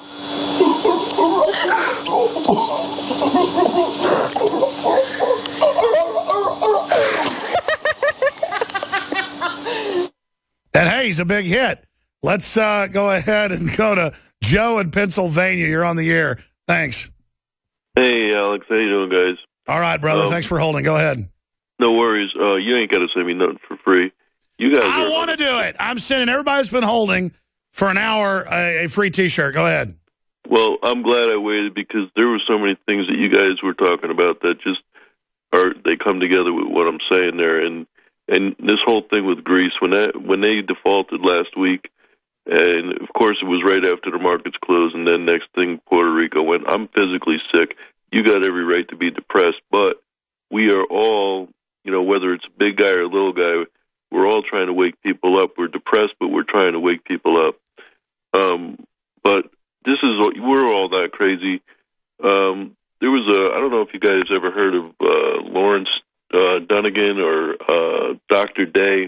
And hey, he's a big hit. Let's uh, go ahead and go to Joe in Pennsylvania. You're on the air. Thanks. Hey, Alex. How you doing, guys? All right, brother. Um, Thanks for holding. Go ahead. No worries. Uh, you ain't got to send me nothing for free. You guys I are... want to do it. I'm sending everybody that's been holding for an hour a, a free T-shirt. Go ahead. Well, I'm glad I waited because there were so many things that you guys were talking about that just are, they come together with what I'm saying there. And and this whole thing with Greece, when that, when they defaulted last week, and of course it was right after the markets closed, and then next thing Puerto Rico went, I'm physically sick. You got every right to be depressed, but we are all, you know, whether it's a big guy or a little guy, we're all trying to wake people up. We're depressed, but we're trying to wake people up. Um, but this is, we're all that crazy. Um, there was a, I don't know if you guys ever heard of uh, Lawrence uh, Dunnigan or uh, Doctor Day.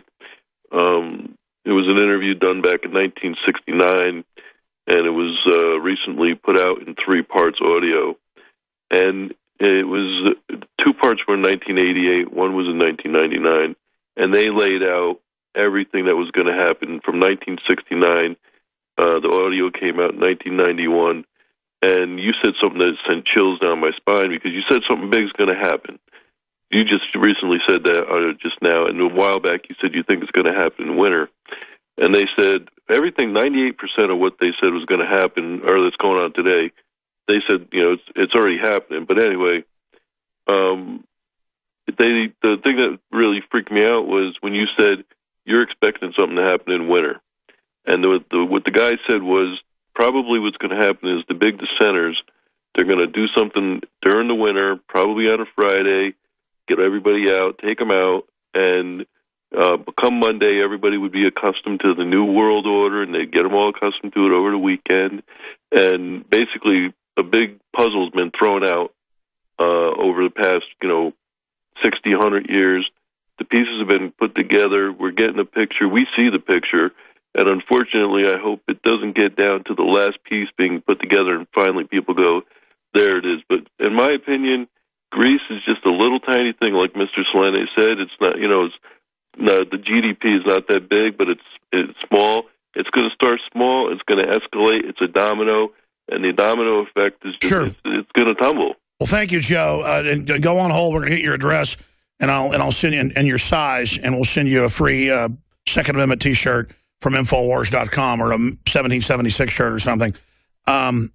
Um, it was an interview done back in nineteen sixty-nine, and it was uh, recently put out in three parts audio. And it was, two parts were in nineteen eighty-eight, one was in nineteen ninety-nine, and they laid out everything that was going to happen from nineteen sixty-nine. Uh, the audio came out in nineteen ninety-one, and you said something that sent chills down my spine because you said something big is going to happen. You just recently said that uh, just now, and a while back you said you think it's going to happen in winter. And they said everything, ninety-eight percent of what they said was going to happen, or that's going on today, they said, you know, it's, it's already happening. But anyway, um, they the thing that really freaked me out was when you said you're expecting something to happen in winter. And the, the, what the guy said was probably what's going to happen is the big dissenters, they're going to do something during the winter, probably on a Friday, get everybody out, take them out, and uh, come Monday, everybody would be accustomed to the new world order, and they'd get them all accustomed to it over the weekend. And basically, a big puzzle's been thrown out uh, over the past, you know, sixty, one hundred years. The pieces have been put together. We're getting a picture. We see the picture. And unfortunately, I hope it doesn't get down to the last piece being put together and finally people go, there it is. But in my opinion, Greece is just a little tiny thing, like Mister Selene said. It's not, you know, it's not, the G D P is not that big, but it's it's small. It's going to start small. It's going to escalate. It's a domino, and the domino effect is just, sure. it's, it's going to tumble. Well, thank you, Joe. Uh, and go on hold. We're going to get your address, and I'll and I'll send you and, and your size, and we'll send you a free uh, Second Amendment T-shirt from Infowars dot com or a seventeen seventy-six shirt or something. Um,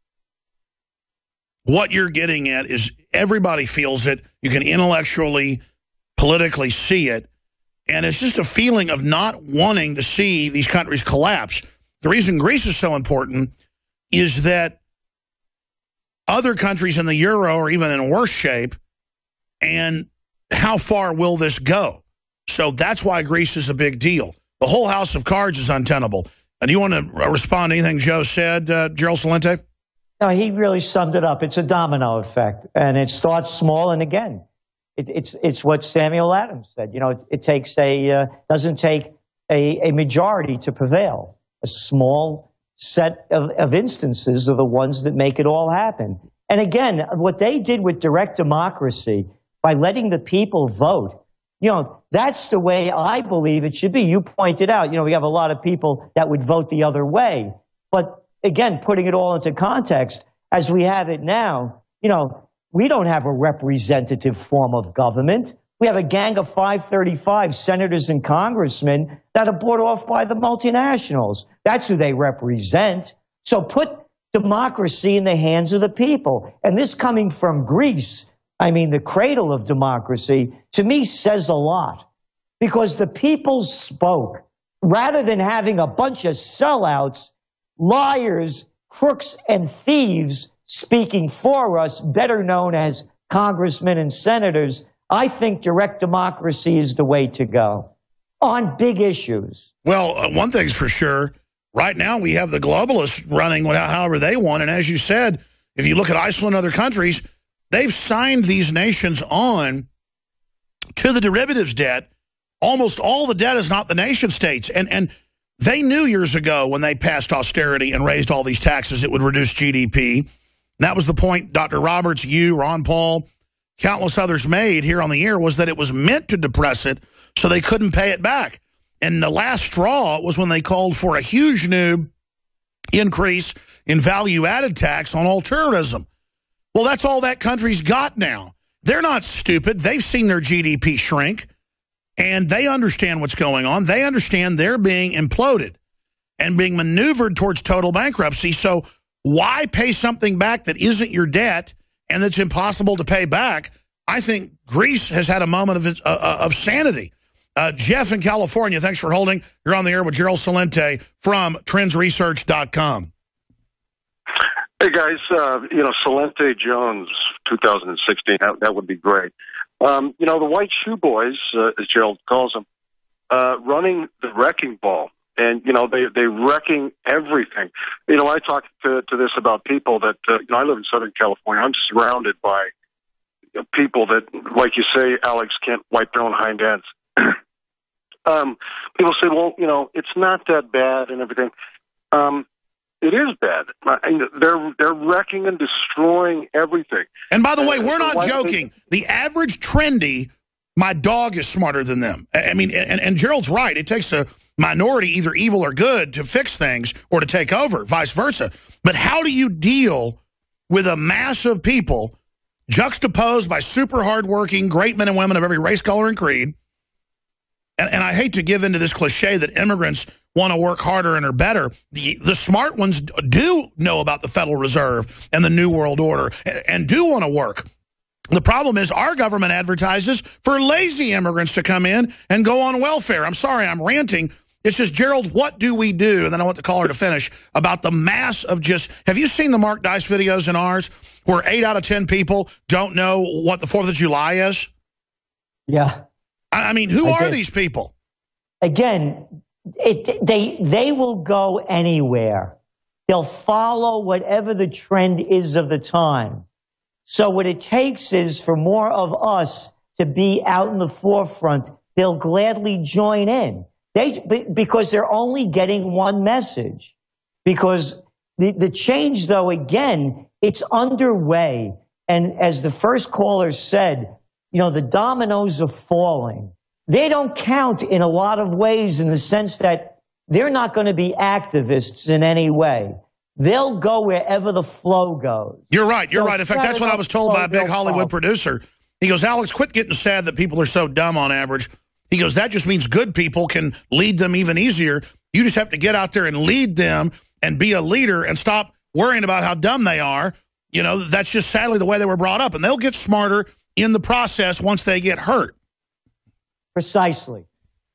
what you're getting at is everybody feels it. You can intellectually, politically see it. And it's just a feeling of not wanting to see these countries collapse. The reason Greece is so important is that other countries in the euro are even in worse shape. And how far will this go? So that's why Greece is a big deal. The whole house of cards is untenable. Uh, do you want to respond to anything Joe said, uh, Gerald Celente? No, he really summed it up. It's a domino effect, and it starts small. And again, it, it's it's what Samuel Adams said. You know, it, it takes a uh, doesn't take a, a majority to prevail. A small set of, of instances are the ones that make it all happen. And again, what they did with direct democracy by letting the people vote. You know, that's the way I believe it should be. You pointed out, you know, we have a lot of people that would vote the other way. But again, putting it all into context, as we have it now, you know, we don't have a representative form of government. We have a gang of five thirty-five senators and congressmen that are bought off by the multinationals. That's who they represent. So put democracy in the hands of the people. And this coming from Greece, I mean, the cradle of democracy, to me says a lot. Because the people spoke. Rather than having a bunch of sellouts, liars, crooks, and thieves speaking for us, better known as congressmen and senators, I think direct democracy is the way to go on big issues. Well, uh, one thing's for sure. Right now, we have the globalists running however they want. And as you said, if you look at Iceland and other countries, they've signed these nations on to the derivatives debt. Almost all the debt is not the nation states. And, and they knew years ago when they passed austerity and raised all these taxes, it would reduce G D P. And that was the point Doctor Roberts, you, Ron Paul, countless others made here on the air, was that it was meant to depress it so they couldn't pay it back. And the last straw was when they called for a huge new increase in value-added tax on all tourism. Well, that's all that country's got now. They're not stupid. They've seen their G D P shrink, and they understand what's going on. They understand they're being imploded and being maneuvered towards total bankruptcy. So why pay something back that isn't your debt and that's impossible to pay back? I think Greece has had a moment of, uh, of sanity. Uh, Jeff in California, thanks for holding. You're on the air with Gerald Celente from trends research dot com. Hey, guys, uh, you know, Celente Jones, two thousand sixteen, that, that would be great. Um, you know, the White Shoe Boys, uh, as Gerald calls them, uh, running the wrecking ball. And, you know, they, they're wrecking everything. You know, I talk to, to this about people that, uh, you know, I live in Southern California. I'm surrounded by you know, people that, like you say, Alex, can't wipe their own hind ends. um, people say, well, you know, it's not that bad and everything. Um, it is bad. They're they're wrecking and destroying everything. And by the way, we're not joking. The average trendy, my dog is smarter than them. I mean, and, and Gerald's right. It takes a minority, either evil or good, to fix things or to take over, vice versa. But how do you deal with a mass of people juxtaposed by super hardworking, great men and women of every race, color, and creed? And, and I hate to give into this cliche that immigrants want to work harder and are better. The, the smart ones do know about the Federal Reserve and the New World Order and, and do want to work. The problem is our government advertises for lazy immigrants to come in and go on welfare. I'm sorry, I'm ranting. It's just, Gerald, what do we do? And then I want the caller to finish about the mass of just, have you seen the Mark Dice videos in ours where eight out of ten people don't know what the fourth of July is? Yeah. I mean, who I are did. these people? Again, it, they they will go anywhere. They'll follow whatever the trend is of the time. So what it takes is for more of us to be out in the forefront. They'll gladly join in. They because they're only getting one message. Because the, the change, though, again, it's underway. And as the first caller said, you know, the dominoes are falling. They don't count in a lot of ways in the sense that they're not going to be activists in any way. They'll go wherever the flow goes. You're right. You're They'll right. In fact, that's what I was told by a big Hollywood producer. He goes, Alex, quit getting sad that people are so dumb on average. He goes, that just means good people can lead them even easier. You just have to get out there and lead them and be a leader and stop worrying about how dumb they are. You know, that's just sadly the way they were brought up. And they'll get smarter in the process once they get hurt. Precisely.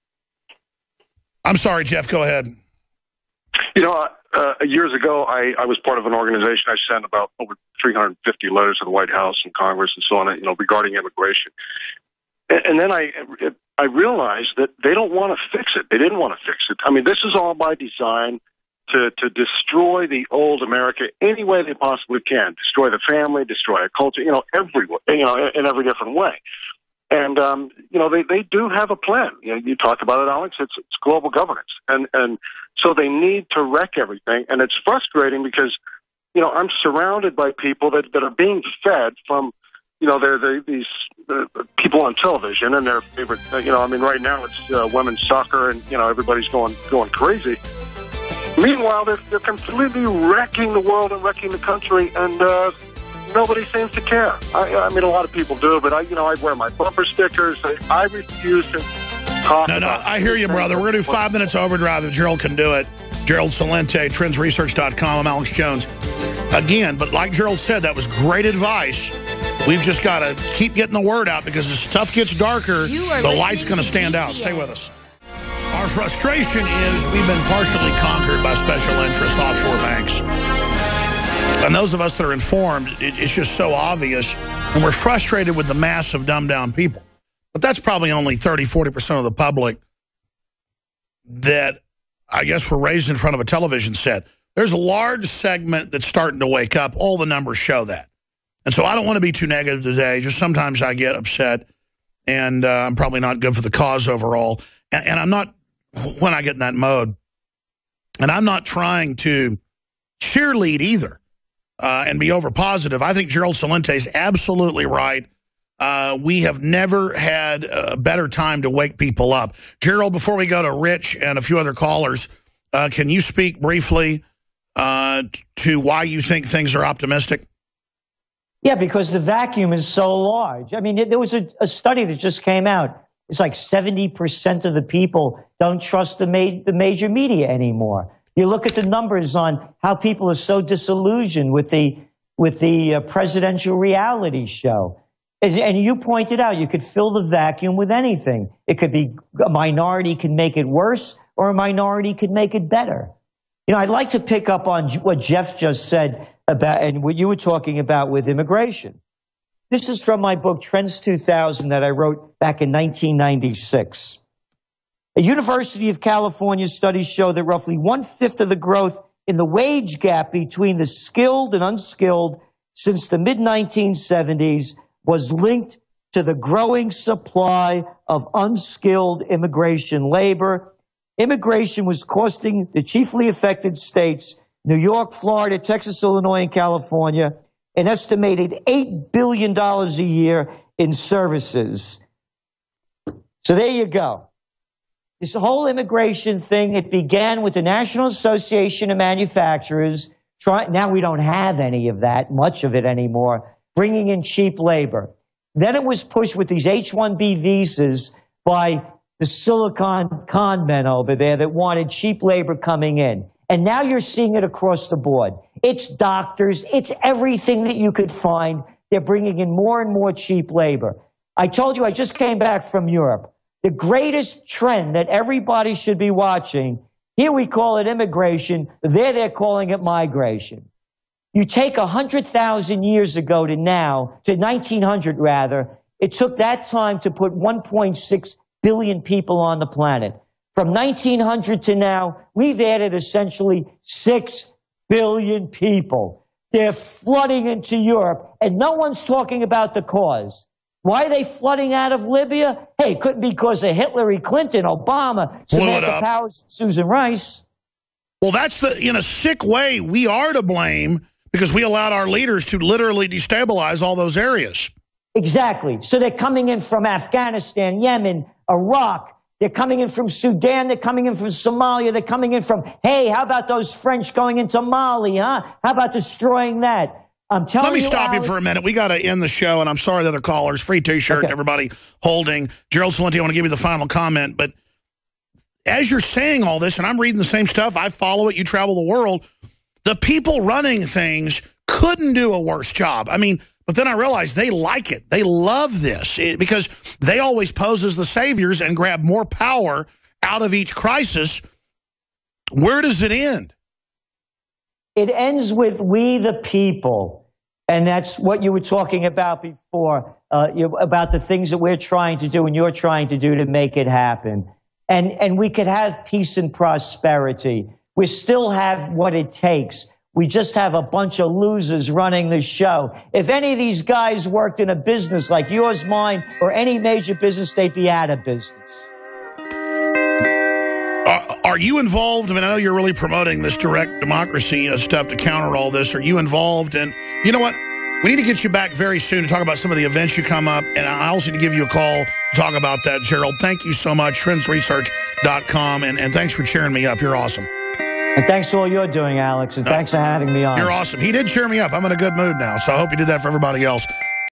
I'm sorry, Jeff, go ahead. You know, uh, years ago, I, I was part of an organization. I sent about over three hundred fifty letters to the White House and Congress and so on, you know, regarding immigration. And, and then I, I realized that they don't want to fix it. They didn't want to fix it. I mean, this is all by design to, to destroy the old America any way they possibly can. Destroy the family, destroy a culture, you know, every, you know, in every different way. And, um, you know, they, they do have a plan. You know, you talked about it, Alex. It's, it's global governance. And, and so they need to wreck everything. And it's frustrating because, you know, I'm surrounded by people that, that are being fed from, you know, they're, they're these uh, people on television and their favorite, uh, you know, I mean, right now it's uh, women's soccer and, you know, everybody's going, going crazy. Meanwhile, they're, they're completely wrecking the world and wrecking the country. And, uh, nobody seems to care. I, I mean, a lot of people do, but I, you know, I wear my bumper stickers. I, I refuse to talk. No, no, I hear you, brother. We're going to do five minutes overdrive if Gerald can do it. Gerald Celente, trends research dot com. I'm Alex Jones. Again, but like Gerald said, that was great advice. We've just got to keep getting the word out because as stuff gets darker, the light's going to stand out. Stay with us. Our frustration is we've been partially conquered by special interest offshore banks. And those of us that are informed, it, it's just so obvious. And we're frustrated with the mass of dumbed-down people. But that's probably only thirty, forty percent of the public that I guess were raised in front of a television set. There's a large segment that's starting to wake up. All the numbers show that. And so I don't want to be too negative today. Just sometimes I get upset. And uh, I'm probably not good for the cause overall. And, and I'm not, when I get in that mode, and I'm not trying to cheerlead either uh, and be over positive. I think Gerald Celente is absolutely right. Uh, we have never had a better time to wake people up. Gerald, before we go to Rich and a few other callers, uh, can you speak briefly uh, to why you think things are optimistic? Yeah, because the vacuum is so large. I mean, there was a, a study that just came out. It's like seventy percent of the people don't trust the, ma the major media anymore. You look at the numbers on how people are so disillusioned with the, with the uh, presidential reality show. As, and you pointed out, you could fill the vacuum with anything. It could be a minority can make it worse, or a minority could make it better. You know, I'd like to pick up on what Jeff just said about, and what you were talking about with immigration. This is from my book, Trends two thousand, that I wrote back in nineteen ninety-six. A University of California studies show that roughly one-fifth of the growth in the wage gap between the skilled and unskilled since the mid nineteen seventies was linked to the growing supply of unskilled immigration labor. Immigration was costing the chiefly affected states, New York, Florida, Texas, Illinois, and California, an estimated eight billion dollars a year in services. So there you go. This whole immigration thing, it began with the National Association of Manufacturers. Try, now we don't have any of that, much of it anymore, bringing in cheap labor. Then it was pushed with these H one B visas by the Silicon con men over there that wanted cheap labor coming in. And now you're seeing it across the board. It's doctors. It's everything that you could find. They're bringing in more and more cheap labor. I told you I just came back from Europe. The greatest trend that everybody should be watching, here we call it immigration, there they're calling it migration. You take one hundred thousand years ago to now, to nineteen hundred rather, it took that time to put one point six billion people on the planet. From nineteen hundred to now, we've added essentially six billion people. They're flooding into Europe, and no one's talking about the cause. Why are they flooding out of Libya? Hey, it couldn't be because of Hillary Clinton, Obama, Samantha Powers, Susan Rice. Well, that's the, in a sick way, we are to blame because we allowed our leaders to literally destabilize all those areas. Exactly. So they're coming in from Afghanistan, Yemen, Iraq. They're coming in from Sudan. They're coming in from Somalia. They're coming in from, hey, how about those French going into Mali, huh? How about destroying that? I'm telling you, Let me you, stop Alex, you for a minute. We got to end the show, and I'm sorry the other callers. Free T-shirt, okay. Everybody holding. Gerald Celente, I want to give you the final comment. But as you're saying all this, and I'm reading the same stuff, I follow it, you travel the world, the people running things couldn't do a worse job. I mean, but then I realized they like it. They love this it, because they always pose as the saviors and grab more power out of each crisis. Where does it end? It ends with we the people. And that's what you were talking about before, uh, you, about the things that we're trying to do and you're trying to do to make it happen. And, and we could have peace and prosperity. We still have what it takes. We just have a bunch of losers running the show. If any of these guys worked in a business like yours, mine, or any major business, they'd be out of business. Are, are you involved? I mean, I know you're really promoting this direct democracy uh, stuff to counter all this. Are you involved? And you know what? We need to get you back very soon to talk about some of the events you come up. And I also need to give you a call to talk about that, Gerald. Thank you so much. trends research dot com. And, and thanks for cheering me up. You're awesome. And thanks for all you're doing, Alex. And thanks uh, for having me on. You're awesome. He did cheer me up. I'm in a good mood now. So I hope you did that for everybody else.